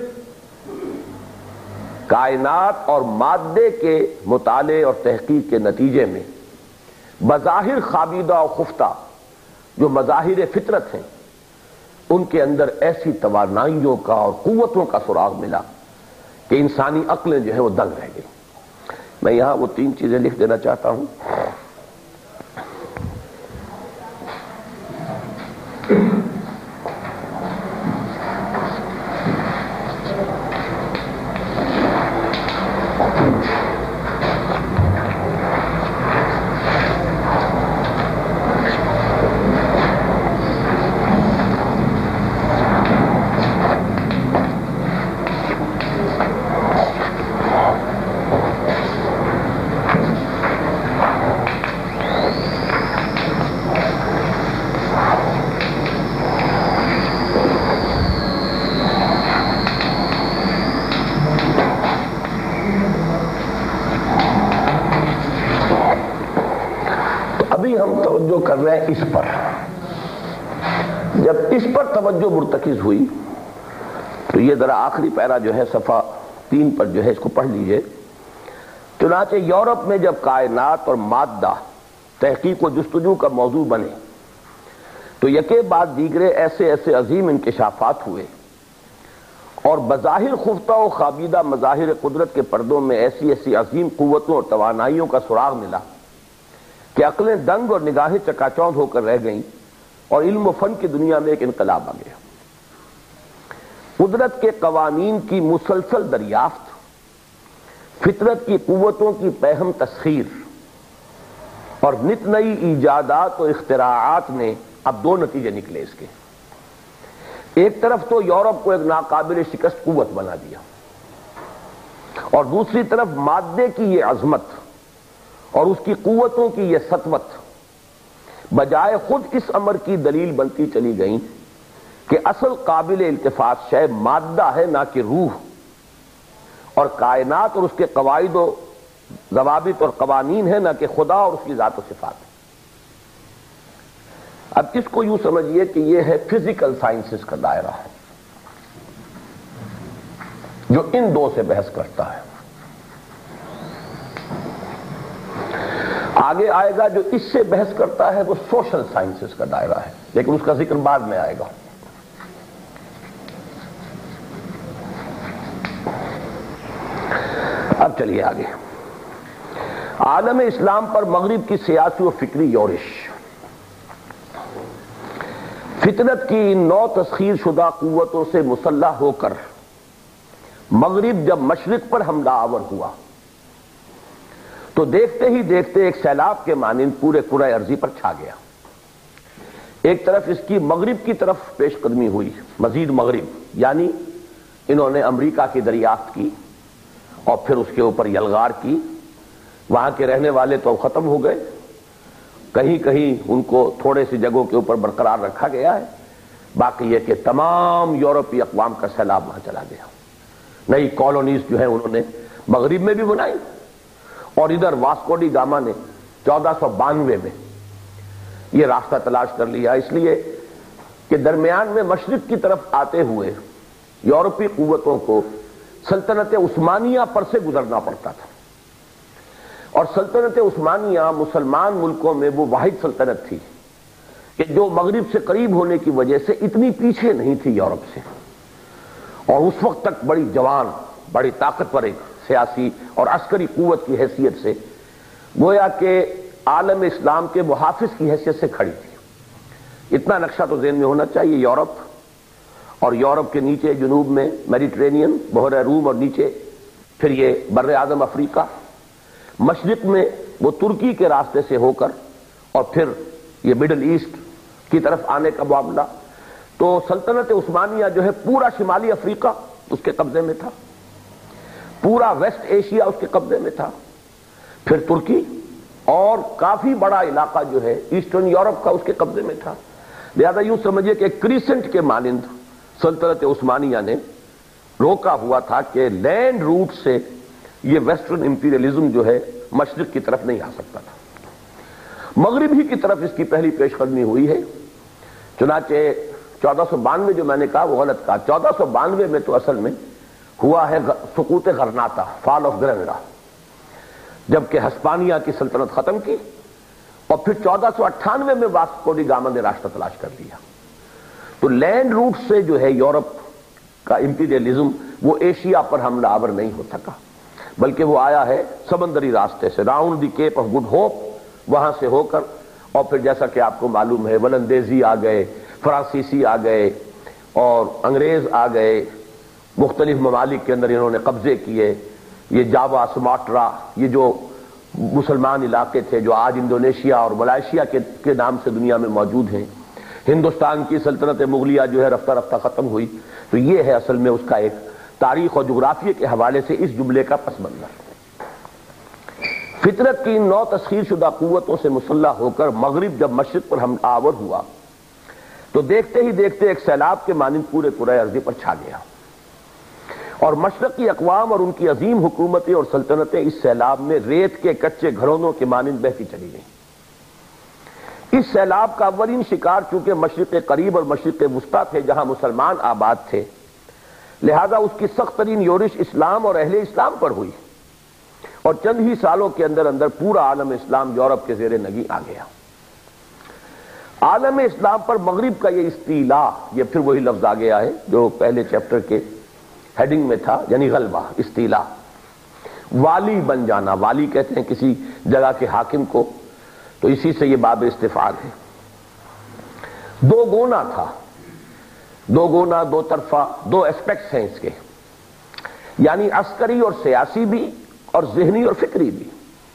کائنات اور مادے کے مطالعے اور تحقیق کے نتیجے میں بظاہر خابیدہ اور خفتہ جو مظاہر فطرت ہیں ان کے اندر ایسی توانائیوں کا اور قوتوں کا سراغ ملا کہ انسانی عقلیں جو ہیں وہ دنگ رہ گئی۔ میں یہاں وہ تین چیزیں لکھ دینا چاہتا ہوں۔ کر رہے ہیں اس پر، جب اس پر توجہ مرتکز ہوئی تو یہ ذرا آخری پیرا جو ہے صفحہ تین پر جو ہے اس کو پڑھ لیجئے۔ چنانچہ یورپ میں جب کائنات اور مادہ تحقیق و جستجو کا موضوع بنے تو یکے بعد دیگرے ایسے ایسے عظیم انکشافات ہوئے اور بظاہر خفتہ و خابیدہ مظاہر قدرت کے پردوں میں ایسی ایسی عظیم قوتوں اور توانائیوں کا سراغ ملا کہ عقلیں دنگ اور نگاہیں چکاچوند ہو کر رہ گئیں اور علم و فن کی دنیا میں ایک انقلاب آ گیا۔ قدرت کے قوانین کی مسلسل دریافت، فطرت کی قوتوں کی پہم تسخیر اور نت نئی ایجادات و اختراعات نے اب دو نتیجے نکلے اس کے۔ ایک طرف تو یورپ کو ایک ناقابل شکست قوت بنا دیا، اور دوسری طرف مادے کی یہ عظمت اور اس کی قوتوں کی یہ سطوت بجائے خود اس امر کی دلیل بنتی چلی گئیں کہ اصل قابل التفات شے مادہ ہے نہ کہ روح، اور کائنات اور اس کے قواعد و ضوابط اور قوانین ہے نہ کہ خدا اور اس کی ذات و صفات۔ اب اس کو یوں سمجھیے کہ یہ ہے فزیکل سائنسز کا دائرہ ہے جو ان دو سے بحث کرتا ہے۔ آگے آئے گا جو اس سے بحث کرتا ہے وہ سوشل سائنسز کا دائرہ ہے، لیکن اس کا ذکر بعد میں آئے گا۔ اب چلیے آگے۔ عالم اسلام پر مغرب کی سیاسی و فکری یورش۔ فطرت کی ان نو تسخیر شدہ قوتوں سے مسلح ہو کر مغرب جب مشرق پر حملہ آور ہوا تو دیکھتے ہی دیکھتے ایک سیلاب کے مانند پورے کرۂ ارضی پر چھا گیا۔ ایک طرف اس کی مغرب کی طرف پیش قدمی ہوئی، مزید مغرب، یعنی انہوں نے امریکہ کی دریافت کی اور پھر اس کے اوپر یلغار کی۔ وہاں کے رہنے والے تو ختم ہو گئے، کہیں کہیں ان کو تھوڑے سی جگہوں کے اوپر برقرار رکھا گیا ہے، باقی یہ کہ تمام یورپی اقوام کا سیلاب وہاں چلا گیا۔ نئی کالونیز جو ہیں انہوں نے مغرب میں بھی بنائی، اور ادھر واسکو ڈی گاما نے چودہ سو بانوے میں یہ راستہ تلاش کر لیا، اس لیے کہ درمیان میں مشرق کی طرف آتے ہوئے یورپی قوتوں کو سلطنت عثمانیہ پر سے گزرنا پڑتا تھا، اور سلطنت عثمانیہ مسلمان ملکوں میں وہ واحد سلطنت تھی کہ جو مغرب سے قریب ہونے کی وجہ سے اتنی پیچھے نہیں تھی یورپ سے، اور اس وقت تک بڑی جوان، بڑی طاقتور ایک سیاسی اور عسکری قوت کی حیثیت سے گویا کہ عالم اسلام کے محافظ کی حیثیت سے کھڑی تھی۔ اتنا نقشہ تو ذہن میں ہونا چاہیے، یورپ اور یورپ کے نیچے جنوب میں میڈیٹرینین بحر روم، اور نیچے پھر یہ بر اعظم افریقہ، مشرق میں وہ ترکی کے راستے سے ہو کر اور پھر یہ مڈل ایسٹ کی طرف آنے کا معاملہ۔ تو سلطنت عثمانیہ جو ہے پورا شمالی افریقہ اس کے قبضے میں تھا، پورا ویسٹ ایشیا اس کے قبضے میں تھا، پھر ترکی اور کافی بڑا علاقہ جو ہے ایسٹرن یورپ کا اس کے قبضے میں تھا۔ لہذا یوں سمجھیے کہ کریسنٹ کے مانند سلطنت عثمانیہ نے روکا ہوا تھا کہ لینڈ روٹ سے یہ ویسٹرن امپیریلزم جو ہے مشرق کی طرف نہیں آ سکتا تھا۔ مغرب ہی کی طرف اس کی پہلی پیش قدمی ہوئی ہے، چنانچہ چودہ سو بانوے جو میں نے کہا وہ غلط کہا، چودہ سو بانوے میں تو اصل میں ہوا ہے سقوط غرناطہ، فال آف گرناڈا، جبکہ ہسپانیہ کی سلطنت ختم کی، اور پھر چودہ سو اٹھانوے میں واسکو ڈی گاما نے راستہ تلاش کر لیا۔ تو لینڈ روٹ سے جو ہے یورپ کا امپیریلزم وہ ایشیا پر حملہ آور نہیں ہو سکا، بلکہ وہ آیا ہے سمندری راستے سے، round the Cape of Good Hope, وہاں سے ہو کر، اور پھر جیسا کہ آپ کو معلوم ہے ولندیزی آ گئے، فرانسیسی آ گئے، اور انگریز آ گئے، مختلف ممالک کے اندر انہوں نے قبضے کیے۔ یہ جاوا، سماٹرا، یہ جو مسلمان علاقے تھے جو آج انڈونیشیا اور ملائیشیا کے کے نام سے دنیا میں موجود ہیں۔ ہندوستان کی سلطنت مغلیہ جو ہے رفتہ رفتہ ختم ہوئی۔ تو یہ ہے اصل میں اس کا ایک تاریخ اور جغرافیے کے حوالے سے اس جملے کا پس منظر۔ فطرت کی ان نو تسخیر شدہ قوتوں سے مسلح ہو کر مغرب جب مشرق پر حملہ آور ہوا تو دیکھتے ہی دیکھتے ایک سیلاب کے مانند پورے کرۂ ارضی پر چھا گیا، اور مشرقی اقوام اور ان کی عظیم حکومتیں اور سلطنتیں اس سیلاب میں ریت کے کچے گھرونوں کے مانند بہتی چلی گئیں۔ اس سیلاب کا اولین شکار چونکہ مشرق قریب اور مشرق وسطیٰ تھے جہاں مسلمان آباد تھے، لہذا اس کی سخت ترین یورش اسلام اور اہل اسلام پر ہوئی، اور چند ہی سالوں کے اندر اندر پورا عالم اسلام یورپ کے زیر نگی آ گیا۔ عالم اسلام پر مغرب کا یہ استیلا، یہ پھر وہی لفظ آ گیا ہے جو پہلے چیپٹر کے ہیڈنگ میں تھا، یعنی غلبہ، استیلا، والی بن جانا، والی کہتے ہیں کسی جگہ کے حاکم کو، تو اسی سے یہ باب استفعال ہے۔ دو گونا تھا، دو گونا، دو طرفہ، دو اسپیکٹس ہیں اس کے، یعنی عسکری اور سیاسی بھی اور ذہنی اور فکری بھی۔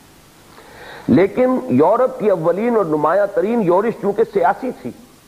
لیکن یورپ کی اولین اور نمایاں ترین یورش چونکہ سیاسی تھی،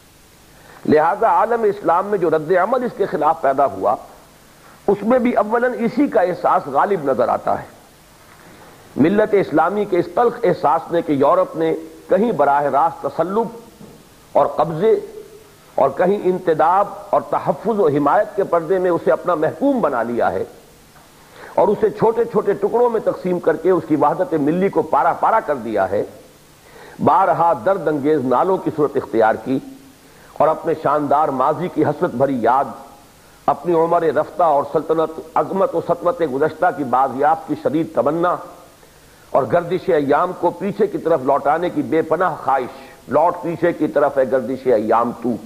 لہذا عالم اسلام میں جو رد عمل اس کے خلاف پیدا ہوا اس میں بھی اولاً اسی کا احساس غالب نظر آتا ہے، ملت اسلامی کے اس تلخ احساس نے کہ یورپ نے کہیں براہ راست تسلط اور قبضے اور کہیں انتداب اور تحفظ و حمایت کے پردے میں اسے اپنا محکوم بنا لیا ہے، اور اسے چھوٹے چھوٹے ٹکڑوں میں تقسیم کر کے اس کی وحدت ملی کو پارا پارا کر دیا ہے، بارہا درد انگیز نالوں کی صورت اختیار کی، اور اپنے شاندار ماضی کی حسرت بھری یاد، اپنی عمر رفتہ اور سلطنت عظمت و سطوت گزشتہ کی بازیافت کی شدید تمنا اور گردش ایام کو پیچھے کی طرف لوٹانے کی بے پناہ خواہش، لوٹ پیچھے کی طرف ہے گردش ایام تو،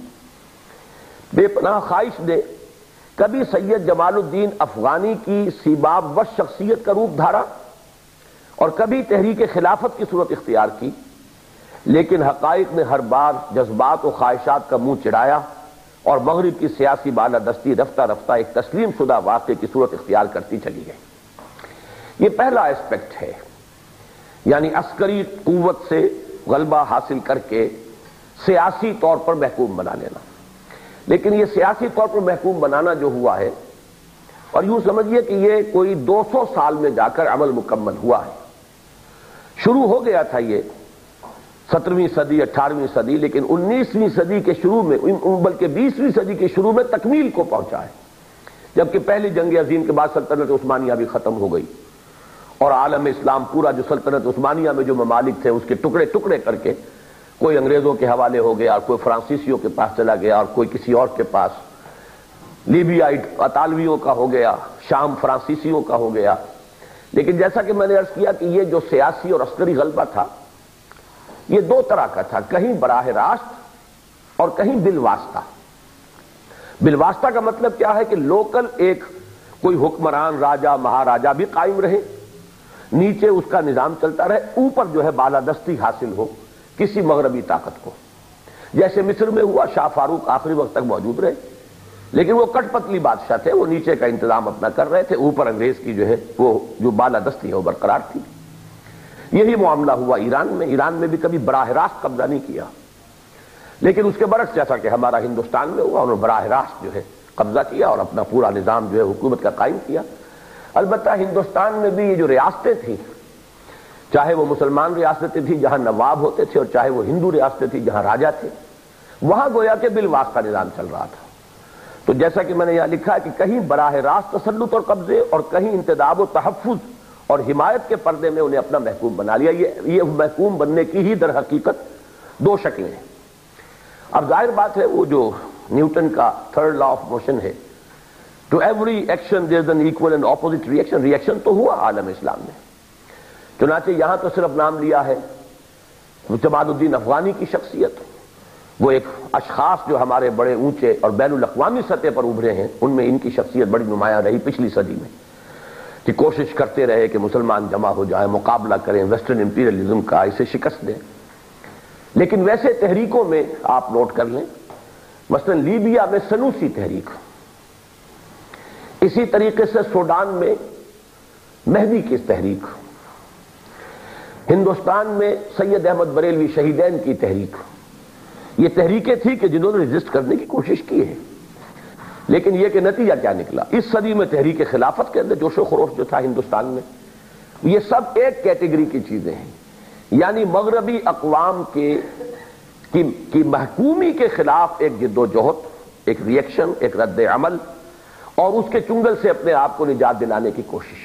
بے پناہ خواہش نے کبھی سید جمال الدین افغانی کی سیباب وش شخصیت کا روپ دھارا اور کبھی تحریک خلافت کی صورت اختیار کی، لیکن حقائق نے ہر بار جذبات و خواہشات کا منہ چڑھایا اور مغرب کی سیاسی بالادستی رفتہ رفتہ ایک تسلیم شدہ واقعے کی صورت اختیار کرتی چلی گئی۔ یہ پہلا اسپیکٹ ہے، یعنی عسکری قوت سے غلبہ حاصل کر کے سیاسی طور پر محکوم بنا لینا۔ لیکن یہ سیاسی طور پر محکوم بنانا جو ہوا ہے، اور یوں سمجھیے کہ یہ کوئی دو سو سال میں جا کر عمل مکمل ہوا ہے۔ شروع ہو گیا تھا یہ سترہویں صدی اٹھارہویں صدی، لیکن انیسویں صدی کے شروع میں، بلکہ بیسویں صدی کے شروع میں تکمیل کو پہنچا ہے، جبکہ پہلی جنگ عظیم کے بعد سلطنت عثمانیہ بھی ختم ہو گئی اور عالم اسلام پورا جو سلطنت عثمانیہ میں جو ممالک تھے اس کے ٹکڑے ٹکڑے کر کے کوئی انگریزوں کے حوالے ہو گیا، اور کوئی فرانسیسیوں کے پاس چلا گیا، اور کوئی کسی اور کے پاس، لیبیائٹ اطالویوں کا ہو گیا، شام فرانسیسیوں کا ہو گیا۔ لیکن جیسا کہ میں نے عرض کیا کہ یہ جو سیاسی اور عسکری غلبہ تھا یہ دو طرح کا تھا، کہیں براہ راست اور کہیں بالواسطہ۔ بالواسطہ کا مطلب کیا ہے کہ لوکل ایک کوئی حکمران راجہ مہاراجہ بھی قائم رہے، نیچے اس کا نظام چلتا رہے، اوپر جو ہے بالادستی حاصل ہو کسی مغربی طاقت کو، جیسے مصر میں ہوا، شاہ فاروق آخری وقت تک موجود رہے، لیکن وہ کٹ پتلی بادشاہ تھے، وہ نیچے کا انتظام اپنا کر رہے تھے، اوپر انگریز کی جو ہے وہ جو بالادستی ہے وہ برقرار تھی۔ یہی معاملہ ہوا ایران میں۔ ایران میں بھی کبھی براہ راست قبضہ نہیں کیا، لیکن اس کے برعکس جیسا کہ ہمارا ہندوستان میں ہوا، انہوں نے براہ راست جو ہے قبضہ کیا اور اپنا پورا نظام جو ہے حکومت کا قائم کیا۔ البتہ ہندوستان میں بھی یہ جو ریاستیں تھیں، چاہے وہ مسلمان ریاستیں تھیں جہاں نواب ہوتے تھے، اور چاہے وہ ہندو ریاستیں تھیں جہاں راجہ تھے، وہاں گویا کہ بالواسطہ نظام چل رہا تھا۔ تو جیسا کہ میں نے یہاں لکھا ہے کہ کہیں براہ راست تسلط اور قبضے اور کہیں انتداب و تحفظ اور حمایت کے پردے میں انہیں اپنا محکوم بنا لیا۔ یہ یہ محکوم بننے کی ہی در حقیقت دو شکلیں ہیں۔ اب ظاہر بات ہے وہ جو نیوٹن کا تھرڈ لا آف موشن ہے، to every action there is an equal and opposite reaction, reaction تو ہوا عالم اسلام میں۔ چنانچہ یہاں تو صرف نام لیا ہے جمال الدین افغانی کی شخصیت، وہ ایک اشخاص جو ہمارے بڑے اونچے اور بین الاقوامی سطح پر ابھرے ہیں، ان میں ان کی شخصیت بڑی نمایاں رہی پچھلی صدی میں، کہ کوشش کرتے رہے کہ مسلمان جمع ہو جائے، مقابلہ کریں ویسٹرن امپیریلزم کا، اسے شکست دیں۔ لیکن ویسے تحریکوں میں آپ نوٹ کر لیں، مثلا لیبیا میں سنوسی تحریک، اسی طریقے سے سوڈان میں مہدی کی تحریک، ہندوستان میں سید احمد بریلوی شہیدین کی تحریک، یہ تحریکیں تھیں کہ جنہوں نے ریزسٹ کرنے کی کوشش کی ہے۔ لیکن یہ کہ نتیجہ کیا نکلا؟ اس صدی میں تحریک خلافت کے اندر جوش و خروش جو تھا ہندوستان میں، یہ سب ایک کیٹیگری کی چیزیں ہیں، یعنی مغربی اقوام کے کی, کی محکومی کے خلاف ایک جد و جہد، ایک ریئیکشن، ایک رد عمل، اور اس کے چنگل سے اپنے آپ کو نجات دلانے کی کوشش۔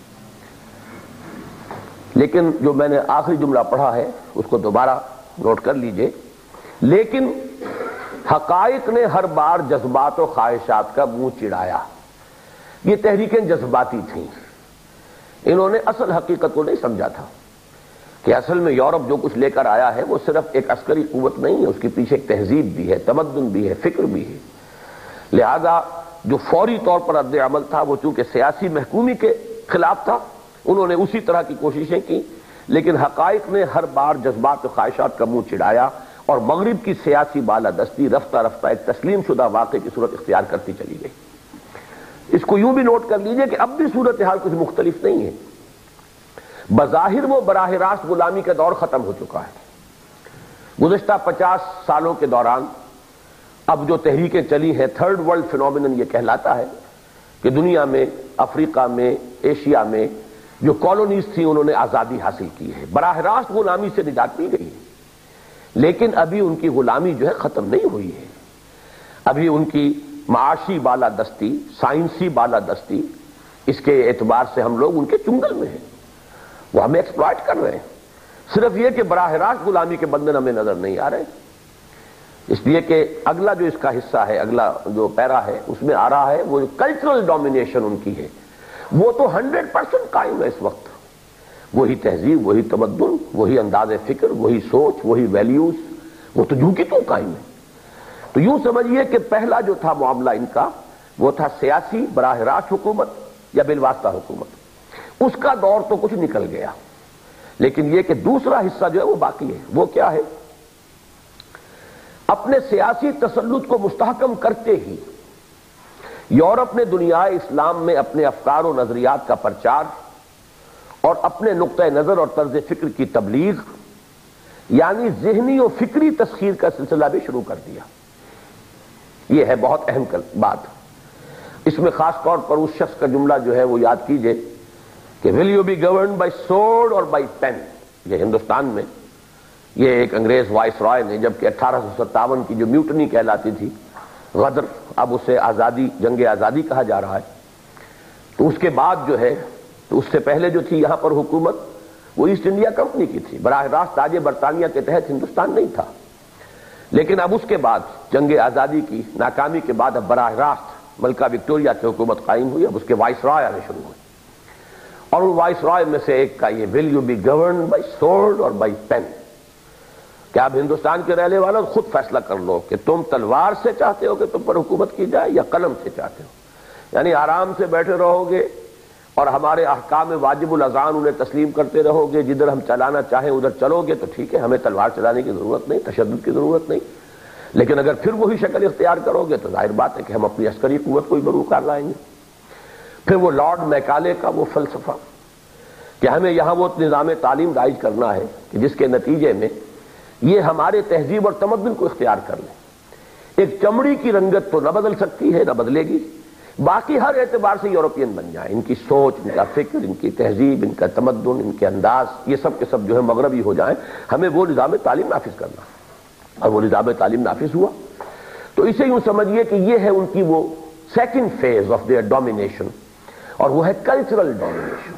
لیکن جو میں نے آخری جملہ پڑھا ہے اس کو دوبارہ نوٹ کر لیجئے، لیکن حقائق نے ہر بار جذبات و خواہشات کا منہ چڑھایا۔ یہ تحریکیں جذباتی تھیں، انہوں نے اصل حقیقت کو نہیں سمجھا تھا کہ اصل میں یورپ جو کچھ لے کر آیا ہے وہ صرف ایک عسکری قوت نہیں ہے، اس کے پیچھے ایک تہذیب بھی ہے، تمدن بھی ہے، فکر بھی ہے۔ لہذا جو فوری طور پر رد عمل تھا وہ چونکہ سیاسی محکومی کے خلاف تھا، انہوں نے اسی طرح کی کوششیں کی، لیکن حقائق نے ہر بار جذبات و خواہشات کا منہ چڑھایا اور مغرب کی سیاسی بالادستی رفتہ رفتہ ایک تسلیم شدہ واقعے کی صورت اختیار کرتی چلی گئی۔ اس کو یوں بھی نوٹ کر لیجئے کہ اب بھی صورتحال کچھ مختلف نہیں ہے۔ بظاہر وہ براہ راست غلامی کا دور ختم ہو چکا ہے۔ گزشتہ پچاس سالوں کے دوران اب جو تحریکیں چلی ہیں، تھرڈ ورلڈ فینومینن یہ کہلاتا ہے کہ دنیا میں، افریقہ میں، ایشیا میں جو کالونیز تھیں انہوں نے آزادی حاصل کی ہے، براہ راست غلامی سے نجات مل گئی ہے، لیکن ابھی ان کی غلامی جو ہے ختم نہیں ہوئی ہے۔ ابھی ان کی معاشی بالادستی، سائنسی بالادستی، اس کے اعتبار سے ہم لوگ ان کے چنگل میں ہیں، وہ ہمیں ایکسپلائٹ کر رہے ہیں۔ صرف یہ کہ براہ راست غلامی کے بندھن ہمیں نظر نہیں آ رہے، اس لیے کہ اگلا جو اس کا حصہ ہے، اگلا جو پیرا ہے، اس میں آ رہا ہے وہ کلچرل ڈومینیشن ان کی ہے، وہ تو ہنڈریڈ پرسینٹ قائم ہے اس وقت۔ وہی تہذیب، وہی تمدن، وہی انداز فکر، وہی سوچ، وہی ویلیوز، وہ تو جوں کی تو قائم ہے۔ تو یوں سمجھیے کہ پہلا جو تھا معاملہ ان کا وہ تھا سیاسی براہ راست حکومت یا بالواسطہ حکومت، اس کا دور تو کچھ نکل گیا، لیکن یہ کہ دوسرا حصہ جو ہے وہ باقی ہے۔ وہ کیا ہے؟ اپنے سیاسی تسلط کو مستحکم کرتے ہی یورپ نے دنیا اسلام میں اپنے افکار و نظریات کا پرچار اور اپنے نقطہ نظر اور طرز فکر کی تبلیغ، یعنی ذہنی و فکری تسخیر کا سلسلہ بھی شروع کر دیا۔ یہ ہے بہت اہم بات۔ اس میں خاص طور پر اس شخص کا جملہ جو ہے وہ یاد کیجئے کہ will you be governed by sword or by pain. یہ ہندوستان میں یہ ایک انگریز وائس رائے نے، جبکہ اٹھارہ سو ستاون کی جو میوٹنی کہلاتی تھی، غدر، اب اسے آزادی، جنگ آزادی کہا جا رہا ہے، تو اس کے بعد جو ہے، تو اس سے پہلے جو تھی یہاں پر حکومت وہ ایسٹ انڈیا کمپنی کی تھی، براہ راست تاج برطانیہ کے تحت ہندوستان نہیں تھا، لیکن اب اس کے بعد جنگ آزادی کی ناکامی کے بعد اب براہ راست ملکہ وکٹوریہ کی حکومت قائم ہوئی، اب اس کے وائس رائے آنے شروع ہوئے، اور ان وائس رائے میں سے ایک کا یہ will you be governed by sword or by pain, کہ آپ ہندوستان کے رہنے والوں خود فیصلہ کر لو کہ تم تلوار سے چاہتے ہو کہ تم پر حکومت کی جائے یا قلم سے چاہتے ہو، یعنی آرام سے بیٹھے رہو گے اور ہمارے احکام واجب الاذان انہیں تسلیم کرتے رہو گے، جدھر ہم چلانا چاہیں ادھر چلو گے تو ٹھیک ہے، ہمیں تلوار چلانے کی ضرورت نہیں، تشدد کی ضرورت نہیں، لیکن اگر پھر وہی شکل اختیار کرو گے تو ظاہر بات ہے کہ ہم اپنی عسکری قوت کو ہی بروکار لائیں گے۔ پھر وہ لارڈ میکالے کا وہ فلسفہ کہ ہمیں یہاں وہ نظام تعلیم رائج کرنا ہے کہ جس کے نتیجے میں یہ ہمارے تہذیب اور تمدن کو اختیار کر لیں۔ ایک چمڑی کی رنگت تو نہ بدل سکتی ہے، نہ بدلے گی، باقی ہر اعتبار سے یورپین بن جائیں، ان کی سوچ، ان کا فکر، ان کی تہذیب، ان کا تمدن، ان کے انداز، یہ سب کے سب جو ہے مغربی ہو جائیں، ہمیں وہ نظام تعلیم نافذ کرنا، اور وہ نظام تعلیم نافذ ہوا۔ تو اسے یوں سمجھیے کہ یہ ہے ان کی وہ second phase of their domination, اور وہ ہے کلچرل ڈومینیشن۔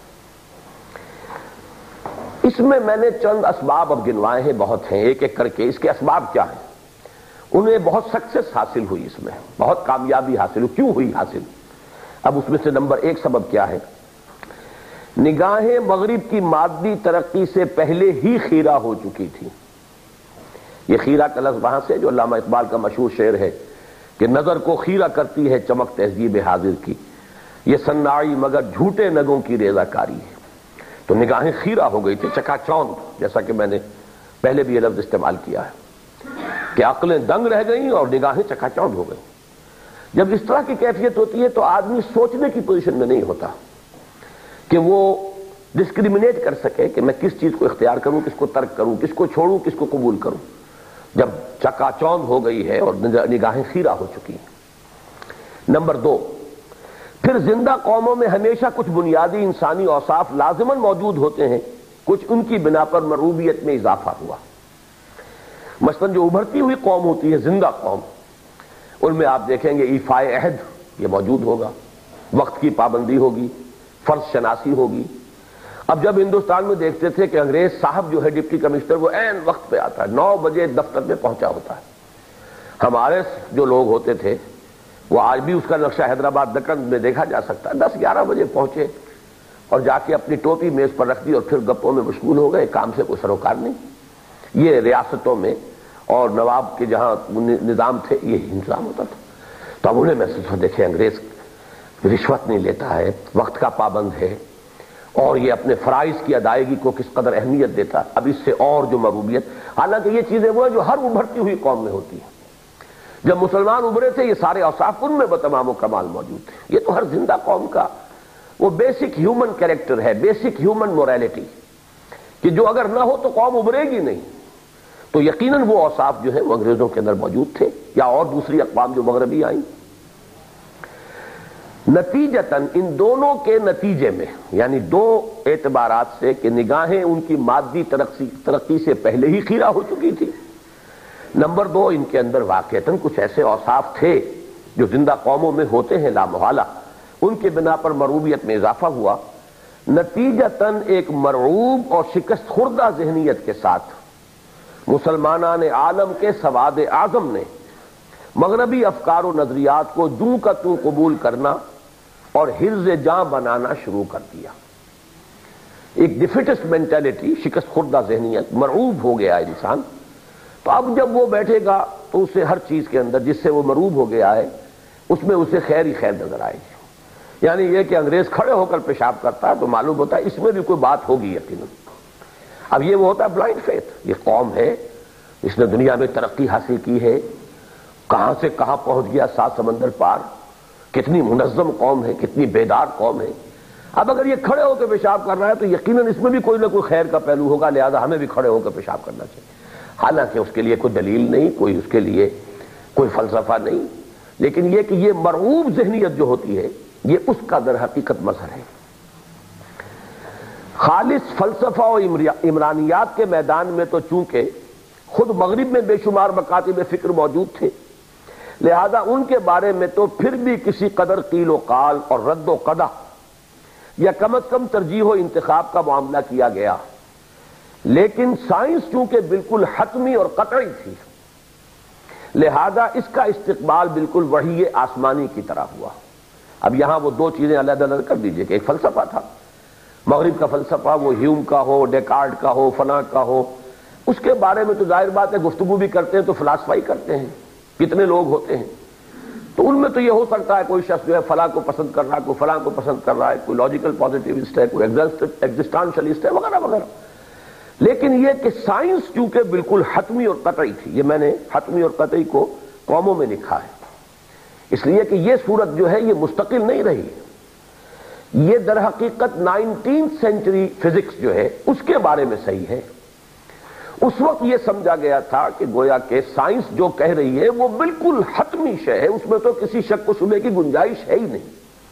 اس میں میں نے چند اسباب اب گنوائے ہیں، بہت ہیں، ایک ایک کر کے۔ اس کے اسباب کیا ہیں؟ انہیں بہت سکسیس حاصل ہوئی، اس میں بہت کامیابی حاصل ہوئی۔ کیوں ہوئی حاصل؟ اب اس میں سے نمبر ایک سبب کیا ہے؟ نگاہیں مغرب کی مادی ترقی سے پہلے ہی خیرہ ہو چکی تھی۔ یہ خیرہ کا لفظ وہاں سے جو علامہ اقبال کا مشہور شعر ہے کہ نظر کو خیرہ کرتی ہے چمک تہذیب حاضر کی، یہ صناعی مگر جھوٹے نگوں کی ریزہ کاری ہے۔ تو نگاہیں خیرہ ہو گئی تھی، چکا چوند، جیسا کہ میں نے پہلے بھی یہ لفظ استعمال کیا ہے کہ عقلیں دنگ رہ گئیں اور نگاہیں چکا چوند ہو گئیں۔ جب اس طرح کی کیفیت ہوتی ہے تو آدمی سوچنے کی پوزیشن میں نہیں ہوتا کہ وہ ڈسکریمنیٹ کر سکے کہ میں کس چیز کو اختیار کروں، کس کو ترک کروں، کس کو چھوڑوں، کس کو قبول کروں۔ جب چکا چوند ہو گئی ہے اور نگاہیں خیرہ ہو چکی ہیں۔ نمبر دو، پھر زندہ قوموں میں ہمیشہ کچھ بنیادی انسانی اوصاف لازماً موجود ہوتے ہیں، کچھ ان کی بنا پر مرغوبیت میں اضافہ ہوا۔ مثلاً جو ابھرتی ہوئی قوم ہوتی ہے، زندہ قوم، ان میں آپ دیکھیں گے ایفائے عہد یہ موجود ہوگا، وقت کی پابندی ہوگی، فرض شناسی ہوگی۔ اب جب ہندوستان میں دیکھتے تھے کہ انگریز صاحب جو ہے ڈپٹی کمشنر وہ عین وقت پہ آتا ہے، نو بجے دفتر میں پہنچا ہوتا ہے۔ ہمارے جو لوگ ہوتے تھے وہ آج بھی اس کا نقشہ حیدرآباد دکن میں دیکھا جا سکتا ہے، دس گیارہ بجے پہنچے اور جا کے اپنی ٹوپی میز پر رکھ دی اور پھر گپوں میں مشغول ہو گئے، کام سے کوئی سروکار نہیں۔ یہ ریاستوں میں اور نواب کے جہاں نظام تھے یہی انتظام ہوتا تھا۔ تو اب انہیں محسوس ہو، دیکھیں انگریز رشوت نہیں لیتا ہے، وقت کا پابند ہے، اور یہ اپنے فرائض کی ادائیگی کو کس قدر اہمیت دیتا. اب اس سے اور جو مروبیت، حالانکہ یہ چیزیں وہ ہیں جو ہر ابھرتی ہوئی قوم میں ہوتی ہیں. جب مسلمان ابھرے تھے یہ سارے اوصاف ان میں بتمام و کمال موجود تھے. یہ تو ہر زندہ قوم کا وہ بیسک ہیومن کیریکٹر ہے، بیسک ہیومن موریلٹی، کہ جو اگر نہ ہو تو قوم ابھرے گی نہیں. تو یقیناً وہ اوصاف جو ہیں وہ انگریزوں کے اندر موجود تھے یا اور دوسری اقوام جو مغربی آئیں. نتیجتاً ان دونوں کے نتیجے میں، یعنی دو اعتبارات سے کہ نگاہیں ان کی مادی ترقی ترقی سے پہلے ہی خیرہ ہو چکی تھی. نمبر دو، ان کے اندر واقعتاً کچھ ایسے اوصاف تھے جو زندہ قوموں میں ہوتے ہیں لامحالہ، ان کے بنا پر مرعوبیت میں اضافہ ہوا. نتیجتاً ایک مرعوب اور شکست خوردہ ذہنیت کے ساتھ مسلمانان عالم کے سواد اعظم نے مغربی افکار و نظریات کو جوں کا توں قبول کرنا اور حرز جاں بنانا شروع کر دیا. ایک ڈیفیٹسٹ مینٹلٹی، شکست خوردہ ذہنیت، مرعوب ہو گیا انسان. تو اب جب وہ بیٹھے گا تو اسے ہر چیز کے اندر جس سے وہ مرعوب ہو گیا ہے اس میں اسے خیر ہی خیر نظر آئے گی. یعنی یہ کہ انگریز کھڑے ہو کر پیشاب کرتا ہے تو معلوم ہوتا ہے اس میں بھی کوئی بات ہوگی یقیناً. اب یہ وہ ہوتا ہے بلائنڈ فیتھ. یہ قوم ہے، اس نے دنیا میں ترقی حاصل کی ہے، کہاں سے کہاں پہنچ گیا سات سمندر پار، کتنی منظم قوم ہے، کتنی بیدار قوم ہے. اب اگر یہ کھڑے ہو کے پیشاب کر رہا ہے تو یقیناً اس میں بھی کوئی نہ کوئی خیر کا پہلو ہوگا، لہذا ہمیں بھی کھڑے ہو کے پیشاب کرنا چاہیے. حالانکہ اس کے لیے کوئی دلیل نہیں، کوئی اس کے لیے کوئی فلسفہ نہیں، لیکن یہ کہ یہ مرعوب ذہنیت جو ہوتی ہے یہ اس کا در حقیقت مظہر ہے. خالص فلسفہ و عمرانیات کے میدان میں تو چونکہ خود مغرب میں بے شمار مکاتب فکر موجود تھے، لہذا ان کے بارے میں تو پھر بھی کسی قدر قیل و قال اور رد و قدح یا کم از کم ترجیح و انتخاب کا معاملہ کیا گیا. لیکن سائنس چونکہ بالکل حتمی اور قطعی تھی، لہذا اس کا استقبال بالکل وحی آسمانی کی طرح ہوا. اب یہاں وہ دو چیزیں علیحدہ علیحدہ کر دیجئے کہ ایک فلسفہ تھا مغرب کا فلسفہ، وہ ہیوم کا ہو، ڈیکارڈ کا ہو، فنا کا ہو، اس کے بارے میں تو ظاہر بات ہے گفتگو بھی کرتے ہیں تو فلسفائی کرتے ہیں. کتنے لوگ ہوتے ہیں تو ان میں تو یہ ہو سکتا ہے کوئی شخص جو ہے فلاں کو پسند کر رہا ہے، کوئی فلاں کو پسند کر رہا ہے، کوئی لاجیکل پازیٹیوسٹ ہے، کوئی ایگزسٹانشلسٹ ہے، وغیرہ وغیرہ. لیکن یہ کہ سائنس چونکہ بالکل حتمی اور قطعی تھی، یہ میں نے حتمی اور قطعی کو قوموں میں لکھا ہے اس لیے کہ یہ صورت جو ہے یہ مستقل نہیں رہی. یہ در حقیقت نائنٹینتھ سینچری فزکس جو ہے اس کے بارے میں صحیح ہے. اس وقت یہ سمجھا گیا تھا کہ گویا کہ سائنس جو کہہ رہی ہے وہ بالکل حتمی شے ہے، اس میں تو کسی شک و شبے کی گنجائش ہے ہی نہیں.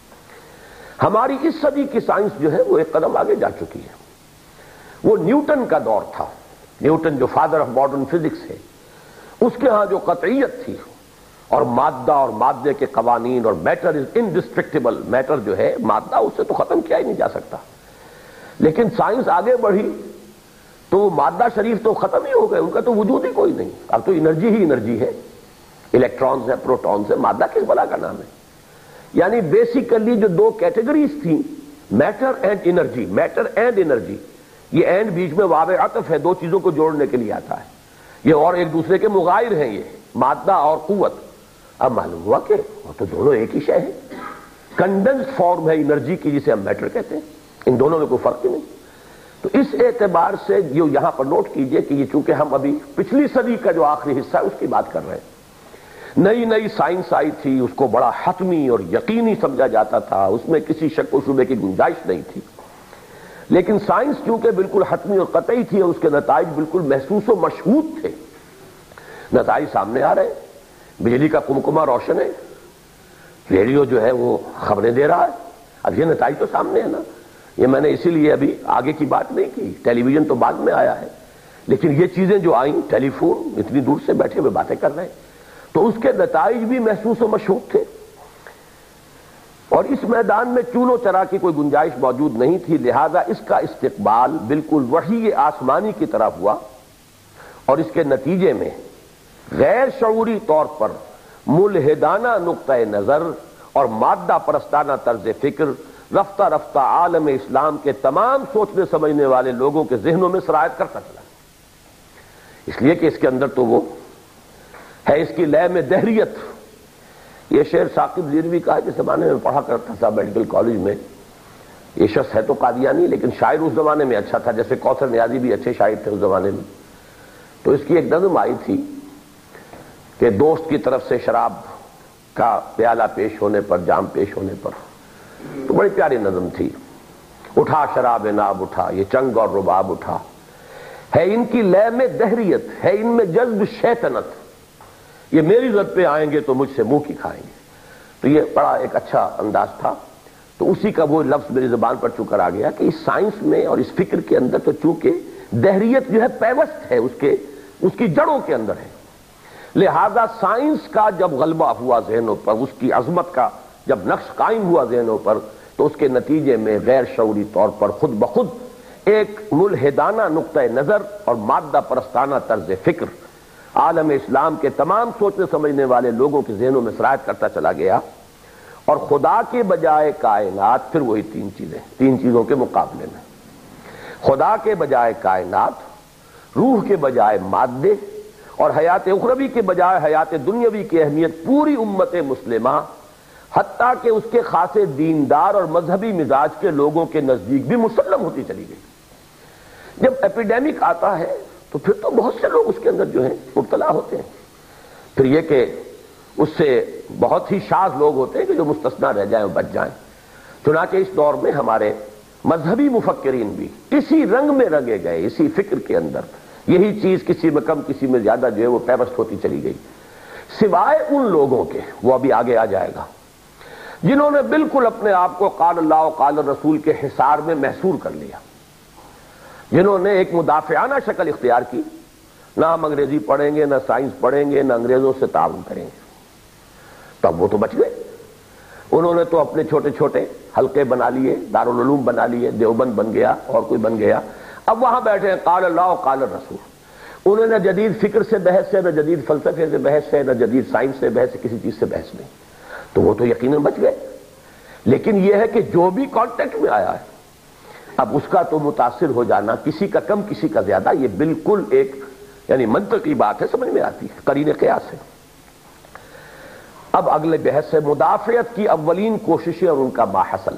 ہماری اس صدی کی سائنس جو ہے وہ ایک قدم آگے جا چکی ہے. وہ نیوٹن کا دور تھا، نیوٹن جو فادر آف ماڈرن فزکس ہے، اس کے ہاں جو قطعیت تھی اور مادہ اور مادے کے قوانین اور میٹر از انڈسٹرکٹیبل، میٹر جو ہے مادہ اس سے تو ختم کیا ہی نہیں جا سکتا. لیکن سائنس آگے بڑھی تو مادہ شریف تو ختم ہی ہو گئے، ان کا تو وجود ہی کوئی نہیں. اب تو انرجی ہی انرجی ہے، الیکٹرانز ہے، پروٹونز ہے، مادہ کس بلا کا نام ہے. یعنی بیسیکلی جو دو کیٹیگریز تھیں، matter and energy, matter and energy, یہ اینڈ بیچ میں واو عطف ہے، دو چیزوں کو جوڑنے کے لیے آتا ہے. یہ اور ایک دوسرے کے مغائر ہیں، یہ مادہ اور قوت. اب معلوم ہوا کہ وہ تو دونوں ایک ہی شے ہے، کنڈنس فارم ہے انرجی کی جسے ہم میٹر کہتے ہیں، ان دونوں میں کوئی فرق ہی نہیں. تو اس اعتبار سے یہ یہاں پر نوٹ کیجئے کہ یہ چونکہ ہم ابھی پچھلی صدی کا جو آخری حصہ ہے اس کی بات کر رہے ہیں. نئی نئی سائنس آئی تھی، اس کو بڑا حتمی اور یقینی سمجھا جاتا تھا، اس میں کسی شک و شبے کی گنجائش نہیں تھی. لیکن سائنس چونکہ بالکل حتمی اور قطعی تھی اور اس کے نتائج بالکل محسوس و مشہود تھے. نتائج سامنے آ رہے، بجلی کا کمکمہ روشن ہے، ریڈیو جو ہے وہ خبریں دے رہا ہے. اب یہ نتائج تو سامنے ہے نا. یہ میں نے اسی لیے ابھی آگے کی بات نہیں کی، ٹیلی ویژن تو بعد میں آیا ہے، لیکن یہ چیزیں جو آئیں، ٹیلی فون، اتنی دور سے بیٹھے ہوئے باتیں کر رہے ہیں، تو اس کے نتائج بھی محسوس و مشہود تھے. اور اس میدان میں چون و چرا کی کوئی گنجائش موجود نہیں تھی، لہذا اس کا استقبال بالکل وحی آسمانی کی طرح ہوا. اور اس کے نتیجے میں غیر شعوری طور پر ملحدانہ نقطۂ نظر اور مادہ پرستانہ طرز فکر رفتہ رفتہ عالم اسلام کے تمام سوچنے سمجھنے والے لوگوں کے ذہنوں میں سرایت کرتا چلا. اس لیے کہ اس کے اندر تو وہ ہے، اس کی لے میں دہریت. یہ شعر ثاقب لیروی کا ہے، جس زمانے میں پڑھا کرتا تھا میڈیکل کالج میں، یہ شخص ہے تو قادیانی لیکن شاعر اس زمانے میں اچھا تھا، جیسے کوثر نیازی بھی اچھے شاعر تھے اس زمانے میں. تو اس کی ایک نظم آئی تھی کہ دوست کی طرف سے شراب کا پیالہ پیش ہونے پر، جام پیش ہونے پر. تو بڑی پیاری نظم تھی. اٹھا شراب ناب اٹھا، یہ چنگ اور رباب اٹھا، ہے ان کی لے میں دہریت، ہے ان میں جذب شیطنت، یہ میری زد پہ آئیں گے تو مجھ سے منہ کی کھائیں گے. تو یہ بڑا ایک اچھا انداز تھا. تو اسی کا وہ لفظ میری زبان پر چکر آ گیا کہ اس سائنس میں اور اس فکر کے اندر تو چونکہ دہریت جو ہے پیوست ہے، اس کے اس کی جڑوں کے اندر ہے، لہذا سائنس کا جب غلبہ ہوا ذہنوں پر، اس کی عظمت کا جب نقش قائم ہوا ذہنوں پر، تو اس کے نتیجے میں غیر شعوری طور پر خود بخود ایک ملحدانہ نقطہ نظر اور مادہ پرستانہ طرز فکر عالم اسلام کے تمام سوچنے سمجھنے والے لوگوں کے ذہنوں میں سرایت کرتا چلا گیا. اور خدا کے بجائے کائنات، پھر وہی تین چیزیں، تین چیزوں کے مقابلے میں، خدا کے بجائے کائنات، روح کے بجائے مادے، اور حیات اخروی کے بجائے حیات دنیاوی کی اہمیت پوری امت مسلمہ حتیٰ کہ اس کے خاصے دیندار اور مذہبی مزاج کے لوگوں کے نزدیک بھی مسلم ہوتی چلی گئی. جب ایپیڈیمک آتا ہے تو پھر تو بہت سے لوگ اس کے اندر جو ہیں مبتلا ہوتے ہیں. پھر یہ کہ اس سے بہت ہی شاذ لوگ ہوتے ہیں کہ جو مستثنا رہ جائیں اور بچ جائیں. چنانچہ اس دور میں ہمارے مذہبی مفکرین بھی اسی رنگ میں رنگے گئے، اسی فکر کے اندر یہی چیز کسی میں کم کسی میں زیادہ جو ہے وہ پیوست ہوتی چلی گئی، سوائے ان لوگوں کے، وہ ابھی آگے آ جائے گا، جنہوں نے بالکل اپنے آپ کو قال اللہ و قال الرسول کے حصار میں محصور کر لیا، جنہوں نے ایک مدافعانہ شکل اختیار کی، نہ ہم انگریزی پڑھیں گے، نہ سائنس پڑھیں گے، نہ انگریزوں سے تعاون کریں گے. تب وہ تو بچ گئے. انہوں نے تو اپنے چھوٹے چھوٹے حلقے بنا لیے، دارالعلوم بنا لیے، دیوبند بن گیا اور کوئی بن گیا. اب وہاں بیٹھے ہیں قال اللہ و قال الرسول. انہوں نے جدید فکر سے بحث ہے، نہ جدید فلسفے سے بحث ہے، نہ جدید سائنس سے بحث ہے، کسی چیز سے بحث نہیں. تو وہ تو یقیناً بچ گئے. لیکن یہ ہے کہ جو بھی کانٹیکٹ میں آیا ہے، اب اس کا تو متاثر ہو جانا کسی کا کم کسی کا زیادہ، یہ بالکل ایک یعنی منطقی بات ہے، سمجھ میں آتی ہے، قرین قیاس ہے. اب اگلے بحث ہے مدافعت کی اولین کوششیں اور ان کا ماحصل.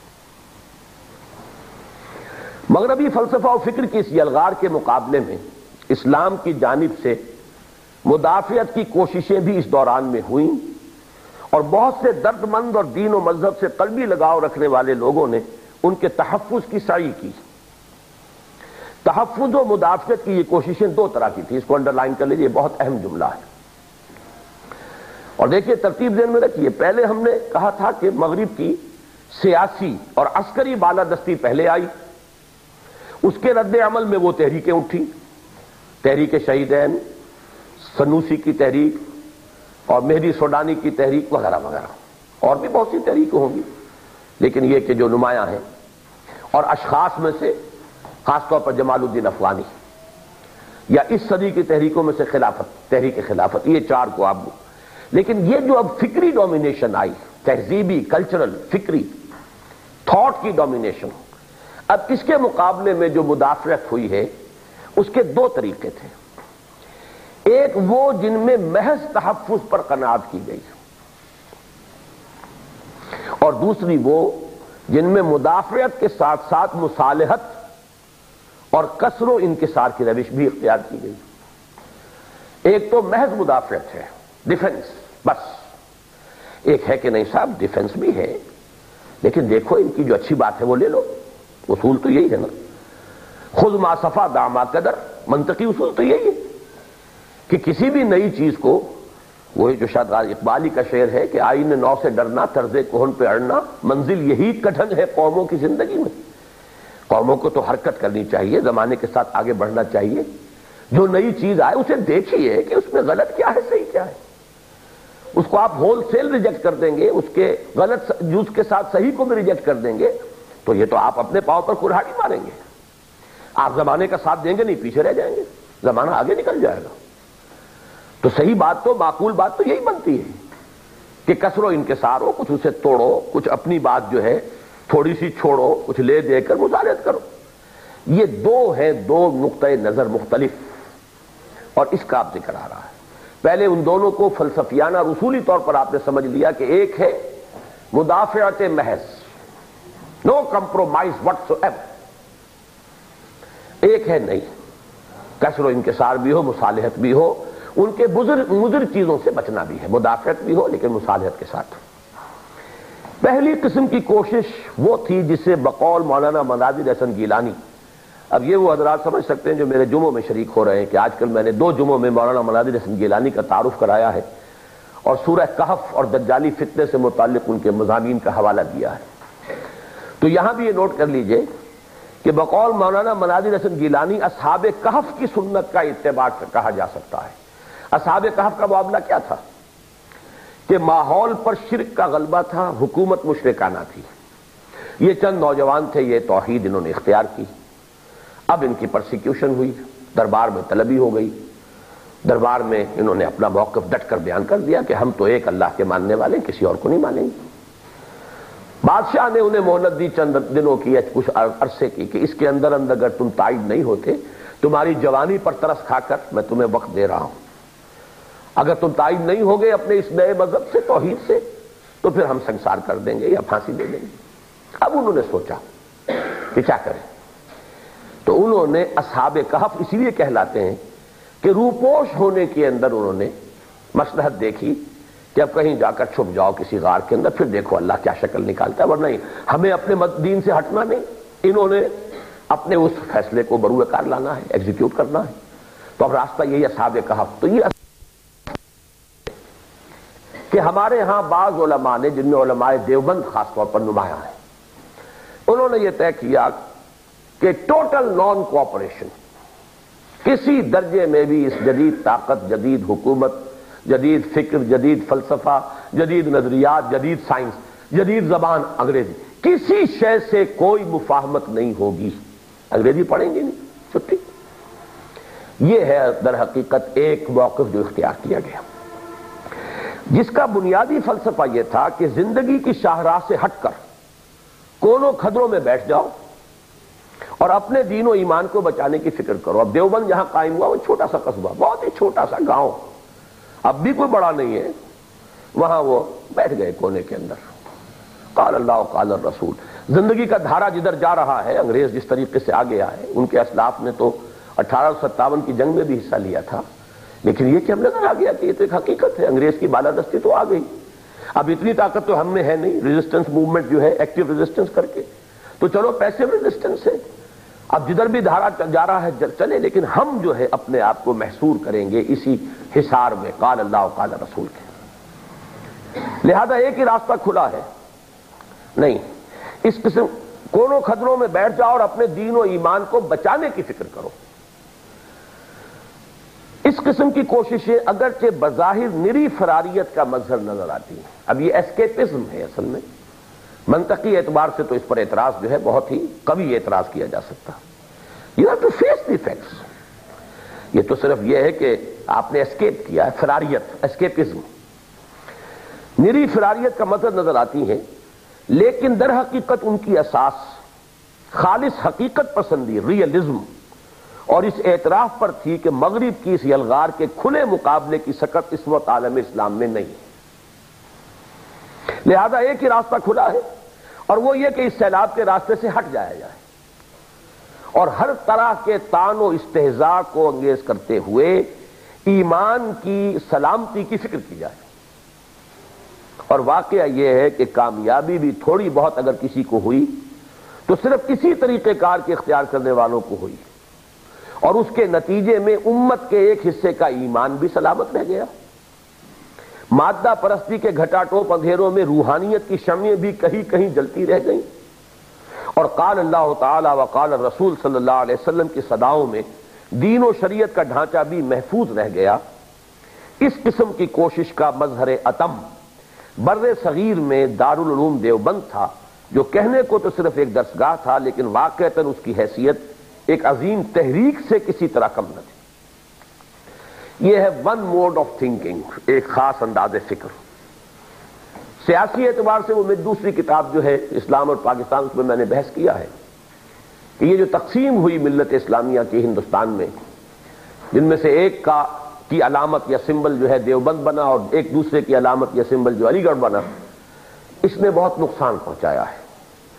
مغربی فلسفہ و فکر کی اس یلغار کے مقابلے میں اسلام کی جانب سے مدافعت کی کوششیں بھی اس دوران میں ہوئیں، اور بہت سے درد مند اور دین و مذہب سے قلبی لگاؤ رکھنے والے لوگوں نے ان کے تحفظ کی سعی کی. تحفظ و مدافعت کی یہ کوششیں دو طرح کی تھی، اس کو انڈر لائن کر لیجیے، یہ بہت اہم جملہ ہے. اور دیکھیے ترتیب ذہن میں رکھیے، پہلے ہم نے کہا تھا کہ مغرب کی سیاسی اور عسکری بالادستی پہلے آئی، اس کے رد عمل میں وہ تحریکیں اٹھی، تحریک شہیدین، سنوسی کی تحریک اور مہدی سوڈانی کی تحریک وغیرہ وغیرہ، اور بھی بہت سی تحریکیں ہوں گی، لیکن یہ کہ جو نمایاں ہیں اور اشخاص میں سے خاص طور پر جمال الدین افغانی یا اس صدی کی تحریکوں میں سے خلافت، تحریک خلافت، یہ چار کو آپ. لیکن یہ جو اب فکری ڈومینیشن آئی، تہذیبی، کلچرل، فکری تھاٹ کی ڈومینیشن، اب اس کے مقابلے میں جو مدافعت ہوئی ہے اس کے دو طریقے تھے. ایک وہ جن میں محض تحفظ پر قناعت کی گئی، اور دوسری وہ جن میں مدافعت کے ساتھ ساتھ مصالحت اور کسر و انکسار کی روش بھی اختیار کی گئی. ایک تو محض مدافعت ہے، ڈیفنس بس. ایک ہے کہ نہیں صاحب ڈیفنس بھی ہے، لیکن دیکھو ان کی جو اچھی بات ہے وہ لے لو. اصول تو یہی ہے نا، خذ ما صفا دع ما قدر. منطقی اصول تو یہی ہے کہ کسی بھی نئی چیز کو، وہی جو شاید اقبالی کا شعر ہے کہ آئین نو سے ڈرنا، طرز کہن پہ اڑنا، منزل یہی کٹھن ہے قوموں کی زندگی میں. قوموں کو تو حرکت کرنی چاہیے، زمانے کے ساتھ آگے بڑھنا چاہیے. جو نئی چیز آئے اسے دیکھیے کہ اس میں غلط کیا ہے، صحیح کیا ہے. اس کو آپ ہول سیل ریجیکٹ کر دیں گے، اس کے غلط جز کے ساتھ صحیح کو بھی ریجیکٹ کر دیں گے، تو یہ تو آپ اپنے پاؤں پر کلہاڑی ماریں گے. آپ زمانے کا ساتھ دیں گے نہیں، پیچھے رہ جائیں گے، زمانہ آگے نکل جائے گا. تو صحیح بات تو، معقول بات تو یہی بنتی ہے کہ کسر و انکسار ہو، کچھ اسے توڑو، کچھ اپنی بات جو ہے تھوڑی سی چھوڑو، کچھ لے دے کر مصالحت کرو. یہ دو ہیں، دو نقطۂ نظر مختلف، اور اس کا آپ ذکر آ رہا ہے. پہلے ان دونوں کو فلسفیانہ اور اصولی طور پر آپ نے سمجھ لیا کہ ایک ہے مدافعت محض، نو کمپرومائز وٹس ایور. ایک ہے نہیں، کسر و انکسار بھی ہو، مصالحت بھی ہو، ان کے بزرگ مضر چیزوں سے بچنا بھی ہے، مدافعت بھی ہو لیکن مصالحت کے ساتھ. پہلی قسم کی کوشش وہ تھی جسے بقول مولانا مناظر حسن گیلانی، اب یہ وہ حضرات سمجھ سکتے ہیں جو میرے جمعوں میں شریک ہو رہے ہیں کہ آج کل میں نے دو جمعوں میں مولانا مناظر حسن گیلانی کا تعارف کرایا ہے اور سورہ کہف اور دجالی فتنے سے متعلق ان کے مضامین کا حوالہ دیا ہے. تو یہاں بھی یہ نوٹ کر لیجئے کہ بقول مولانا مناظر حسن گیلانی اصحاب کہف کی سنت کا اتباع کہا جا سکتا ہے. اصحاب کہف کا معاملہ کیا تھا کہ ماحول پر شرک کا غلبہ تھا، حکومت مشرکانہ تھی. یہ چند نوجوان تھے، یہ توحید انہوں نے اختیار کی. اب ان کی پرسیکیوشن ہوئی، دربار میں طلبی ہو گئی. دربار میں انہوں نے اپنا موقف ڈٹ کر بیان کر دیا کہ ہم تو ایک اللہ کے ماننے والے ہیں، کسی اور کو نہیں مانیں گے. بادشاہ نے انہیں مہلت دی چند دنوں کی یا کچھ عرصے کی کہ اس کے اندر اندر اگر تم تائید نہیں ہوتے، تمہاری جوانی پر ترس کھا کر میں تمہیں وقت دے رہا ہوں، اگر تم تائید نہیں ہوگے اپنے اس نئے مذہب سے، توحید سے، تو پھر ہم سنسار کر دیں گے یا پھانسی دے دیں گے. اب انہوں نے سوچا کہ کیا کریں، تو انہوں نے اصحاب کہف اس لیے کہلاتے ہیں کہ روپوش ہونے کے اندر انہوں نے مصلحت دیکھی کہ اب کہیں جا کر چھپ جاؤ کسی غار کے اندر، پھر دیکھو اللہ کیا شکل نکالتا ہے، ورنہ ہمیں اپنے دین سے ہٹنا نہیں. انہوں نے اپنے اس فیصلے کو بروئے کار لانا ہے، ایگزیکیوٹ کرنا ہے. تو اب راستہ یہی اصحاب کہف. تو یہ کہ ہمارے ہاں بعض علماء نے، جن میں علماء دیوبند خاص طور پر نمایاں ہیں، انہوں نے یہ طے کیا کہ ٹوٹل نان کوآپریشن، کسی درجے میں بھی اس جدید طاقت، جدید حکومت، جدید فکر، جدید فلسفہ، جدید نظریات، جدید سائنس، جدید زبان انگریزی، کسی شے سے کوئی مفاہمت نہیں ہوگی. انگریزی پڑھیں گے نہیں، چھٹی. یہ ہے در حقیقت ایک موقف جو اختیار کیا گیا، جس کا بنیادی فلسفہ یہ تھا کہ زندگی کی شاہراہ سے ہٹ کر کونوں کھدروں میں بیٹھ جاؤ اور اپنے دین و ایمان کو بچانے کی فکر کرو. اب دیوبند جہاں قائم ہوا وہ چھوٹا سا قصبہ، بہت ہی چھوٹا سا گاؤں، اب بھی کوئی بڑا نہیں ہے. وہاں وہ بیٹھ گئے کونے کے اندر. قال اللہ قال الرسول. زندگی کا دھارا جدھر جا رہا ہے، انگریز جس طریقے سے آ گیا ہے، ان کے اسلاف نے تو اٹھارہ سو ستاون کی جنگ میں بھی حصہ لیا تھا، لیکن یہ کہ ہم نظر آ گیا کہ یہ تو ایک حقیقت ہے، انگریز کی بالادستی تو آ گئی. اب اتنی طاقت تو ہم میں ہے نہیں، ریزسٹنس موومنٹ جو ہے ایکٹیو ریزسٹنس کر کے، تو چلو پیسو ریزسٹنس ہے. اب جدھر بھی دھارا جا رہا ہے چلے، لیکن ہم جو ہے اپنے آپ کو محصور کریں گے اسی حصار میں قال اللہ قال رسول کے. لہذا ایک ہی راستہ کھلا ہے، نہیں اس قسم کونوں خطروں میں بیٹھ جاؤ اور اپنے دین و ایمان کو بچانے کی فکر کرو. اس قسم کی کوششیں اگرچہ بظاہر نری فراریت کا مظہر نظر آتی ہیں. اب یہ ایسکیپزم ہے اصل میں، منطقی اعتبار سے تو اس پر اعتراض جو ہے بہت ہی قوی اعتراض کیا جا سکتا. You have to face the facts. یہ تو صرف یہ ہے کہ آپ نے ایسکیپ کیا ہے، فراریت، ایسکیپزم، نری فراریت کا مظہر نظر آتی ہیں، لیکن در حقیقت ان کی اساس خالص حقیقت پسندی، ریئلزم، اور اس اعتراف پر تھی کہ مغرب کی اس یلغار کے کھلے مقابلے کی سکت اس وقت عالم اسلام میں نہیں. لہذا ایک ہی راستہ کھلا ہے، اور وہ یہ کہ اس سیلاب کے راستے سے ہٹ جایا جائے اور ہر طرح کے طعن و استہزاء کو انگیز کرتے ہوئے ایمان کی سلامتی کی فکر کی جائے. اور واقعہ یہ ہے کہ کامیابی بھی تھوڑی بہت اگر کسی کو ہوئی تو صرف کسی طریقہ کار کے اختیار کرنے والوں کو ہوئی، اور اس کے نتیجے میں امت کے ایک حصے کا ایمان بھی سلامت رہ گیا. مادہ پرستی کے گھٹا ٹوپ اندھیروں میں روحانیت کی شمعیں بھی کہیں کہیں جلتی رہ گئیں، اور قال اللہ تعالی وقال الرسول صلی اللہ علیہ وسلم کی صداؤں میں دین و شریعت کا ڈھانچہ بھی محفوظ رہ گیا. اس قسم کی کوشش کا مظہر اتم بر صغیر میں دارالعلوم دیوبند تھا، جو کہنے کو تو صرف ایک درسگاہ تھا، لیکن واقعتاً اس کی حیثیت ایک عظیم تحریک سے کسی طرح کم نہ تھی. یہ ہے ون موڈ آف تھنکنگ، ایک خاص انداز فکر. سیاسی اعتبار سے وہ میری دوسری کتاب جو ہے اسلام اور پاکستان، اس میں میں نے بحث کیا ہے کہ یہ جو تقسیم ہوئی ملت اسلامیہ کی ہندوستان میں، جن میں سے ایک کا کی علامت یا سمبل جو ہے دیوبند بنا اور ایک دوسرے کی علامت یا سمبل جو علی گڑھ بنا، اس نے بہت نقصان پہنچایا ہے.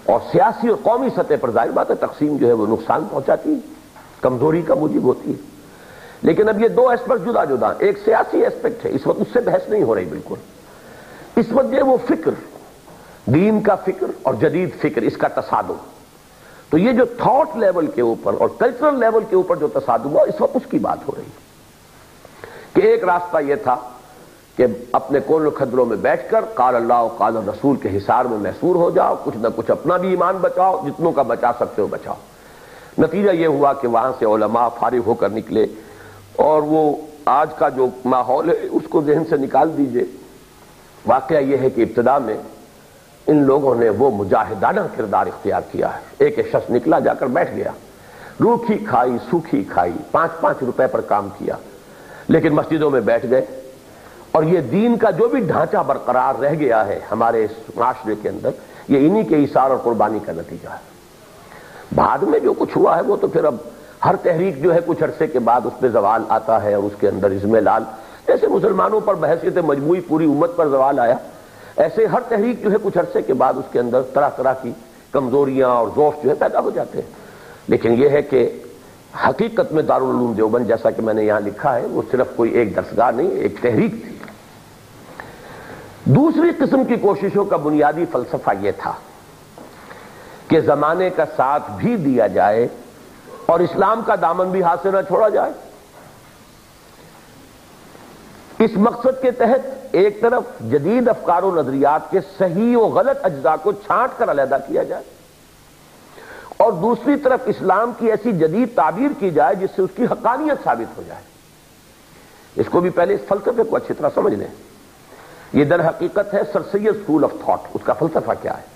اور سیاسی اور قومی سطح پر ظاہر بات ہے تقسیم جو ہے وہ نقصان پہنچاتی ہے، کمزوری کا موجب ہوتی ہے. لیکن اب یہ دو ایسپیکٹ جدا جدا، ایک سیاسی ایسپیکٹ ہے، اس وقت اس سے بحث نہیں ہو رہی بالکل. اس وقت یہ وہ فکر، دین کا فکر اور جدید فکر، اس کا تصادم. تو یہ جو تھاٹ لیول کے اوپر اور کلچرل لیول کے اوپر جو تصادم ہوا، اس وقت اس کی بات ہو رہی ہے کہ ایک راستہ یہ تھا کہ اپنے کول و کھدروں میں بیٹھ کر قال اللہ و قال رسول کے حصار میں محصور ہو جاؤ، کچھ نہ کچھ اپنا بھی ایمان بچاؤ، جتنوں کا بچا سکتے ہو بچاؤ. نتیجہ یہ ہوا کہ وہاں سے علماء فارغ ہو کر نکلے، اور وہ آج کا جو ماحول ہے اس کو ذہن سے نکال دیجئے. واقعہ یہ ہے کہ ابتدا میں ان لوگوں نے وہ مجاہدانہ کردار اختیار کیا ہے. ایک ایک شخص نکلا، جا کر بیٹھ گیا، روکھی کھائی سوکھی کھائی، پانچ پانچ روپے پر کام کیا، لیکن مسجدوں میں بیٹھ گئے. اور یہ دین کا جو بھی ڈھانچہ برقرار رہ گیا ہے ہمارے اس معاشرے کے اندر، یہ انہی کے ایثار اور قربانی کا نتیجہ ہے. بعد میں جو کچھ ہوا ہے وہ تو پھر اب ہر تحریک جو ہے کچھ عرصے کے بعد اس پہ زوال آتا ہے، اور اس کے اندر اضمحلال، جیسے مسلمانوں پر بحیثیت مجموعی پوری امت پر زوال آیا، ایسے ہر تحریک جو ہے کچھ عرصے کے بعد اس کے اندر طرح طرح کی کمزوریاں اور ضعف جو ہے پیدا ہو جاتے ہیں. لیکن یہ ہے کہ حقیقت میں دارالعلوم دیوبند جیسا کہ میں نے یہاں لکھا ہے وہ صرف کوئی ایک درسگاہ نہیں، ایک تحریک تھی. دوسری قسم کی کوششوں کا بنیادی فلسفہ یہ تھا کہ زمانے کا ساتھ بھی دیا جائے اور اسلام کا دامن بھی ہاتھ سے نہ چھوڑا جائے. اس مقصد کے تحت ایک طرف جدید افکار و نظریات کے صحیح و غلط اجزاء کو چھانٹ کر علیحدہ کیا جائے، اور دوسری طرف اسلام کی ایسی جدید تعبیر کی جائے جس سے اس کی حقانیت ثابت ہو جائے. اس کو بھی پہلے اس فلسفے کو اچھی طرح سمجھ لیں. یہ در حقیقت ہے Sir Syed school of thought. اس کا فلسفہ کیا ہے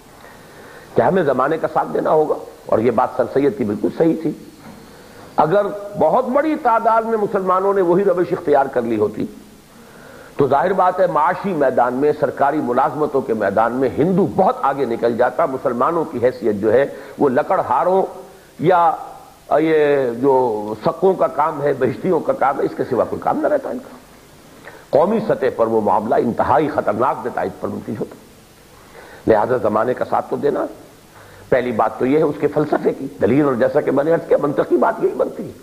کہ ہمیں زمانے کا ساتھ دینا ہوگا، اور یہ بات سر سید کی بالکل صحیح تھی. اگر بہت بڑی تعداد میں مسلمانوں نے وہی روش اختیار کر لی ہوتی تو ظاہر بات ہے معاشی میدان میں، سرکاری ملازمتوں کے میدان میں ہندو بہت آگے نکل جاتا. مسلمانوں کی حیثیت جو ہے وہ لکڑ ہاروں یا یہ جو سکوں کا کام ہے، بہشتیوں کا کام ہے، اس کے سوا کوئی کام نہ رہتا ان کا. قومی سطح پر وہ معاملہ انتہائی خطرناک نتائج پر منتج ہوتا. لہذا زمانے کا ساتھ تو دینا. پہلی بات تو یہ ہے اس کے فلسفے کی دلیل، اور جیسا کہ میں نے عرض کیا منطقی بات یہی بنتی ہے.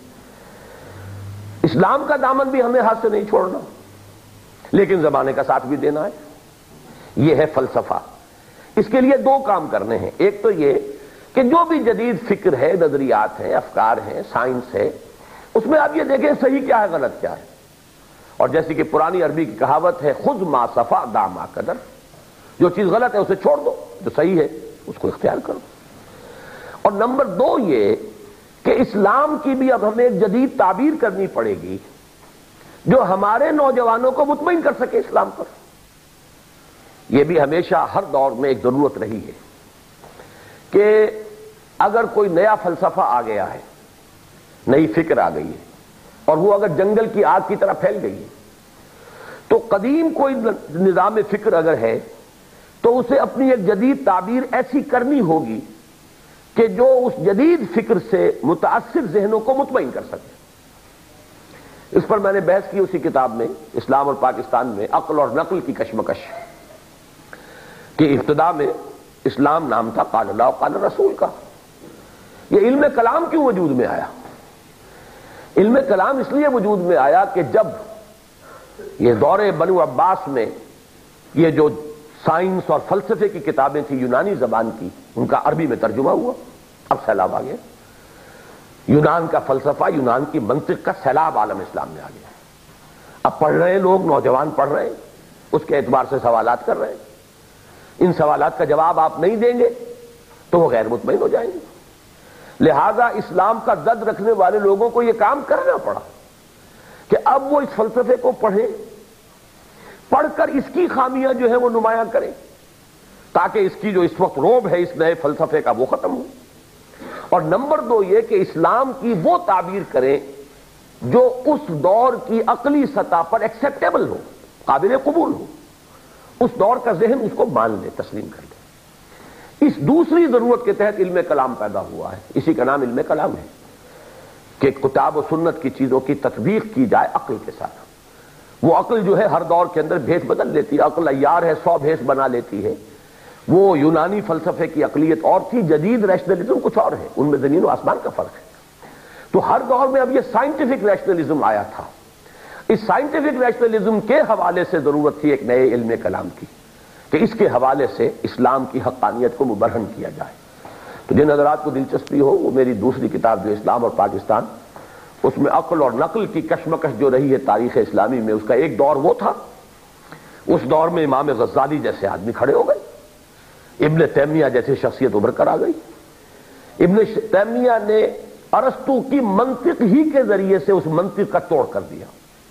اسلام کا دامن بھی ہمیں ہاتھ سے نہیں چھوڑنا، لیکن زمانے کا ساتھ بھی دینا ہے. یہ ہے فلسفہ. اس کے لیے دو کام کرنے ہیں. ایک تو یہ کہ جو بھی جدید فکر ہے، نظریات ہیں، افکار ہیں، سائنس ہے، اس میں آپ یہ دیکھیں صحیح کیا ہے، غلط کیا ہے. اور جیسے کہ پرانی عربی کی کہاوت ہے خذ ما صفا دا ما قدر، جو چیز غلط ہے اسے چھوڑ دو، جو صحیح ہے اس کو اختیار کرو. اور نمبر دو یہ کہ اسلام کی بھی اب ہمیں ایک جدید تعبیر کرنی پڑے گی جو ہمارے نوجوانوں کو مطمئن کر سکے اسلام پر. یہ بھی ہمیشہ ہر دور میں ایک ضرورت رہی ہے کہ اگر کوئی نیا فلسفہ آ گیا ہے، نئی فکر آ گئی ہے، اور وہ اگر جنگل کی آگ کی طرح پھیل گئی ہے، تو قدیم کوئی نظام فکر اگر ہے تو اسے اپنی ایک جدید تعبیر ایسی کرنی ہوگی کہ جو اس جدید فکر سے متاثر ذہنوں کو مطمئن کر سکے. اس پر میں نے بحث کی اسی کتاب میں، اسلام اور پاکستان میں عقل اور نقل کی کشمکش، کہ ابتدا میں اسلام نام تھا قال اللہ و قال رسول کا. یہ علم کلام کیوں وجود میں آیا؟ علم کلام اس لیے وجود میں آیا کہ جب یہ دور بنو عباس میں یہ جو سائنس اور فلسفے کی کتابیں تھیں یونانی زبان کی، ان کا عربی میں ترجمہ ہوا. اب سیلاب آ گیا. یونان کا فلسفہ، یونان کی منطق کا سیلاب عالم اسلام میں آ گیا. اب پڑھ رہے ہیں لوگ، نوجوان پڑھ رہے ہیں، اس کے اعتبار سے سوالات کر رہے ہیں. ان سوالات کا جواب آپ نہیں دیں گے تو وہ غیر مطمئن ہو جائیں گے. لہذا اسلام کا دد رکھنے والے لوگوں کو یہ کام کرنا پڑا کہ اب وہ اس فلسفے کو پڑھیں، پڑھ کر اس کی خامیاں جو ہے وہ نمایاں کریں، تاکہ اس کی جو اس وقت روب ہے اس نئے فلسفے کا وہ ختم ہو. اور نمبر دو یہ کہ اسلام کی وہ تعبیر کریں جو اس دور کی عقلی سطح پر ایکسیپٹیبل ہو، قابل قبول ہو. اس دور کا ذہن اس کو مان لے، تسلیم کر لے. اس دوسری ضرورت کے تحت علم کلام پیدا ہوا ہے. اسی کا نام علم کلام ہے کہ کتاب و سنت کی چیزوں کی تطبیق کی جائے عقل کے ساتھ. وہ عقل جو ہے ہر دور کے اندر بھیس بدل لیتی ہے. عقل عیار ہے، سو بھیس بنا لیتی ہے. وہ یونانی فلسفے کی عقلیت اور تھی، جدید ریشنلزم کچھ اور ہے، ان میں زمین و آسمان کا فرق ہے۔ تو ہر دور میں اب یہ سائنٹیفک ریشنلزم آیا تھا۔ اس سائنٹیفک ریشنلزم کے حوالے سے ضرورت تھی ایک نئے علم کلام کی، کہ اس کے حوالے سے اسلام کی حقانیت کو مبرہن کیا جائے۔ تو جن حضرات کو دلچسپی ہو وہ میری دوسری کتاب جو اسلام اور پاکستان، اس میں عقل اور نقل کی کشمکش جو رہی ہے تاریخ اسلامی میں، اس کا ایک دور وہ تھا، اس دور میں امام غزالی جیسے آدمی کھڑے ہو گئے، ابن تیمیہ جیسی شخصیت ابھر کر آ گئی۔ ابن تیمیہ نے ارسطو کی منطق ہی کے ذریعے سے اس منطق کا توڑ کر دیا،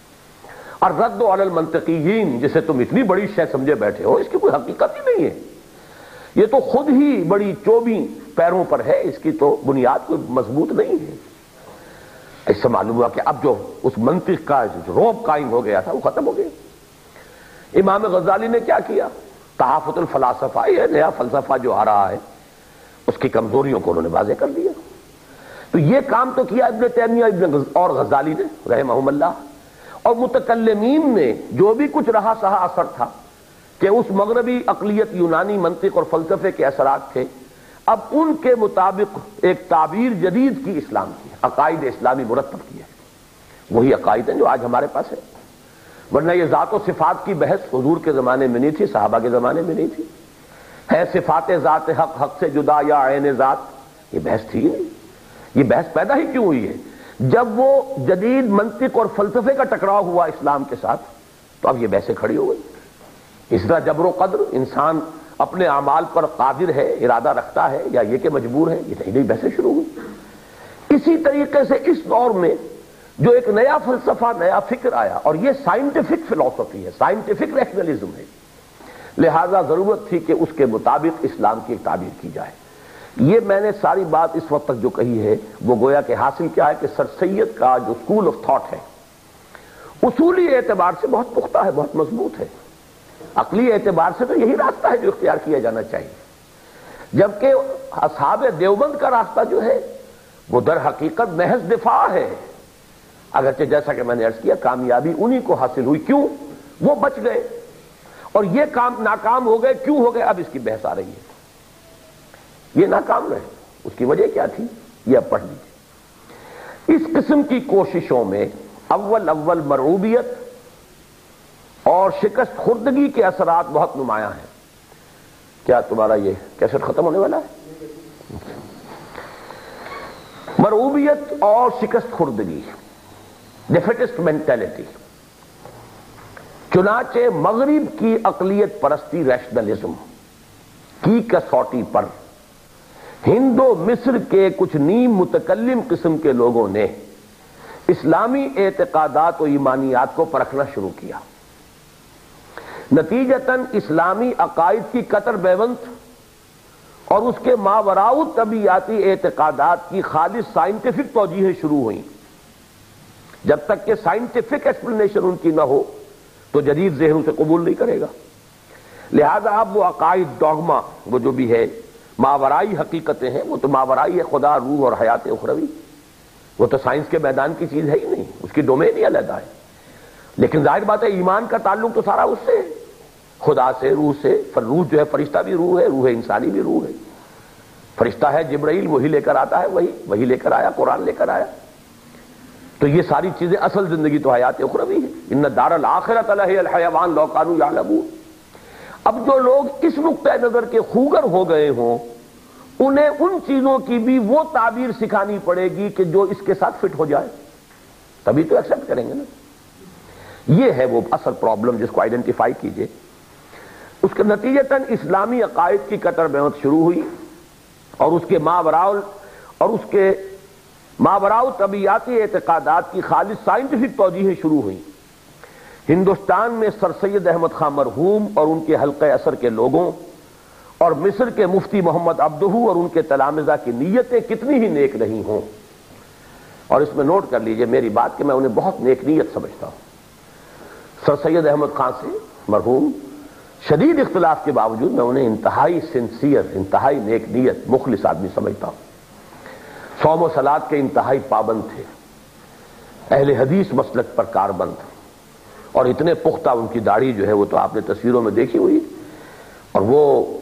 اور رد علی المنطقیین جسے تم اتنی بڑی شے سمجھے بیٹھے ہو، اس کی کوئی حقیقت ہی نہیں ہے، یہ تو خود ہی بڑی چوبی پیروں پر ہے، اس کی تو بنیاد کوئی مضبوط نہیں ہے۔ اس سے معلوم ہوا کہ اب جو اس منطق کا روب قائم ہو گیا تھا وہ ختم ہو گیا۔ امام غزالی نے کیا کیا؟ تحافظ الفلاسفہ، یہ نیا فلسفہ جو آ رہا ہے اس کی کمزوریوں کو انہوں نے واضح کر دیا۔ تو یہ کام تو کیا ابن تیمیہ ابن اور غزالی نے رحمہم اللہ، اور متکلمین نے جو بھی کچھ رہا سہا اثر تھا کہ اس مغربی عقلیت یونانی منطق اور فلسفے کے اثرات تھے، اب ان کے مطابق ایک تعبیر جدید کی اسلام کی، عقائد اسلامی مرتب کی ہے۔ وہی عقائد ہیں جو آج ہمارے پاس ہے، ورنہ یہ ذات و صفات کی بحث حضور کے زمانے میں نہیں تھی، صحابہ کے زمانے میں نہیں تھی۔ ہے صفات ذات حق حق سے جدا یا عین ذات، یہ بحث تھی نہیں۔ یہ بحث پیدا ہی کیوں ہوئی ہے؟ جب وہ جدید منطق اور فلسفے کا ٹکراؤ ہوا اسلام کے ساتھ، تو اب یہ بحثیں کھڑی ہو گئی۔ اس طرح جبر و قدر، انسان اپنے اعمال پر قادر ہے، ارادہ رکھتا ہے، یا یہ کہ مجبور ہے، یہ نئی نئی بحثیں شروع ہوئی۔ اسی طریقے سے اس دور میں جو ایک نیا فلسفہ، نیا فکر آیا، اور یہ سائنٹیفک فلسفی ہے، سائنٹیفک ریشنلزم ہے، لہذا ضرورت تھی کہ اس کے مطابق اسلام کی ایک تعبیر کی جائے۔ یہ میں نے ساری بات اس وقت تک جو کہی ہے وہ گویا کہ حاصل کیا ہے کہ سر سید کا جو اسکول آف تھاٹ ہے اصولی اعتبار سے بہت پختہ ہے، بہت مضبوط ہے، عقلی اعتبار سے تو یہی راستہ ہے جو اختیار کیا جانا چاہیے، جبکہ اصحاب دیوبند کا راستہ جو ہے وہ در حقیقت محض دفاع ہے، اگرچہ جیسا کہ میں نے عرض کیا کامیابی انہی کو حاصل ہوئی، کیوں؟ وہ بچ گئے، اور یہ کام ناکام ہو گئے، کیوں ہو گئے؟ اب اس کی بحث آ رہی ہے۔ یہ ناکام رہے، اس کی وجہ کیا تھی یہ اب پڑھ لیجیے۔ اس قسم کی کوششوں میں اول اول مرعوبیت اور شکست خوردگی کے اثرات بہت نمایاں ہیں۔ کیا تمہارا یہ کیسٹ ختم ہونے والا ہے؟ مرعوبیت اور شکست خوردگی، ڈیفیٹسٹ مینٹیلٹی، چنانچہ مغرب کی عقلیت پرستی ریشنلزم کی کسوٹی پر ہند و مصر کے کچھ نیم متکلم قسم کے لوگوں نے اسلامی اعتقادات و ایمانیات کو پرکھنا شروع کیا۔ نتیجتاً اسلامی عقائد کی قطر بیونت اور اس کے ماوراء طبیعیاتی اعتقادات کی خالص سائنٹیفک توجیہیں شروع ہوئیں۔ جب تک کہ سائنٹیفک ایکسپلینیشن ان کی نہ ہو تو جدید ذہن اسے قبول نہیں کرے گا، لہذا اب وہ عقائد ڈوگما، وہ جو بھی ہے ماورائی حقیقتیں ہیں، وہ تو ماورائی ہے، خدا، روح اور حیات اخروی، وہ تو سائنس کے میدان کی چیز ہے ہی نہیں، اس کی ڈومین ہی علیحدہ ہے۔ لیکن ظاہر بات ہے ایمان کا تعلق تو سارا اس سے ہے، خدا سے، روح سے۔ روح جو ہے فرشتہ بھی روح ہے، روح انسانی بھی روح ہے۔ فرشتہ ہے جبرائیل، وہی لے کر آتا ہے، وہی وہی لے کر آیا، قرآن لے کر آیا۔ تو یہ ساری چیزیں، اصل زندگی تو حیات اخروی ہے۔ ان دار الآخرۃ لہی الحیوان لو کانوا یعلمون۔ اب جو لوگ اس نقطۂ نظر کے خوگر ہو گئے ہوں، انہیں ان چیزوں کی بھی وہ تعبیر سکھانی پڑے گی کہ جو اس کے ساتھ فٹ ہو جائے، تبھی تو ایکسپٹ کریں گے نا۔ یہ ہے وہ اصل پرابلم جس کو آئیڈینٹیفائی کیجئے۔ اس کے نتیجتاً اسلامی عقائد کی قطر بیعت شروع ہوئی، اور اس کے ماوراء اور اس کے ماوراء طبیعیاتی اعتقادات کی خالص سائنٹیفک توجیہیں شروع ہوئیں۔ ہندوستان میں سر سید احمد خان مرحوم اور ان کے حلقہ اثر کے لوگوں، اور مصر کے مفتی محمد عبدہ اور ان کے تلامذہ کی نیتیں کتنی ہی نیک رہی ہوں، اور اس میں نوٹ کر لیجئے میری بات کہ میں انہیں بہت نیک نیت سمجھتا ہوں۔ سر سید احمد خان سے مرحوم شدید اختلاف کے باوجود میں انہیں انتہائی سنسیئر، انتہائی نیک نیت، مخلص آدمی سمجھتا ہوں۔ صوم و صلات کے انتہائی پابند تھے، اہل حدیث مسلک پر کاربند، اور اتنے پختہ ان کی داڑھی جو ہے وہ تو آپ نے تصویروں میں دیکھی ہوئی، اور وہ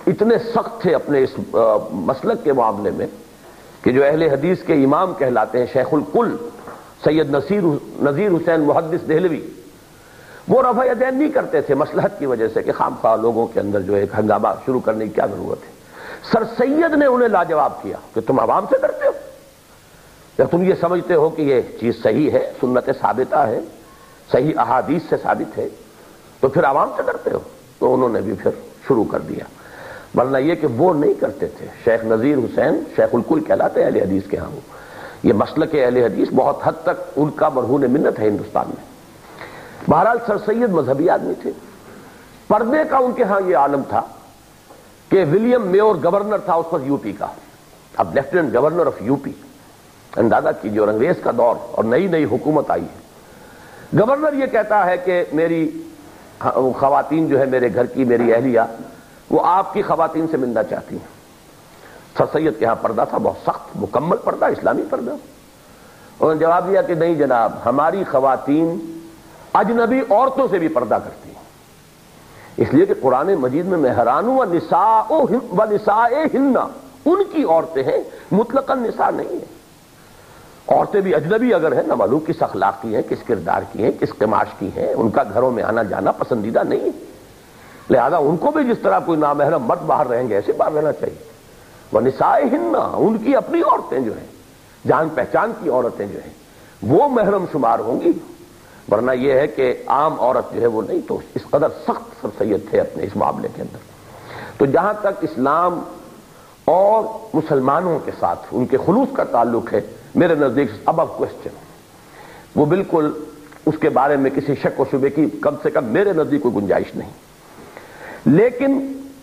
اتنے سخت تھے اپنے اس مسلک کے معاملے میں کہ جو اہل حدیث کے امام کہلاتے ہیں شیخ الکل سید نصیر نذیر حسین محدث دہلوی، وہ رفع یدین نہیں کرتے تھے مصلحت کی وجہ سے کہ خام خواہ لوگوں کے اندر جو ایک ہنگامہ شروع کرنے کی کیا ضرورت ہے۔ سر سید نے انہیں لاجواب کیا کہ تم عوام سے ڈرتے ہو یا تم یہ سمجھتے ہو کہ یہ چیز صحیح ہے، سنت ثابتہ ہے، صحیح احادیث سے ثابت ہے، تو پھر عوام سے ڈرتے ہو؟ تو انہوں نے بھی پھر شروع کر دیا، ورنہ یہ کہ وہ نہیں کرتے تھے۔ شیخ نذیر حسین شیخ الکل کہلاتے اہل حدیث کے ہاں، یہ مسلک اہل حدیث بہت حد تک ان کا مرہون منت ہے ہندوستان میں۔ بہرحال سر سید مذہبی آدمی تھے، پردے کا ان کے ہاں یہ عالم تھا کہ ولیم میور گورنر تھا اس وقت یو پی کا، اب lieutenant governor of U P, اندازہ کیجیے، اور انگریز کا دور اور نئی نئی حکومت آئی ہے۔ گورنر یہ کہتا ہے کہ میری خواتین جو ہے میرے گھر کی، میری اہلیہ، وہ آپ کی خواتین سے ملنا چاہتی ہیں۔ سر سید کے ہاں پردہ تھا بہت سخت، مکمل پردہ، اسلامی پردہ۔ انہوں نے جواب دیا کہ نہیں جناب، ہماری خواتین اجنبی عورتوں سے بھی پردہ کرتی ہیں، اس لیے کہ قرآن مجید میں میں حیران ہوں، وَنِسَائِهِنَّ، ان کی عورتیں ہیں، مطلقاً نساء نہیں ہیں۔ عورتیں بھی اجنبی اگر ہیں، نہ معلوم کس اخلاق کی ہیں، کس کردار کی ہیں، کس قماش کی ہیں، ان کا گھروں میں آنا جانا پسندیدہ نہیں ہے، لہذا ان کو بھی جس طرح کوئی نامحرم مرد باہر رہیں گے ایسے باہر رہنا چاہیے۔ وَنِسَائِهِنَّ، ان کی اپنی عورتیں جو ہیں، جان پہچان کی عورتیں جو ہیں، وہ محرم شمار ہوں گی، ورنہ یہ ہے کہ عام عورت جو ہے وہ نہیں۔ تو اس قدر سخت سر سید تھے اپنے اس معاملے کے اندر۔ تو جہاں تک اسلام اور مسلمانوں کے ساتھ ان کے خلوص کا تعلق ہے، میرے نزدیک ابو کوسچن، وہ بالکل اس کے بارے میں کسی شک و شبے کی کم سے کم میرے نزدیک کوئی گنجائش نہیں۔ لیکن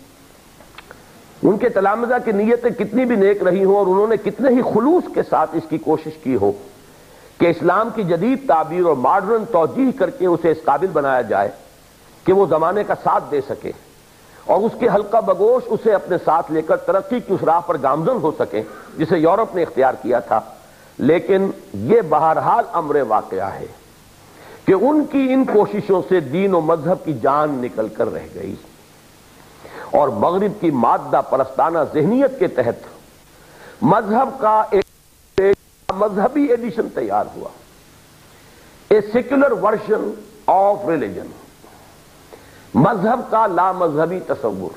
ان کے تلامذہ کی نیتیں کتنی بھی نیک رہی ہوں اور انہوں نے کتنے ہی خلوص کے ساتھ اس کی کوشش کی ہو کہ اسلام کی جدید تعبیر اور ماڈرن توجیہ کر کے اسے اس قابل بنایا جائے کہ وہ زمانے کا ساتھ دے سکے اور اس کے حلقہ بگوش اسے اپنے ساتھ لے کر ترقی کی اس راہ پر گامزن ہو سکے جسے یورپ نے اختیار کیا تھا، لیکن یہ بہرحال امر واقعہ ہے کہ ان کی ان کوششوں سے دین و مذہب کی جان نکل کر رہ گئی اور مغرب کی مادہ پرستانہ ذہنیت کے تحت مذہب کا ایک مذہبی ایڈیشن تیار ہوا، a secular version of religion, مذہب کا لا مذہبی تصور،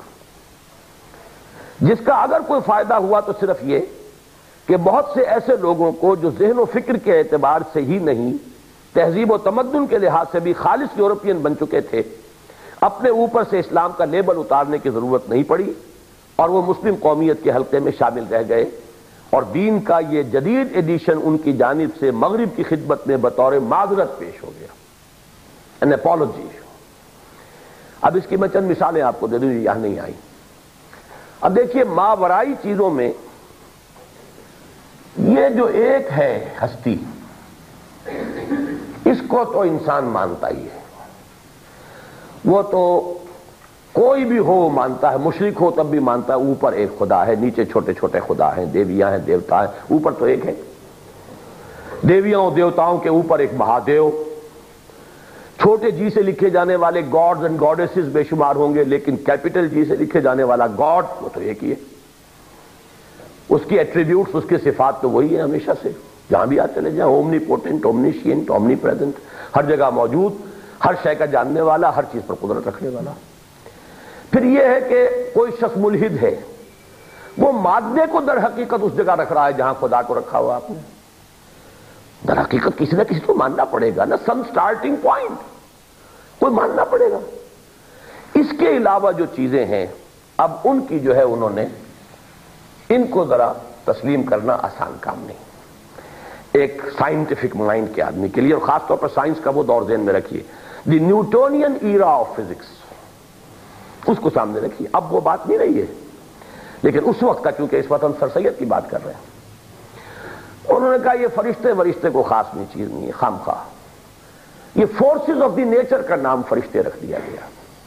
جس کا اگر کوئی فائدہ ہوا تو صرف یہ کہ بہت سے ایسے لوگوں کو جو ذہن و فکر کے اعتبار سے ہی نہیں، تہذیب و تمدن کے لحاظ سے بھی خالص یورپین بن چکے تھے، اپنے اوپر سے اسلام کا لیبل اتارنے کی ضرورت نہیں پڑی اور وہ مسلم قومیت کے حلقے میں شامل رہ گئے، اور دین کا یہ جدید ایڈیشن ان کی جانب سے مغرب کی خدمت میں بطور معذرت پیش ہو گیا، ان اپالوجی۔ اب اس کی میں چند مثالیں آپ کو دے دوں، یہاں نہیں آئی۔ اب دیکھیے ماورائی چیزوں میں یہ جو ایک ہے ہستی، اس کو تو انسان مانتا ہی ہے، وہ تو کوئی بھی ہو مانتا ہے، مشرک ہو تب بھی مانتا ہے اوپر ایک خدا ہے، نیچے چھوٹے چھوٹے خدا ہیں، دیویاں ہیں، دیوتا ہیں، اوپر تو ایک ہے۔ دیویاں اور دیوتاؤں کے اوپر ایک مہادیو، چھوٹے جی سے لکھے جانے والے گاڈز اینڈ گاڈیسز بے شمار ہوں گے، لیکن کیپٹل جی سے لکھے جانے والا گاڈ وہ تو ایک ہی ہے، اس کی ایٹریبیوٹس، اس کی صفات تو وہی ہیں ہمیشہ سے، جہاں بھی آپ چلے جائیں، omnipotent, omniscient, omnipresent, ہر جگہ موجود، ہر شے کا جاننے والا، ہر چیز پر قدرت رکھنے والا۔ پھر یہ ہے کہ کوئی شخص ملحد ہے، وہ مادے کو در حقیقت اس جگہ رکھ رہا ہے جہاں خدا کو رکھا ہوا آپ نے۔ در حقیقت کسی نہ کسی کو ماننا پڑے گا نا، سم سٹارٹنگ پوائنٹ کوئی ماننا پڑے گا۔ اس کے علاوہ جو چیزیں ہیں اب ان کی جو ہے انہوں نے ان کو ذرا تسلیم کرنا آسان کام نہیں ایک سائنٹیفک مائنڈ کے آدمی کے لیے، اور خاص طور پر سائنس کا وہ دور ذہن میں رکھیے، the Newtonian era of physics, اس کو سامنے رکھیے۔ اب وہ بات نہیں رہی ہے، لیکن اس وقت کا، کیونکہ اس وقت ہم سر سید کی بات کر رہے ہیں، انہوں نے کہا یہ فرشتے ورشتے کو خاص نہیں چیز نہیں ہے، خام خواہ یہ فورسز آف دی نیچر کا نام فرشتے رکھ دیا گیا۔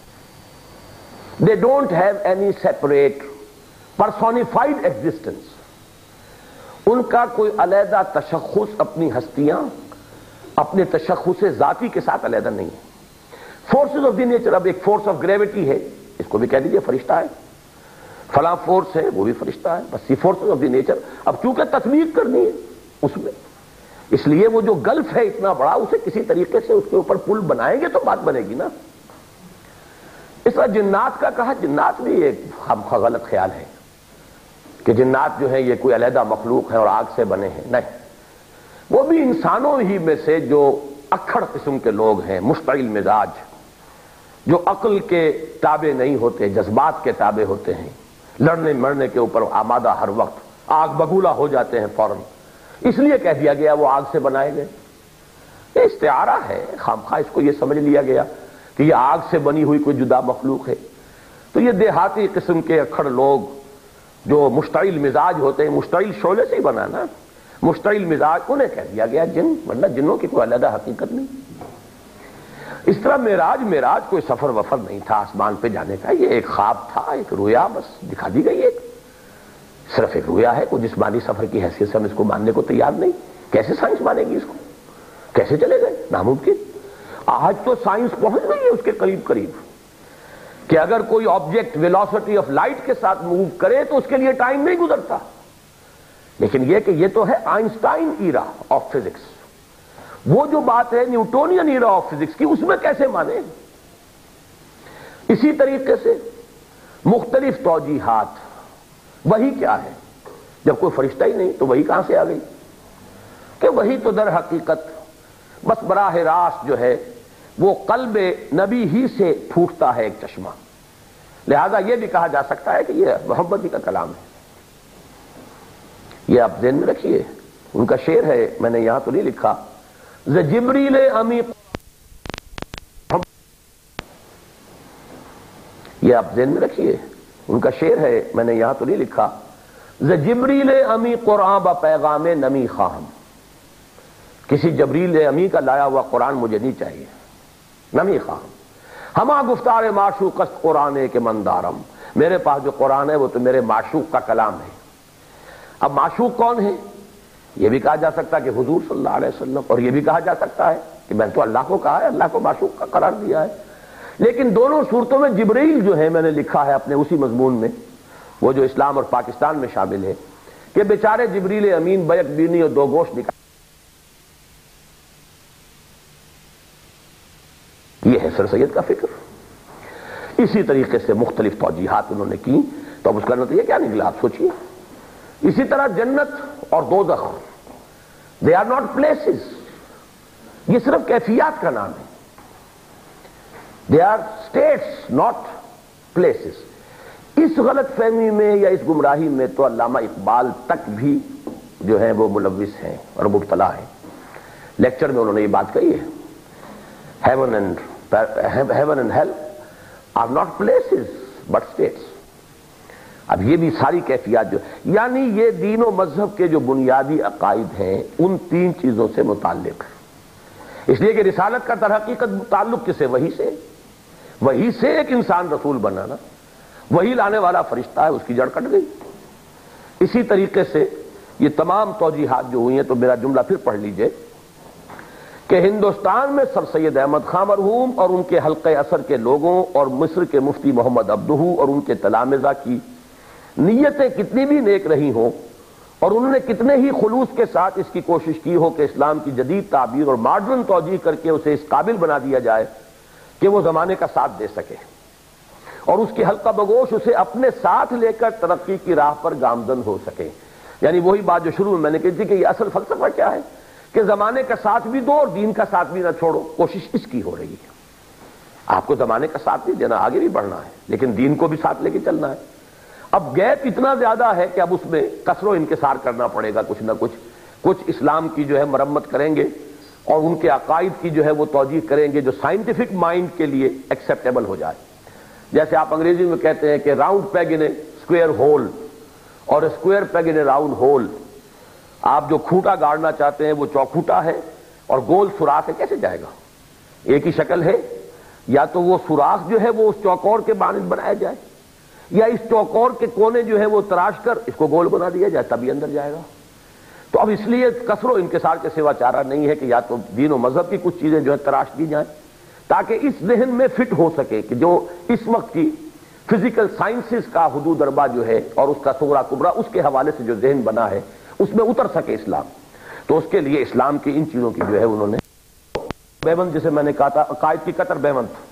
They don't have any separate personified existence, ان کا کوئی علیحدہ تشخص، اپنی ہستیاں اپنے تشخص ذاتی کے ساتھ علیحدہ نہیں ہے۔ فورسز آف دی نیچر، اب ایک فورس آف گریوٹی ہے، اس کو بھی کہہ دیجیے فرشتہ ہے، فلاں فورس ہے وہ بھی فرشتہ ہے، بس یہ فورس آف دی نیچر. اب چونکہ تطبیق کرنی ہے اس میں، اس لیے وہ جو گلف ہے اتنا بڑا، اسے کسی طریقے سے اس کے اوپر پل بنائیں گے تو بات بنے گی نا. اس طرح جنات کا کہا، جنات بھی ایک ہم کا غلط خیال ہے کہ جنات جو ہیں یہ کوئی علیحدہ مخلوق ہے اور آگ سے بنے ہیں، نہیں، وہ بھی انسانوں ہی میں سے جو اکھڑ قسم کے لوگ ہیں، مشتعل مزاج، جو عقل کے تابع نہیں ہوتے، جذبات کے تابع ہوتے ہیں، لڑنے مرنے کے اوپر آمادہ ہر وقت، آگ بگولا ہو جاتے ہیں فوراً. اس لیے کہہ دیا گیا وہ آگ سے بنائے گئے. یہ استعارہ ہے، خامخواہ اس کو یہ سمجھ لیا گیا کہ یہ آگ سے بنی ہوئی کوئی جدا مخلوق ہے. تو یہ دیہاتی قسم کے اکھڑ لوگ جو مشتعل مزاج ہوتے ہیں، مشتعل شعلے سے ہی بنا نا، مشتعل مزاج، انہیں کہہ دیا گیا جن، ورنہ جنوں کی کوئی علیحدہ حقیقت نہیں. اس طرح معراج معراج کوئی سفر وفر نہیں تھا آسمان پہ جانے کا، یہ ایک خواب تھا، ایک رویا بس دکھا دی گئی، ایک صرف ایک رویا ہے. کوئی جسمانی سفر کی حیثیت سے ہم اس کو ماننے کو تیار نہیں. کیسے سائنس مانے گی اس کو؟ کیسے چلے گئے؟ ناممکن. آج تو سائنس پہنچ گئی ہے اس کے قریب قریب کہ اگر کوئی آبجیکٹ ویلوسٹی آف لائٹ کے ساتھ موو کرے تو اس کے لیے ٹائم نہیں گزرتا. لیکن یہ کہ یہ تو ہے آئنسٹائن ایرا آف فزکس. وہ جو بات ہے نیوٹونین ایرا آف فزکس کی، اس میں کیسے مانے؟ اسی طریقے سے مختلف توجیحات. وہی کیا ہے؟ جب کوئی فرشتہ ہی نہیں تو وہی کہاں سے آ گئی؟ کہ وہی تو در حقیقت بس براہ راست جو ہے وہ قلب نبی ہی سے پھوٹتا ہے ایک چشمہ. لہذا یہ بھی کہا جا سکتا ہے کہ یہ محمد ہی کا کلام ہے. یہ آپ ذہن میں رکھیے، ان کا شعر ہے، میں نے یہاں تو نہیں لکھا، ز جبریل امی، یہ آپ ذہن میں رکھیے، ان کا شعر ہے، میں نے یہاں تو نہیں لکھا، ز جبریل امی قرآن با پیغام نمی خواہم. کسی جبریل امی کا لایا ہوا قرآن مجھے نہیں چاہیے، نمی خواہم. ہما گفتار معشوق است قرآن کے مندارم، میرے پاس جو قرآن ہے وہ تو میرے معشوق کا کلام ہے. اب معشوق کون ہے؟ یہ بھی کہا جا سکتا ہے کہ حضور صلی اللہ علیہ وسلم، اور یہ بھی کہا جا سکتا ہے کہ میں تو اللہ کو کہا ہے، اللہ کو معشوق کا قرار دیا ہے. لیکن دونوں صورتوں میں جبریل جو ہے، میں نے لکھا ہے اپنے اسی مضمون میں، وہ جو اسلام اور پاکستان میں شامل ہے، کہ بیچارے جبریل امین بیک بینی اور دو گوشت نکال. یہ ہے سر سید کا فکر. اسی طریقے سے مختلف توجیحات انہوں نے کی، تو اب اس کا نتیجہ کیا نکلا آپ سوچیے. اسی طرح جنت اور دوزخ، دے آر ناٹ پلیسز، یہ صرف کیفیات کا نام ہے. They are states not places. اس غلط فہمی میں یا اس گمراہی میں تو علامہ اقبال تک بھی جو ہے وہ ملوث ہیں اور مبتلا ہیں. لیکچر میں انہوں نے یہ بات کہی ہے، heaven and heaven and hell are not places but states. اب یہ بھی ساری کیفیات جو، یعنی یہ دین و مذہب کے جو بنیادی عقائد ہیں ان تین چیزوں سے متعلق ہے. اس لیے کہ رسالت کا در حقیقت تعلق کس سے؟ وہی سے. وہی سے ایک انسان رسول بنانا، وہی لانے والا فرشتہ ہے، اس کی جڑ کٹ گئی. اسی طریقے سے یہ تمام توجیحات جو ہوئی ہیں، تو میرا جملہ پھر پڑھ لیجئے کہ ہندوستان میں سر سید احمد خان مرحوم اور ان کے حلقہ اثر کے لوگوں اور مصر کے مفتی محمد عبدہو اور ان کے تلامذہ کی نیتیں کتنی بھی نیک رہی ہوں، اور انہوں نے کتنے ہی خلوص کے ساتھ اس کی کوشش کی ہو کہ اسلام کی جدید تعبیر اور ماڈرن توجیہ کر کے اسے اس قابل بنا دیا جائے کہ وہ زمانے کا ساتھ دے سکے، اور اس کی حلقہ بگوش اسے اپنے ساتھ لے کر ترقی کی راہ پر گامزن ہو سکے. یعنی وہی بات جو شروع میں میں نے کہی تھی کہ یہ اصل فلسفہ کیا ہے کہ زمانے کا ساتھ بھی دو اور دین کا ساتھ بھی نہ چھوڑو. کوشش اس کی ہو رہی ہے. آپ کو زمانے کا ساتھ بھی دینا، آگے بھی بڑھنا ہے، لیکن دین کو بھی ساتھ لے کے چلنا ہے. اب گیپ اتنا زیادہ ہے کہ اب اس میں کسر و انکسار کرنا پڑے گا، کچھ نہ کچھ کچھ اسلام کی جو ہے مرمت کریں گے اور ان کے عقائد کی جو ہے وہ توجیہ کریں گے جو سائنٹیفک مائنڈ کے لیے ایکسیپٹیبل ہو جائے. جیسے آپ انگریزی میں کہتے ہیں کہ round peg in a square hole اور square peg in a round hole. آپ جو کھوٹا گاڑنا چاہتے ہیں وہ چوکھوٹا ہے اور گول سوراخ ہے، کیسے جائے گا؟ ایک ہی شکل ہے. یا تو وہ سوراخ جو ہے وہ اس چوکور کے مانند بنایا جائے، یا اس چوکور کے کونے جو ہے وہ تراش کر اس کو گول بنا دیا جائے، تبھی اندر جائے گا. تو اب اس لیے کسر و انکسار کے سوا چارہ نہیں ہے کہ یا تو دین و مذہب کی کچھ چیزیں جو ہے تراش دی جائیں تاکہ اس ذہن میں فٹ ہو سکے کہ جو اس وقت کی فزیکل سائنسز کا حدود اربا جو ہے اور اس کا صغرا کبرا اس کے حوالے سے جو ذہن بنا ہے اس میں اتر سکے اسلام، تو اس کے لیے اسلام کی ان چیزوں کی جو ہے انہوں نے بیوند، جسے میں نے کہا تھا عقائد کی قطر بیوند تھا.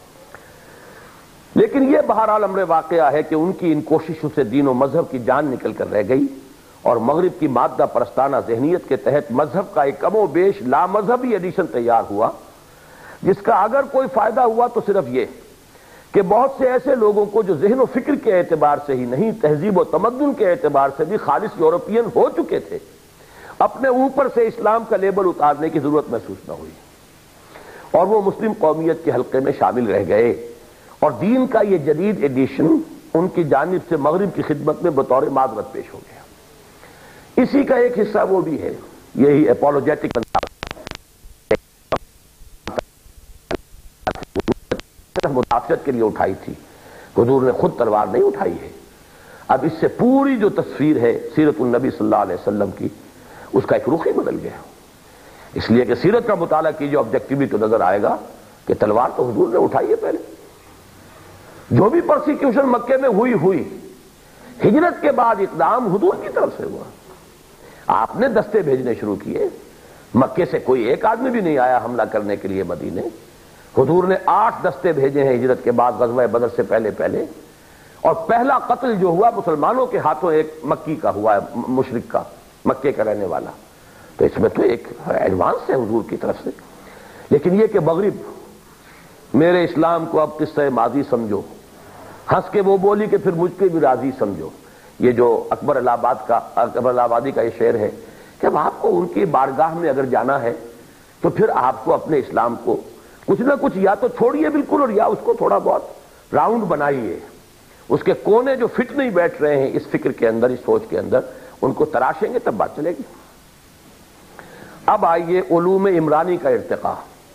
لیکن یہ بہرحال امر واقعہ ہے کہ ان کی ان کوششوں سے دین و مذہب کی جان نکل کر رہ گئی، اور مغرب کی مادہ پرستانہ ذہنیت کے تحت مذہب کا ایک کم و بیش لامذہبی ایڈیشن تیار ہوا، جس کا اگر کوئی فائدہ ہوا تو صرف یہ کہ بہت سے ایسے لوگوں کو جو ذہن و فکر کے اعتبار سے ہی نہیں، تہذیب و تمدن کے اعتبار سے بھی خالص یورپین ہو چکے تھے، اپنے اوپر سے اسلام کا لیبل اتارنے کی ضرورت محسوس نہ ہوئی، اور وہ مسلم قومیت کے حلقے میں شامل رہ گئے، اور دین کا یہ جدید ایڈیشن ان کی جانب سے مغرب کی خدمت میں بطور معذرت پیش ہو گیا. اسی کا ایک حصہ وہ بھی ہے، یہی اپولوجیٹک مدافعت کے لیے اٹھائی تھی، حضور نے خود تلوار نہیں اٹھائی ہے. اب اس سے پوری جو تصویر ہے سیرت النبی صلی اللہ علیہ وسلم کی، اس کا ایک رخ ہی بدل گیا، اس لیے کہ سیرت کا مطالعہ کیجیے آبجیکٹیولی تو نظر آئے گا کہ تلوار تو حضور نے اٹھائی ہے. پہلے جو بھی پرسیکیوشن مکے میں ہوئی ہوئی، ہجرت کے بعد اقدام حضور کی طرف سے ہوا. آپ نے دستے بھیجنے شروع کیے، مکے سے کوئی ایک آدمی بھی نہیں آیا حملہ کرنے کے لیے مدینے. حضور نے آٹھ دستے بھیجے ہیں ہجرت کے بعد غزوہ بدر سے پہلے پہلے، اور پہلا قتل جو ہوا مسلمانوں کے ہاتھوں ایک مکی کا ہوا ہے، مشرک کا، مکے کا رہنے والا. تو اس میں تو ایک ایڈوانس ہے حضور کی طرف سے. لیکن یہ کہ مغرب میرے اسلام کو اب قصہ ماضی سمجھو، ہنس کے وہ بولی کہ پھر مجھ کے بھی راضی سمجھو. یہ جو اکبر الہ آباد کا اکبر الہ آبادی کا یہ شعر ہے کہ اب آپ کو ان کی بارگاہ میں اگر جانا ہے تو پھر آپ کو اپنے اسلام کو کچھ نہ کچھ یا تو چھوڑیے بالکل، اور یا اس کو تھوڑا بہت راؤنڈ بنائیے. اس کے کونے جو فٹ نہیں بیٹھ رہے ہیں اس فکر کے اندر، اس سوچ کے اندر، ان کو تراشیں گے تب بات چلے گی. اب آئیے علوم عمرانی کا ارتقاء.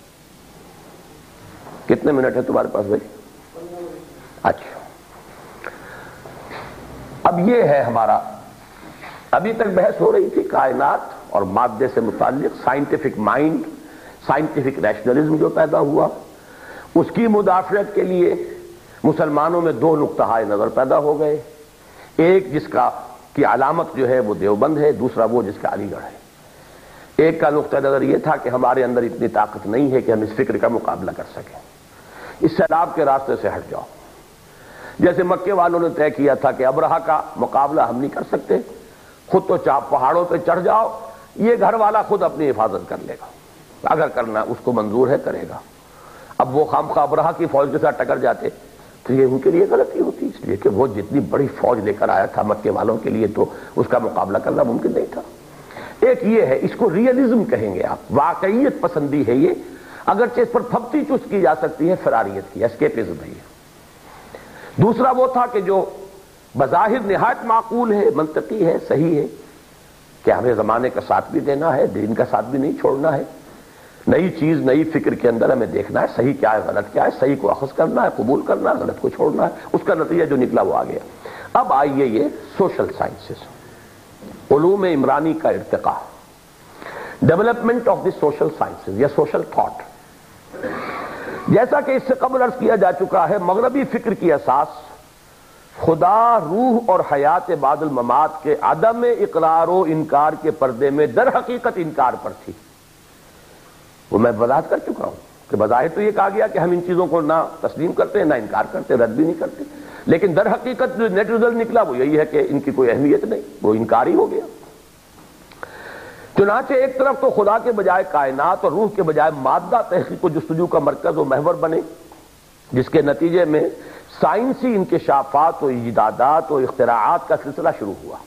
کتنے منٹ ہے تمہارے پاس بھائی؟ اچھا، اب یہ ہے ہمارا، ابھی تک بحث ہو رہی تھی کائنات اور مادے سے متعلق، سائنٹیفک مائنڈ، سائنٹیفک نیشنلزم جو پیدا ہوا، اس کی مدافعت کے لیے مسلمانوں میں دو نقطہ نظر پیدا ہو گئے. ایک جس کا کی علامت جو ہے وہ دیوبند ہے، دوسرا وہ جس کا علی گڑھ ہے. ایک کا نقطہ نظر یہ تھا کہ ہمارے اندر اتنی طاقت نہیں ہے کہ ہم اس فکر کا مقابلہ کر سکیں، اس سیلاب کے راستے سے ہٹ جاؤ. جیسے مکے والوں نے طے کیا تھا کہ ابرہا کا مقابلہ ہم نہیں کر سکتے، خود تو چاپ پہاڑوں پہ چڑھ جاؤ، یہ گھر والا خود اپنی حفاظت کر لے گا، اگر کرنا اس کو منظور ہے کرے گا. اب وہ خامخواہ ابرہا کی فوج کے ساتھ ٹکر جاتے تو یہ ان کے لیے غلطی ہوتی، اس لیے کہ وہ جتنی بڑی فوج لے کر آیا تھا مکے والوں کے لیے تو اس کا مقابلہ کرنا ممکن نہیں تھا. ایک یہ ہے، اس کو ریئلزم کہیں گے آپ، واقعیت پسندی ہے یہ، اگرچہ اس پر پھپتی چست کی جا سکتی ہے فراریت کی، اسکیپزم ہے یہ. دوسرا وہ تھا کہ جو بظاہر نہایت معقول ہے، منطقی ہے، صحیح ہے، کہ ہمیں زمانے کا ساتھ بھی دینا ہے، دین کا ساتھ بھی نہیں چھوڑنا ہے، نئی چیز نئی فکر کے اندر ہمیں دیکھنا ہے، صحیح کیا ہے غلط کیا ہے، صحیح کو اخذ کرنا ہے، قبول کرنا ہے، غلط کو چھوڑنا ہے. اس کا نتیجہ جو نکلا وہ آ گیا. اب آئیے یہ سوشل سائنسز، علوم عمرانی کا ارتقاء، development of the social sciences یا سوشل تھاٹ. جیسا کہ اس سے قبل عرض کیا جا چکا ہے، مغربی فکر کی اساس خدا، روح اور حیات بعد الممات کے عدم اقرار و انکار کے پردے میں در حقیقت انکار پر تھی. وہ میں وضاحت کر چکا ہوں کہ بظاہر تو یہ کہا گیا کہ ہم ان چیزوں کو نہ تسلیم کرتے نہ انکار کرتے، رد بھی نہیں کرتے، لیکن در حقیقت جو نیٹ رزلٹ نکلا وہ یہی ہے کہ ان کی کوئی اہمیت نہیں، وہ انکار ہی ہو گیا. چنانچہ ایک طرف تو خدا کے بجائے کائنات اور روح کے بجائے مادہ تحقیق و جستجو کا مرکز و محور بنے، جس کے نتیجے میں سائنسی انکشافات و ایجادات و اختراعات کا سلسلہ شروع ہوا،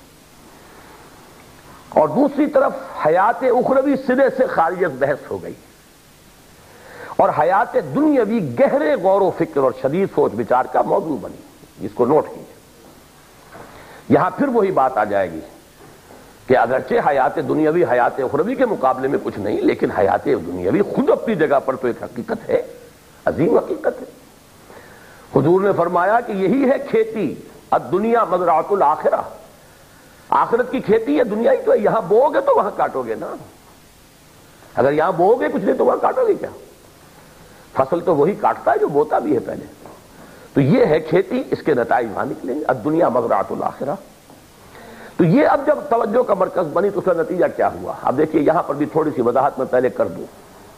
اور دوسری طرف حیات اخروی سرے سے خارج از بحث ہو گئی، اور حیات دنیاوی گہرے غور و فکر اور شدید سوچ بچار کا موضوع بنی. جس کو نوٹ کیجیے، یہاں پھر وہی بات آ جائے گی کہ اگرچہ حیات دنیاوی حیات اخروی کے مقابلے میں کچھ نہیں، لیکن حیات دنیاوی خود اپنی جگہ پر تو ایک حقیقت ہے، عظیم حقیقت ہے. حضور نے فرمایا کہ یہی ہے کھیتی، الدنیا مزرعۃ الآخرہ، آخرت کی کھیتی ہے، دنیا ہی تو ہے. یہاں بو گے تو وہاں کاٹو گے نا، اگر یہاں بو گے کچھ نہیں تو وہاں کاٹو گے کیا؟ فصل تو وہی کاٹتا ہے جو بوتا بھی ہے پہلے. تو یہ ہے کھیتی، اس کے نتائج وہاں نکلیں گے، الدنیا مزرعۃ الآخرہ۔ تو یہ اب جب توجہ کا مرکز بنی تو اس کا نتیجہ کیا ہوا؟ اب دیکھیے یہاں پر بھی تھوڑی سی وضاحت میں پہلے کر دوں۔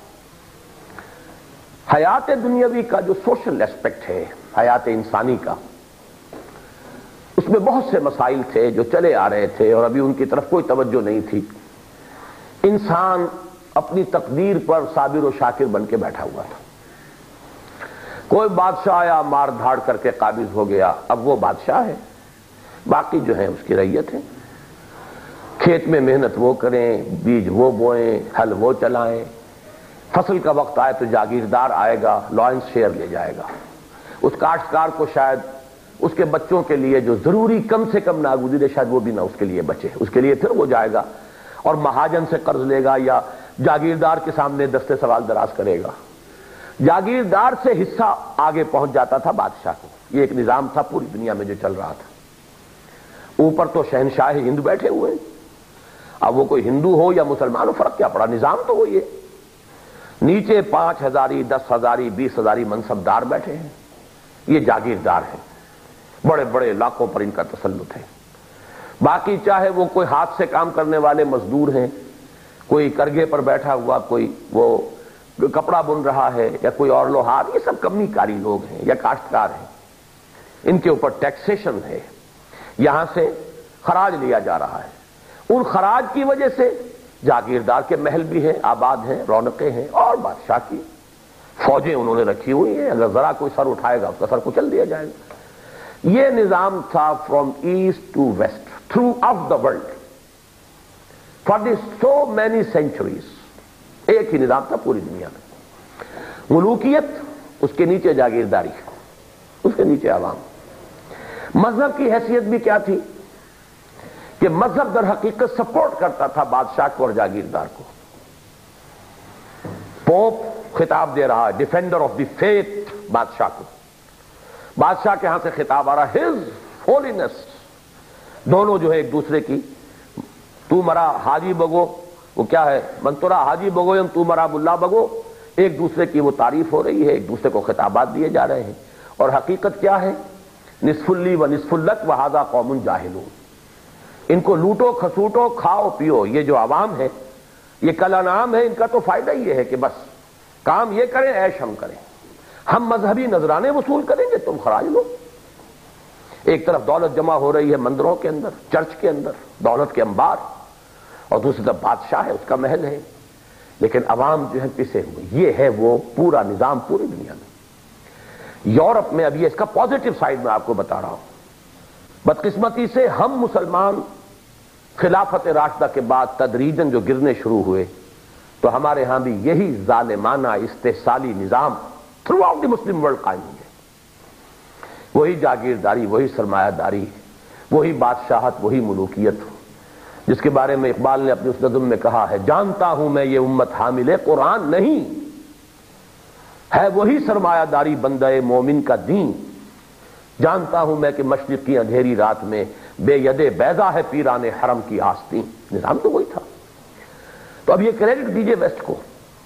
حیات دنیاوی کا جو سوشل ایسپیکٹ ہے حیات انسانی کا، اس میں بہت سے مسائل تھے جو چلے آ رہے تھے اور ابھی ان کی طرف کوئی توجہ نہیں تھی۔ انسان اپنی تقدیر پر صابر و شاکر بن کے بیٹھا ہوا تھا۔ کوئی بادشاہ آیا مار دھاڑ کر کے قابض ہو گیا، اب وہ بادشاہ ہے، باقی جو ہیں اس کی رعیت ہے۔ کھیت میں محنت وہ کریں، بیج وہ بوئیں، ہل وہ چلائیں، فصل کا وقت آئے تو جاگیردار آئے گا، لائنس شیئر لے جائے گا۔ اس کاشتکار کو شاید اس کے بچوں کے لیے جو ضروری کم سے کم ناگزیر ہے شاید وہ بھی نہ اس کے لیے بچے، اس کے لیے پھر وہ جائے گا اور مہاجن سے قرض لے گا یا جاگیردار کے سامنے دستے سوال دراز کرے گا۔ جاگیردار سے حصہ آگے پہنچ جاتا تھا بادشاہ کو۔ یہ ایک نظام تھا پوری دنیا میں جو چل رہا تھا۔ اوپر تو شہنشاہ ہند بیٹھے ہوئے ہیں، اب وہ کوئی ہندو ہو یا مسلمان ہو فرق کیا پڑا، نظام تو وہی ہے۔ نیچے پانچ ہزاری، دس ہزاری، بیس ہزاری منصبدار بیٹھے ہیں، یہ جاگیردار ہیں، بڑے بڑے علاقوں پر ان کا تسلط ہے۔ باقی چاہے وہ کوئی ہاتھ سے کام کرنے والے مزدور ہیں، کوئی کرگے پر بیٹھا ہوا کوئی وہ کپڑا بن رہا ہے یا کوئی اور لوہار، یہ سب کمی کاری لوگ ہیں یا کاشتکار ہیں، ان کے اوپر ٹیکسیشن ہے، یہاں سے خراج لیا جا رہا ہے۔ ان خراج کی وجہ سے جاگیردار کے محل بھی ہیں، آباد ہیں، رونقیں ہیں، اور بادشاہ کی فوجیں انہوں نے رکھی ہوئی ہیں، اگر ذرا کوئی سر اٹھائے گا اس کا سر کچل دیا جائے گا۔ یہ نظام تھا from east to west through of the world for the so many centuries. ایک ہی نظام تھا پوری دنیا میں، ملوکیت، اس کے نیچے جاگیرداری، اس کے نیچے عوام۔ مذہب کی حیثیت بھی کیا تھی کہ مذہب در حقیقت سپورٹ کرتا تھا بادشاہ کو اور جاگیردار کو۔ پوپ خطاب دے رہا ہے، ڈیفینڈر آف دی فیتھ، بادشاہ کو، بادشاہ کے ہاں سے خطاب آ رہا ہے، ہز ہولینس۔ دونوں جو ہے ایک دوسرے کی، تو مرا حاجی بگو، وہ کیا ہے، منتورا حاجی بگو یم تو مرا ملا بگو، ایک دوسرے کی وہ تعریف ہو رہی ہے، ایک دوسرے کو خطابات دیے جا رہے ہیں۔ اور حقیقت کیا ہے، نصف لی و نصف لک وہذا قوم جاہلون۔ ان کو لوٹو کھسوٹو کھاؤ پیو، یہ جو عوام ہے یہ کل انعام ہے، ان کا تو فائدہ یہ ہے کہ بس کام یہ کریں، عیش ہم کریں، ہم مذہبی نذرانے وصول کریں گے، تم خراج لو۔ ایک طرف دولت جمع ہو رہی ہے مندروں کے اندر، چرچ کے اندر، دولت کے انبار، اور دوسری طرف بادشاہ ہے، اس کا محل ہے، لیکن عوام جو ہے پسے ہوئے۔ یہ ہے وہ پورا نظام پوری دنیا میں۔ یورپ میں اب یہ اس کا پازیٹو سائڈ میں آپ کو بتا رہا ہوں۔ بدقسمتی سے ہم مسلمان خلافت راشدہ کے بعد تدریجاً جو گرنے شروع ہوئے تو ہمارے ہاں بھی یہی ظالمانہ استحصالی نظام throughout the Muslim world قائم ہو گئے۔ وہی جاگیرداری، وہی سرمایہ داری، وہی بادشاہت، وہی ملوکیت، جس کے بارے میں اقبال نے اپنی اس نظم میں کہا ہے، جانتا ہوں میں یہ امت حامل قرآن نہیں ہے، وہی سرمایہ داری بندہ مومن کا دین، جانتا ہوں میں کہ مشرق کی اندھیری رات میں بے ید بیضا ہے پیران حرم کی آستین۔ نظام تو وہی تھا۔ تو اب یہ کریڈٹ دیجئے ویسٹ کو،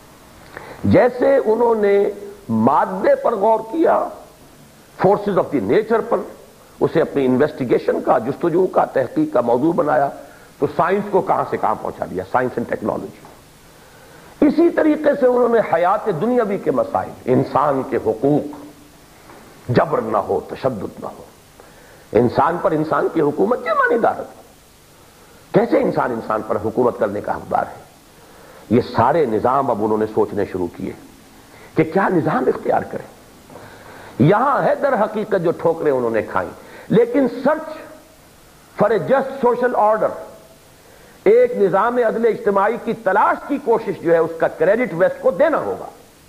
جیسے انہوں نے مادے پر غور کیا، فورسز آف دی نیچر پر، اسے اپنی انویسٹیگیشن کا، جستجو کا، تحقیق کا موضوع بنایا، تو سائنس کو کہاں سے کہاں پہنچا دیا، سائنس اینڈ ٹیکنالوجی۔ اسی طریقے سے انہوں نے حیات دنیاوی کے مسائل، انسان کے حقوق، جبر نہ ہو، تشدد نہ ہو، انسان پر انسان کی حکومت کیا معنی دارت، کیسے انسان انسان پر حکومت کرنے کا حقدار ہے، یہ سارے نظام اب انہوں نے سوچنے شروع کیے کہ کیا نظام اختیار کریں۔ یہاں ہے در حقیقت جو ٹھوکریں انہوں نے کھائیں، لیکن search for a just social order, ایک نظام عدل اجتماعی کی تلاش کی کوشش جو ہے، اس کا کریڈٹ ویسٹ کو دینا ہوگا۔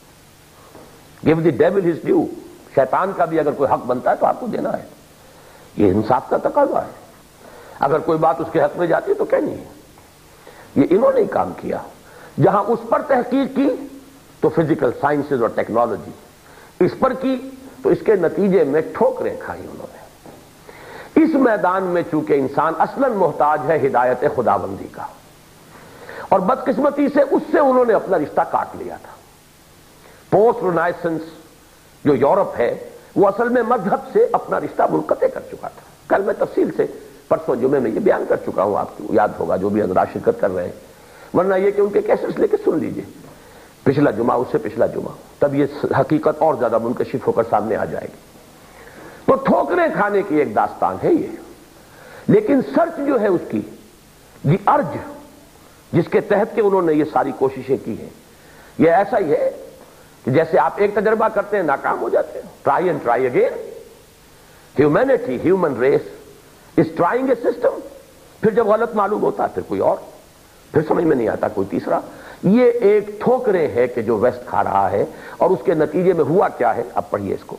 Give the devil his due, شیطان کا بھی اگر کوئی حق بنتا ہے تو آپ کو دینا ہے، یہ انصاف کا تقاضا ہے۔ اگر کوئی بات اس کے حق میں جاتی ہے تو کہنی ہے۔ یہ انہوں نے کام کیا، جہاں اس پر تحقیق کی تو فزیکل سائنسز اور ٹیکنالوجی، اس پر کی تو اس کے نتیجے میں ٹھوکریں کھائی انہوں نے۔ اس میدان میں چونکہ انسان اصلاً محتاج ہے ہدایت خداوندی کا، اور بدقسمتی سے اس سے انہوں نے اپنا رشتہ کاٹ لیا تھا۔ پوسٹ رینائسنس جو یورپ ہے، وہ اصل میں مذہب سے اپنا رشتہ منقطع کر چکا تھا. کل میں تفصیل سے پرسوں جمعے میں یہ بیان کر چکا ہوں, آپ کو یاد ہوگا جو بھی حضرات شرکت کر رہے ہیں, ورنہ یہ کہ ان کے کیسٹس لے کے سن لیجئے پچھلا جمعہ, اس سے پچھلا جمعہ, تب یہ حقیقت اور زیادہ منکشف ہو کر سامنے آ جائے گی. تو ٹھوکریں کھانے کی ایک داستان ہے یہ, لیکن سرچ جو ہے اس کی, دی ارج جس کے تحت کہ انہوں نے یہ ساری کوششیں کی ہیں, یہ ایسا ہی ہے کہ جیسے آپ ایک تجربہ کرتے ہیں ناکام ہو جاتے ہیں. Try and try again. Humanity, human race is trying a system. پھر جب غلط معلوم ہوتا ہے پھر کوئی اور, پھر سمجھ میں نہیں آتا کوئی تیسرا. یہ ایک ٹھوکرے ہے کہ جو ویسٹ کھا رہا ہے, اور اس کے نتیجے میں ہوا کیا ہے اب پڑھیے اس کو.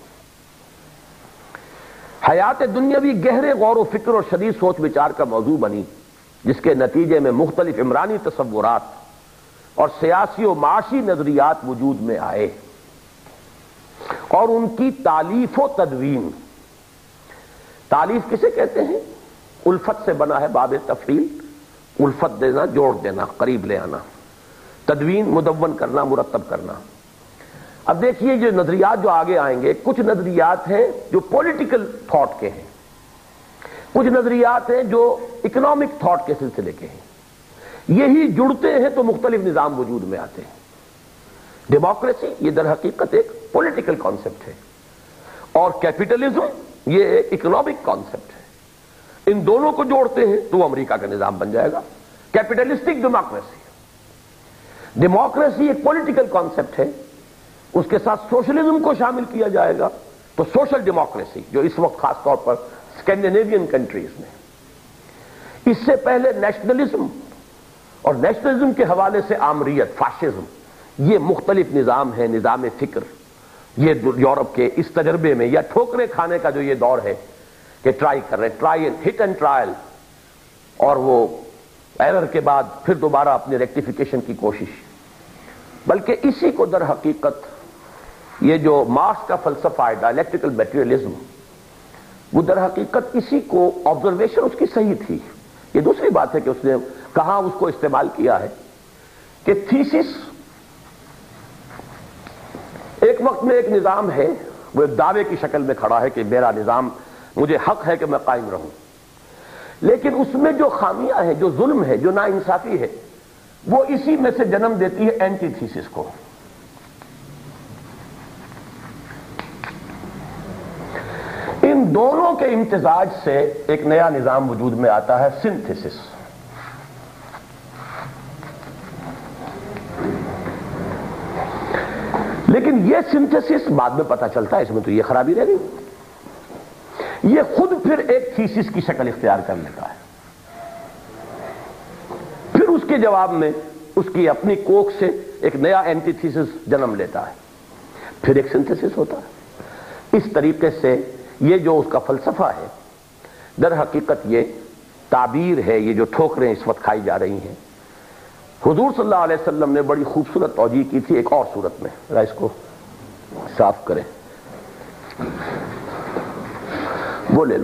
حیات دنیاوی گہرے غور و فکر اور شدید سوچ وچار کا موضوع بنی, جس کے نتیجے میں مختلف عمرانی تصورات اور سیاسی و معاشی نظریات وجود میں آئے, اور ان کی تالیف و تدوین. تالیف کسے کہتے ہیں؟ الفت سے بنا ہے باب تفعیل, الفت دینا, جوڑ دینا, قریب لے آنا. تدوین مدون کرنا, مرتب کرنا. اب دیکھیے یہ نظریات جو آگے آئیں گے, کچھ نظریات ہیں جو پولیٹیکل تھاٹ کے ہیں, کچھ نظریات ہیں جو اکنامک تھاٹ کے سلسلے کے ہیں. یہی جڑتے ہیں تو مختلف نظام وجود میں آتے ہیں. ڈیموکریسی یہ در حقیقت ایک پولیٹیکل کانسیپٹ ہے, اور کیپٹلزم یہ ایک اکنامک کانسیپٹ ہے. ان دونوں کو جوڑتے ہیں تو وہ امریکہ کا نظام بن جائے گا, کیپٹلسٹک ڈیموکریسی. ڈیموکریسی ایک پولیٹیکل کانسیپٹ ہے, اس کے ساتھ سوشلزم کو شامل کیا جائے گا تو سوشل ڈیموکریسی, جو اس وقت خاص طور پر اسکینڈینیوین کنٹریز میں. اس سے پہلے نیشنلزم, اور نیشنلزم کے حوالے سے آمریت, فاشزم, یہ مختلف نظام ہیں, نظام فکر. یہ یورپ کے اس تجربے میں یا ٹھوکرے کھانے کا جو یہ دور ہے کہ ٹرائی کر رہے, try and hit and trial, اور وہ ایرر کے بعد پھر دوبارہ اپنی ریکٹیفیکیشن کی کوشش. بلکہ اسی کو در حقیقت یہ جو مارکس کا فلسفہ ہے ڈائلیکٹیکل میٹیریلزم, وہ در حقیقت اسی کو, آبزرویشن اس کی صحیح تھی. یہ دوسری بات ہے کہ اس نے کہاں اس کو استعمال کیا ہے کہ تھیسس ایک وقت میں ایک نظام ہے, وہ ایک دعوے کی شکل میں کھڑا ہے کہ میرا نظام, مجھے حق ہے کہ میں قائم رہوں, لیکن اس میں جو خامیاں ہیں, جو ظلم ہے, جو ناانصافی ہے, وہ اسی میں سے جنم دیتی ہے اینٹی تھیسس کو. ان دونوں کے امتزاج سے ایک نیا نظام وجود میں آتا ہے, سنتھیسس. لیکن یہ سنتھیسس بعد میں پتا چلتا ہے اس میں تو یہ خرابی رہ گئی, یہ خود پھر ایک تھیسس کی شکل اختیار کر لیتا ہے. پھر اس کے جواب میں اس کی اپنی کوکھ سے ایک نیا اینٹی تھیسس جنم لیتا ہے, پھر ایک سنتھیسس ہوتا ہے. اس طریقے سے یہ جو اس کا فلسفہ ہے, در حقیقت یہ تعبیر ہے, یہ جو ٹھوکریں اس وقت کھائی جا رہی ہیں. حضور صلی اللہ علیہ وسلم نے بڑی خوبصورت توجیہ کی تھی ایک اور صورت میں. ذرا اس کو صاف کریں, وہ لے لو,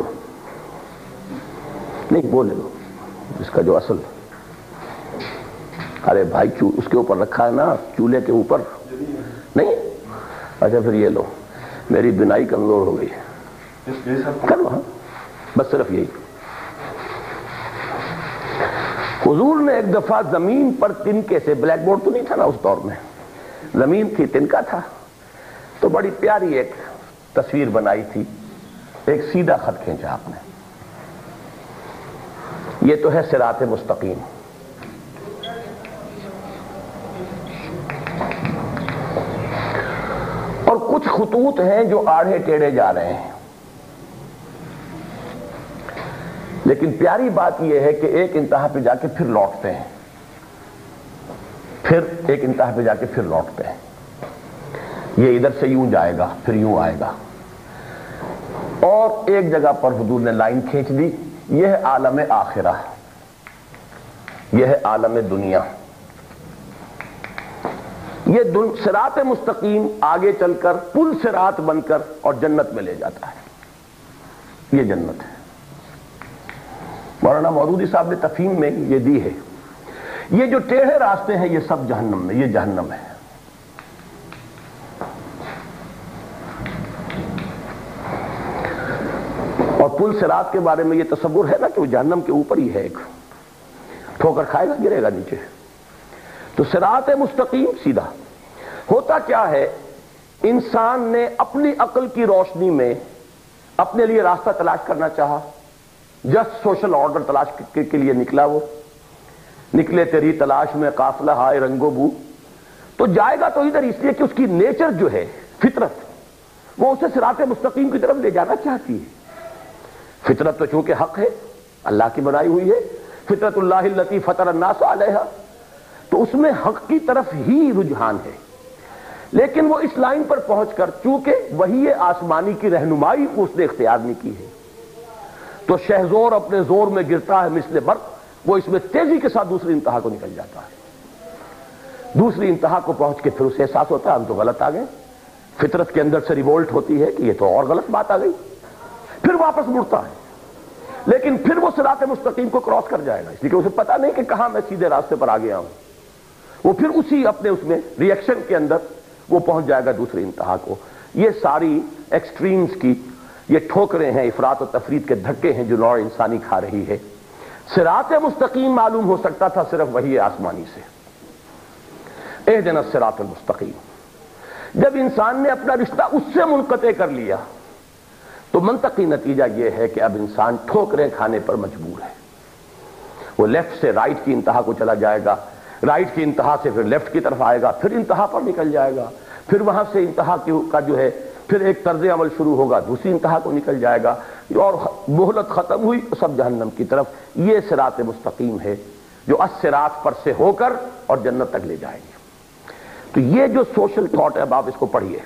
نہیں وہ لے لو, اس کا جو اصل, ارے بھائی اس کے اوپر رکھا ہے نا, چولہے کے اوپر نہیں. اچھا پھر یہ لو, میری بنائی کمزور ہو گئی ہے, کرو ہاں, بس صرف یہی. حضور نے ایک دفعہ زمین پر تنکے سے, بلیک بورڈ تو نہیں تھا نا اس دور میں, زمین تھی, تنکا تھا, تو بڑی پیاری ایک تصویر بنائی تھی, ایک سیدھا خط کھینچا آپ نے. یہ تو ہے صراط مستقیم. اور کچھ خطوط ہیں جو آڑھے ٹیڑھے جا رہے ہیں. لیکن پیاری بات یہ ہے کہ ایک انتہا پہ جا کے پھر لوٹتے ہیں, پھر ایک انتہا پہ جا کے پھر لوٹتے ہیں. یہ ادھر سے یوں جائے گا, پھر یوں آئے گا, اور ایک جگہ پر حضور نے لائن کھینچ دی, یہ ہے عالم آخرہ, یہ ہے عالم دنیا. یہ صراط مستقیم آگے چل کر پل صراط بن کر اور جنت میں لے جاتا ہے. یہ جنت ہے. مولانا مودودی صاحب نے تفہیم میں یہ دی ہے, یہ جو ٹیڑھے راستے ہیں یہ سب جہنم میں, یہ جہنم ہے. پل صراط کے بارے میں یہ تصور ہے نا کہ وہ جہنم کے اوپر ہی ہے، ایک ٹھوکر کھائے گا گرے گا نیچے. تو صراط مستقیم سیدھا ہوتا کیا ہے، انسان نے اپنی عقل کی روشنی میں اپنے لیے راستہ تلاش کرنا چاہا، جسٹ سوشل آرڈر تلاش کے لیے نکلا، وہ نکلے تیری تلاش میں قافلہ ہائے رنگ و بو، تو جائے گا تو ادھر اس لیے کہ اس کی نیچر جو ہے، فطرت، وہ اسے صراط مستقیم کی طرف لے جانا چاہتی ہے. فطرت تو چونکہ حق ہے، اللہ کی بنائی ہوئی ہے، فطرت اللہ التی فطر الناس علیہا، تو اس میں حق کی طرف ہی رجحان ہے. لیکن وہ اس لائن پر پہنچ کر چونکہ وحی آسمانی کی رہنمائی کو اس نے اختیار نہیں کی ہے، تو شہزور اپنے زور میں گرتا ہے مثل برق، وہ اس میں تیزی کے ساتھ دوسری انتہا کو نکل جاتا ہے. دوسری انتہا کو پہنچ کے پھر اسے احساس ہوتا ہے ہم تو غلط آ گئے، فطرت کے اندر سے ریوولٹ ہوتی ہے کہ یہ تو اور غلط بات آ گئی، پھر واپس مڑتا ہے. لیکن پھر وہ صراط مستقیم کو کراس کر جائے گا، اس لیے کہ اسے پتا نہیں کہ کہاں میں سیدھے راستے پر آ گیا ہوں. وہ پھر اسی اپنے اس میں ری ایکشن کے اندر وہ پہنچ جائے گا دوسری انتہا کو. یہ ساری ایکسٹریمز کی یہ ٹھوکریں ہیں، افراط و تفرید کے دھکے ہیں جو نوع انسانی کھا رہی ہے. صراط مستقیم معلوم ہو سکتا تھا صرف وحی آسمانی سے، اہدنا الصراط المستقیم. جب انسان نے اپنا رشتہ اس سے منقطع کر لیا تو منطقی نتیجہ یہ ہے کہ اب انسان ٹھوکریں کھانے پر مجبور ہے. وہ لیفٹ سے رائٹ کی انتہا کو چلا جائے گا، رائٹ کی انتہا سے پھر لیفٹ کی طرف آئے گا، پھر انتہا پر نکل جائے گا، پھر وہاں سے انتہا کا جو ہے پھر ایک طرز عمل شروع ہوگا، دوسری انتہا کو نکل جائے گا، اور مہلت ختم ہوئی سب جہنم کی طرف. یہ صراط مستقیم ہے جو الصراط پر سے ہو کر اور جنت تک لے جائے گی. تو یہ جو سوشل تھاٹ ہے، اب آپ اس کو پڑھیے،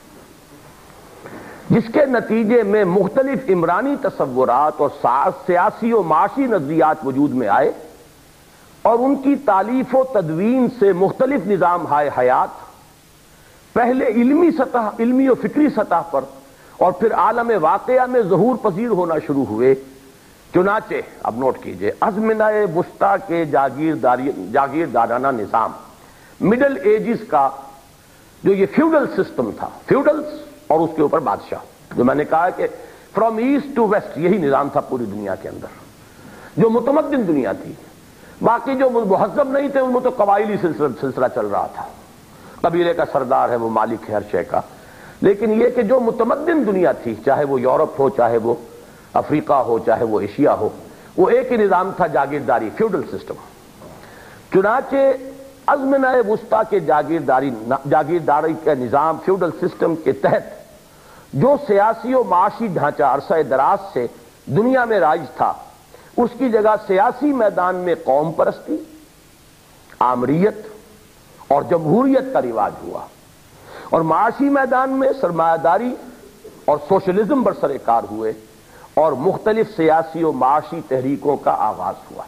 جس کے نتیجے میں مختلف عمرانی تصورات اور سیاسی و معاشی نظریات وجود میں آئے، اور ان کی تالیف و تدوین سے مختلف نظام ہائے حیات پہلے علمی سطح، علمی و فکری سطح پر، اور پھر عالم واقعہ میں ظہور پذیر ہونا شروع ہوئے. چنانچہ اب نوٹ کیجئے، ازمنہ وسطیٰ کے جاگیرداری جاگیردارانہ نظام، مڈل ایجز کا جو یہ فیوڈل سسٹم تھا، فیوڈلز اور اس کے اوپر بادشاہ، جو میں نے کہا کہ فرام ایسٹ ٹو ویسٹ یہی نظام تھا پوری دنیا کے اندر، جو متمدن دنیا تھی. باقی جو مہذب نہیں تھے ان میں تو قبائلی سلسلہ چل رہا تھا، قبیلے کا سردار ہے وہ مالک ہے ہر شے کا. لیکن یہ کہ جو متمدن دنیا تھی، چاہے وہ یورپ ہو، چاہے وہ افریقہ ہو، چاہے وہ ایشیا ہو، وہ ایک ہی نظام تھا، جاگیرداری، فیوڈل سسٹم. چنانچہ ازمنہ وسطیٰ کے جاگیرداری جاگیرداری کے نظام، فیوڈل سسٹم کے تحت جو سیاسی و معاشی ڈھانچہ عرصہ دراز سے دنیا میں رائج تھا، اس کی جگہ سیاسی میدان میں قوم پرستی، آمریت اور جمہوریت کا رواج ہوا، اور معاشی میدان میں سرمایہ داری اور سوشلزم برسر کار ہوئے، اور مختلف سیاسی و معاشی تحریکوں کا آغاز ہوا.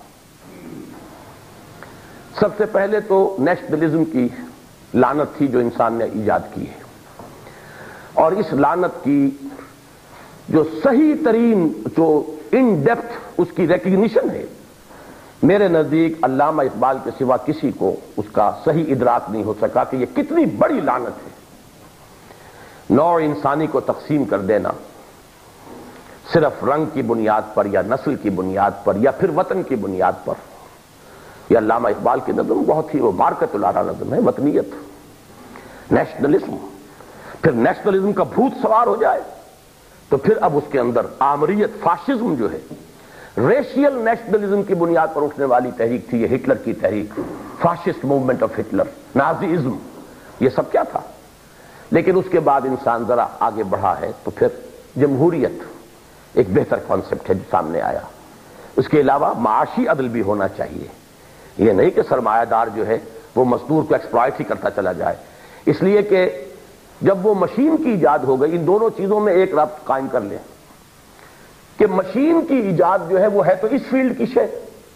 سب سے پہلے تو نیشنلزم کی لعنت تھی جو انسان نے ایجاد کی ہے، اور اس لعنت کی جو صحیح ترین جو ان ڈیپتھ اس کی ریکگنیشن ہے، میرے نزدیک علامہ اقبال کے سوا کسی کو اس کا صحیح ادراک نہیں ہو سکا کہ یہ کتنی بڑی لعنت ہے. نوع انسانی کو تقسیم کر دینا صرف رنگ کی بنیاد پر یا نسل کی بنیاد پر یا پھر وطن کی بنیاد پر، یہ علامہ اقبال کی نظم بہت ہی وہ مارکت الارا نظم ہے. وطنیت، نیشنلزم، پھر نیشنلزم کا بھوت سوار ہو جائے تو پھر اب اس کے اندر آمریت، فاشزم جو ہے، ریشیل نیشنلزم کی بنیاد پر اٹھنے والی تحریک تھی، یہ ہٹلر کی تحریک، fascist movement of Hitler, Nazism, یہ سب کیا تھا. لیکن اس کے بعد انسان ذرا آگے بڑھا ہے تو پھر جمہوریت ایک بہتر کانسیپٹ ہے جو سامنے آیا. اس کے علاوہ معاشی عدل بھی ہونا چاہیے، یہ نہیں کہ سرمایہ دار جو ہے وہ مزدور کو ایکسپلائٹ ہی کرتا چلا جائے. اس لیے کہ جب وہ مشین کی ایجاد ہو گئی، ان دونوں چیزوں میں ایک ربط قائم کر لیں کہ مشین کی ایجاد جو ہے وہ ہے تو اس فیلڈ کی شے،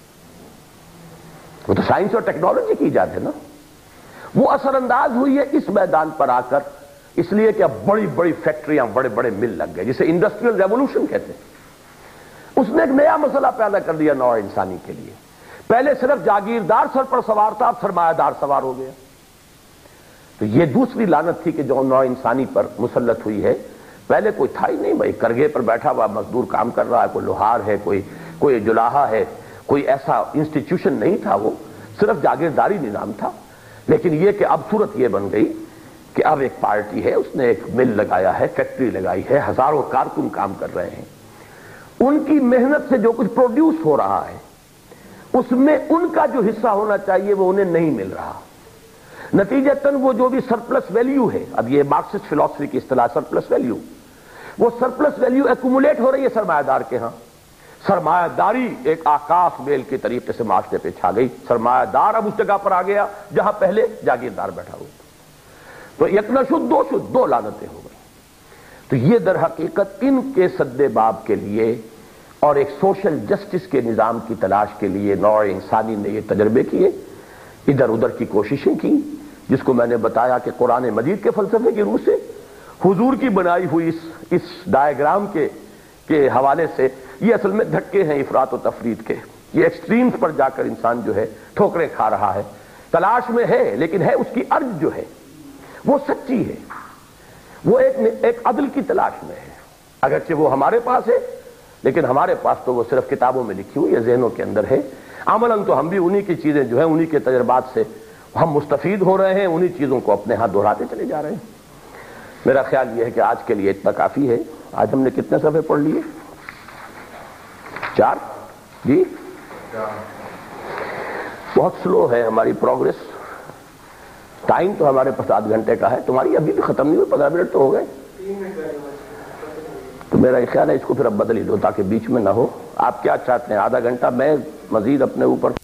وہ تو سائنس اور ٹیکنالوجی کی ایجاد ہے نا، وہ اثر انداز ہوئی ہے اس میدان پر آ کر، اس لیے کہ اب بڑی بڑی فیکٹریاں، بڑے بڑے مل لگ گئے، جسے انڈسٹریل ریولوشن کہتے ہیں. اس نے ایک نیا مسئلہ پیدا کر دیا نوع انسانی کے لیے. پہلے صرف جاگیردار سر پر سوار تھا، اب سرمایہ دار سوار ہو گیا. تو یہ دوسری لعنت تھی کہ جو نوع انسانی پر مسلط ہوئی ہے. پہلے کوئی تھا ہی نہیں بھائی، کرگے پر بیٹھا ہوا مزدور کام کر رہا ہے، کوئی لوہار ہے، کوئی کوئی جلاحہ ہے، کوئی ایسا انسٹیٹیوشن نہیں تھا، وہ صرف جاگیرداری نظام تھا۔ لیکن یہ کہ اب صورت یہ بن گئی کہ اب ایک پارٹی ہے، اس نے ایک مل لگایا ہے، فیکٹری لگائی ہے، ہزاروں کارکن کام کر رہے ہیں، ان کی محنت سے جو کچھ پروڈیوس ہو رہا ہے اس میں ان کا جو حصہ ہونا چاہیے وہ انہیں نہیں مل رہا۔ نتیجتاً وہ جو بھی سرپلس ویلیو ہے، اب یہ مارکسسٹ فلسفی کی اصطلاح سرپلس ویلیو، وہ سرپلس ویلیو ایکومولیٹ ہو رہی ہے سرمایہ دار کے ہاں۔ سرمایہ داری ایک آکاش بیل کے طریقے سے معاشرے پہ چھا گئی، سرمایہ دار اب اس جگہ پر آ گیا جہاں پہلے جاگیردار بیٹھا ہوا، تو یک نہ شد دو شد، دو لعنتیں ہو گئی۔ تو یہ در حقیقت ان کے سد باب کے لیے اور ایک سوشل جسٹس کے نظام کی تلاش کے لیے نوع انسانی نے یہ تجربے کیے، ادھر ادھر کی کوششیں کی، جس کو میں نے بتایا کہ قرآن مجید کے فلسفے کی روح سے حضور کی بنائی ہوئی اس اس ڈائیگرام کے کے حوالے سے یہ اصل میں دھکے ہیں افراط و تفرید کے، یہ ایکسٹریمز پر جا کر انسان جو ہے ٹھوکریں کھا رہا ہے، تلاش میں ہے لیکن ہے اس کی ارج جو ہے وہ سچی ہے، وہ ایک ایک عدل کی تلاش میں ہے، اگرچہ وہ ہمارے پاس ہے لیکن ہمارے پاس تو وہ صرف کتابوں میں لکھی ہوئی ہے، ذہنوں کے اندر ہے۔ عملاً تو ہم بھی انہی کی چیزیں جو ہیں انہی کے تجربات سے ہم مستفید ہو رہے ہیں، انہی چیزوں کو اپنے ہاں دہراتے چلے جا رہے ہیں۔ میرا خیال یہ ہے کہ آج کے لیے اتنا کافی ہے۔ آج ہم نے کتنے صفحے پڑھ لیے؟ چار؟ جی بہت سلو ہے ہماری پروگریس، ٹائم تو ہمارے پاس آدھ گھنٹے کا ہے، تمہاری ابھی بھی ختم نہیں ہوئی، پندرہ منٹ تو ہو گئے، تو میرا خیال ہے اس کو پھر اب بدل ہی دو تاکہ بیچ میں نہ ہو۔ آپ کیا چاہتے ہیں؟ آدھا گھنٹہ میں مزید اپنے اوپر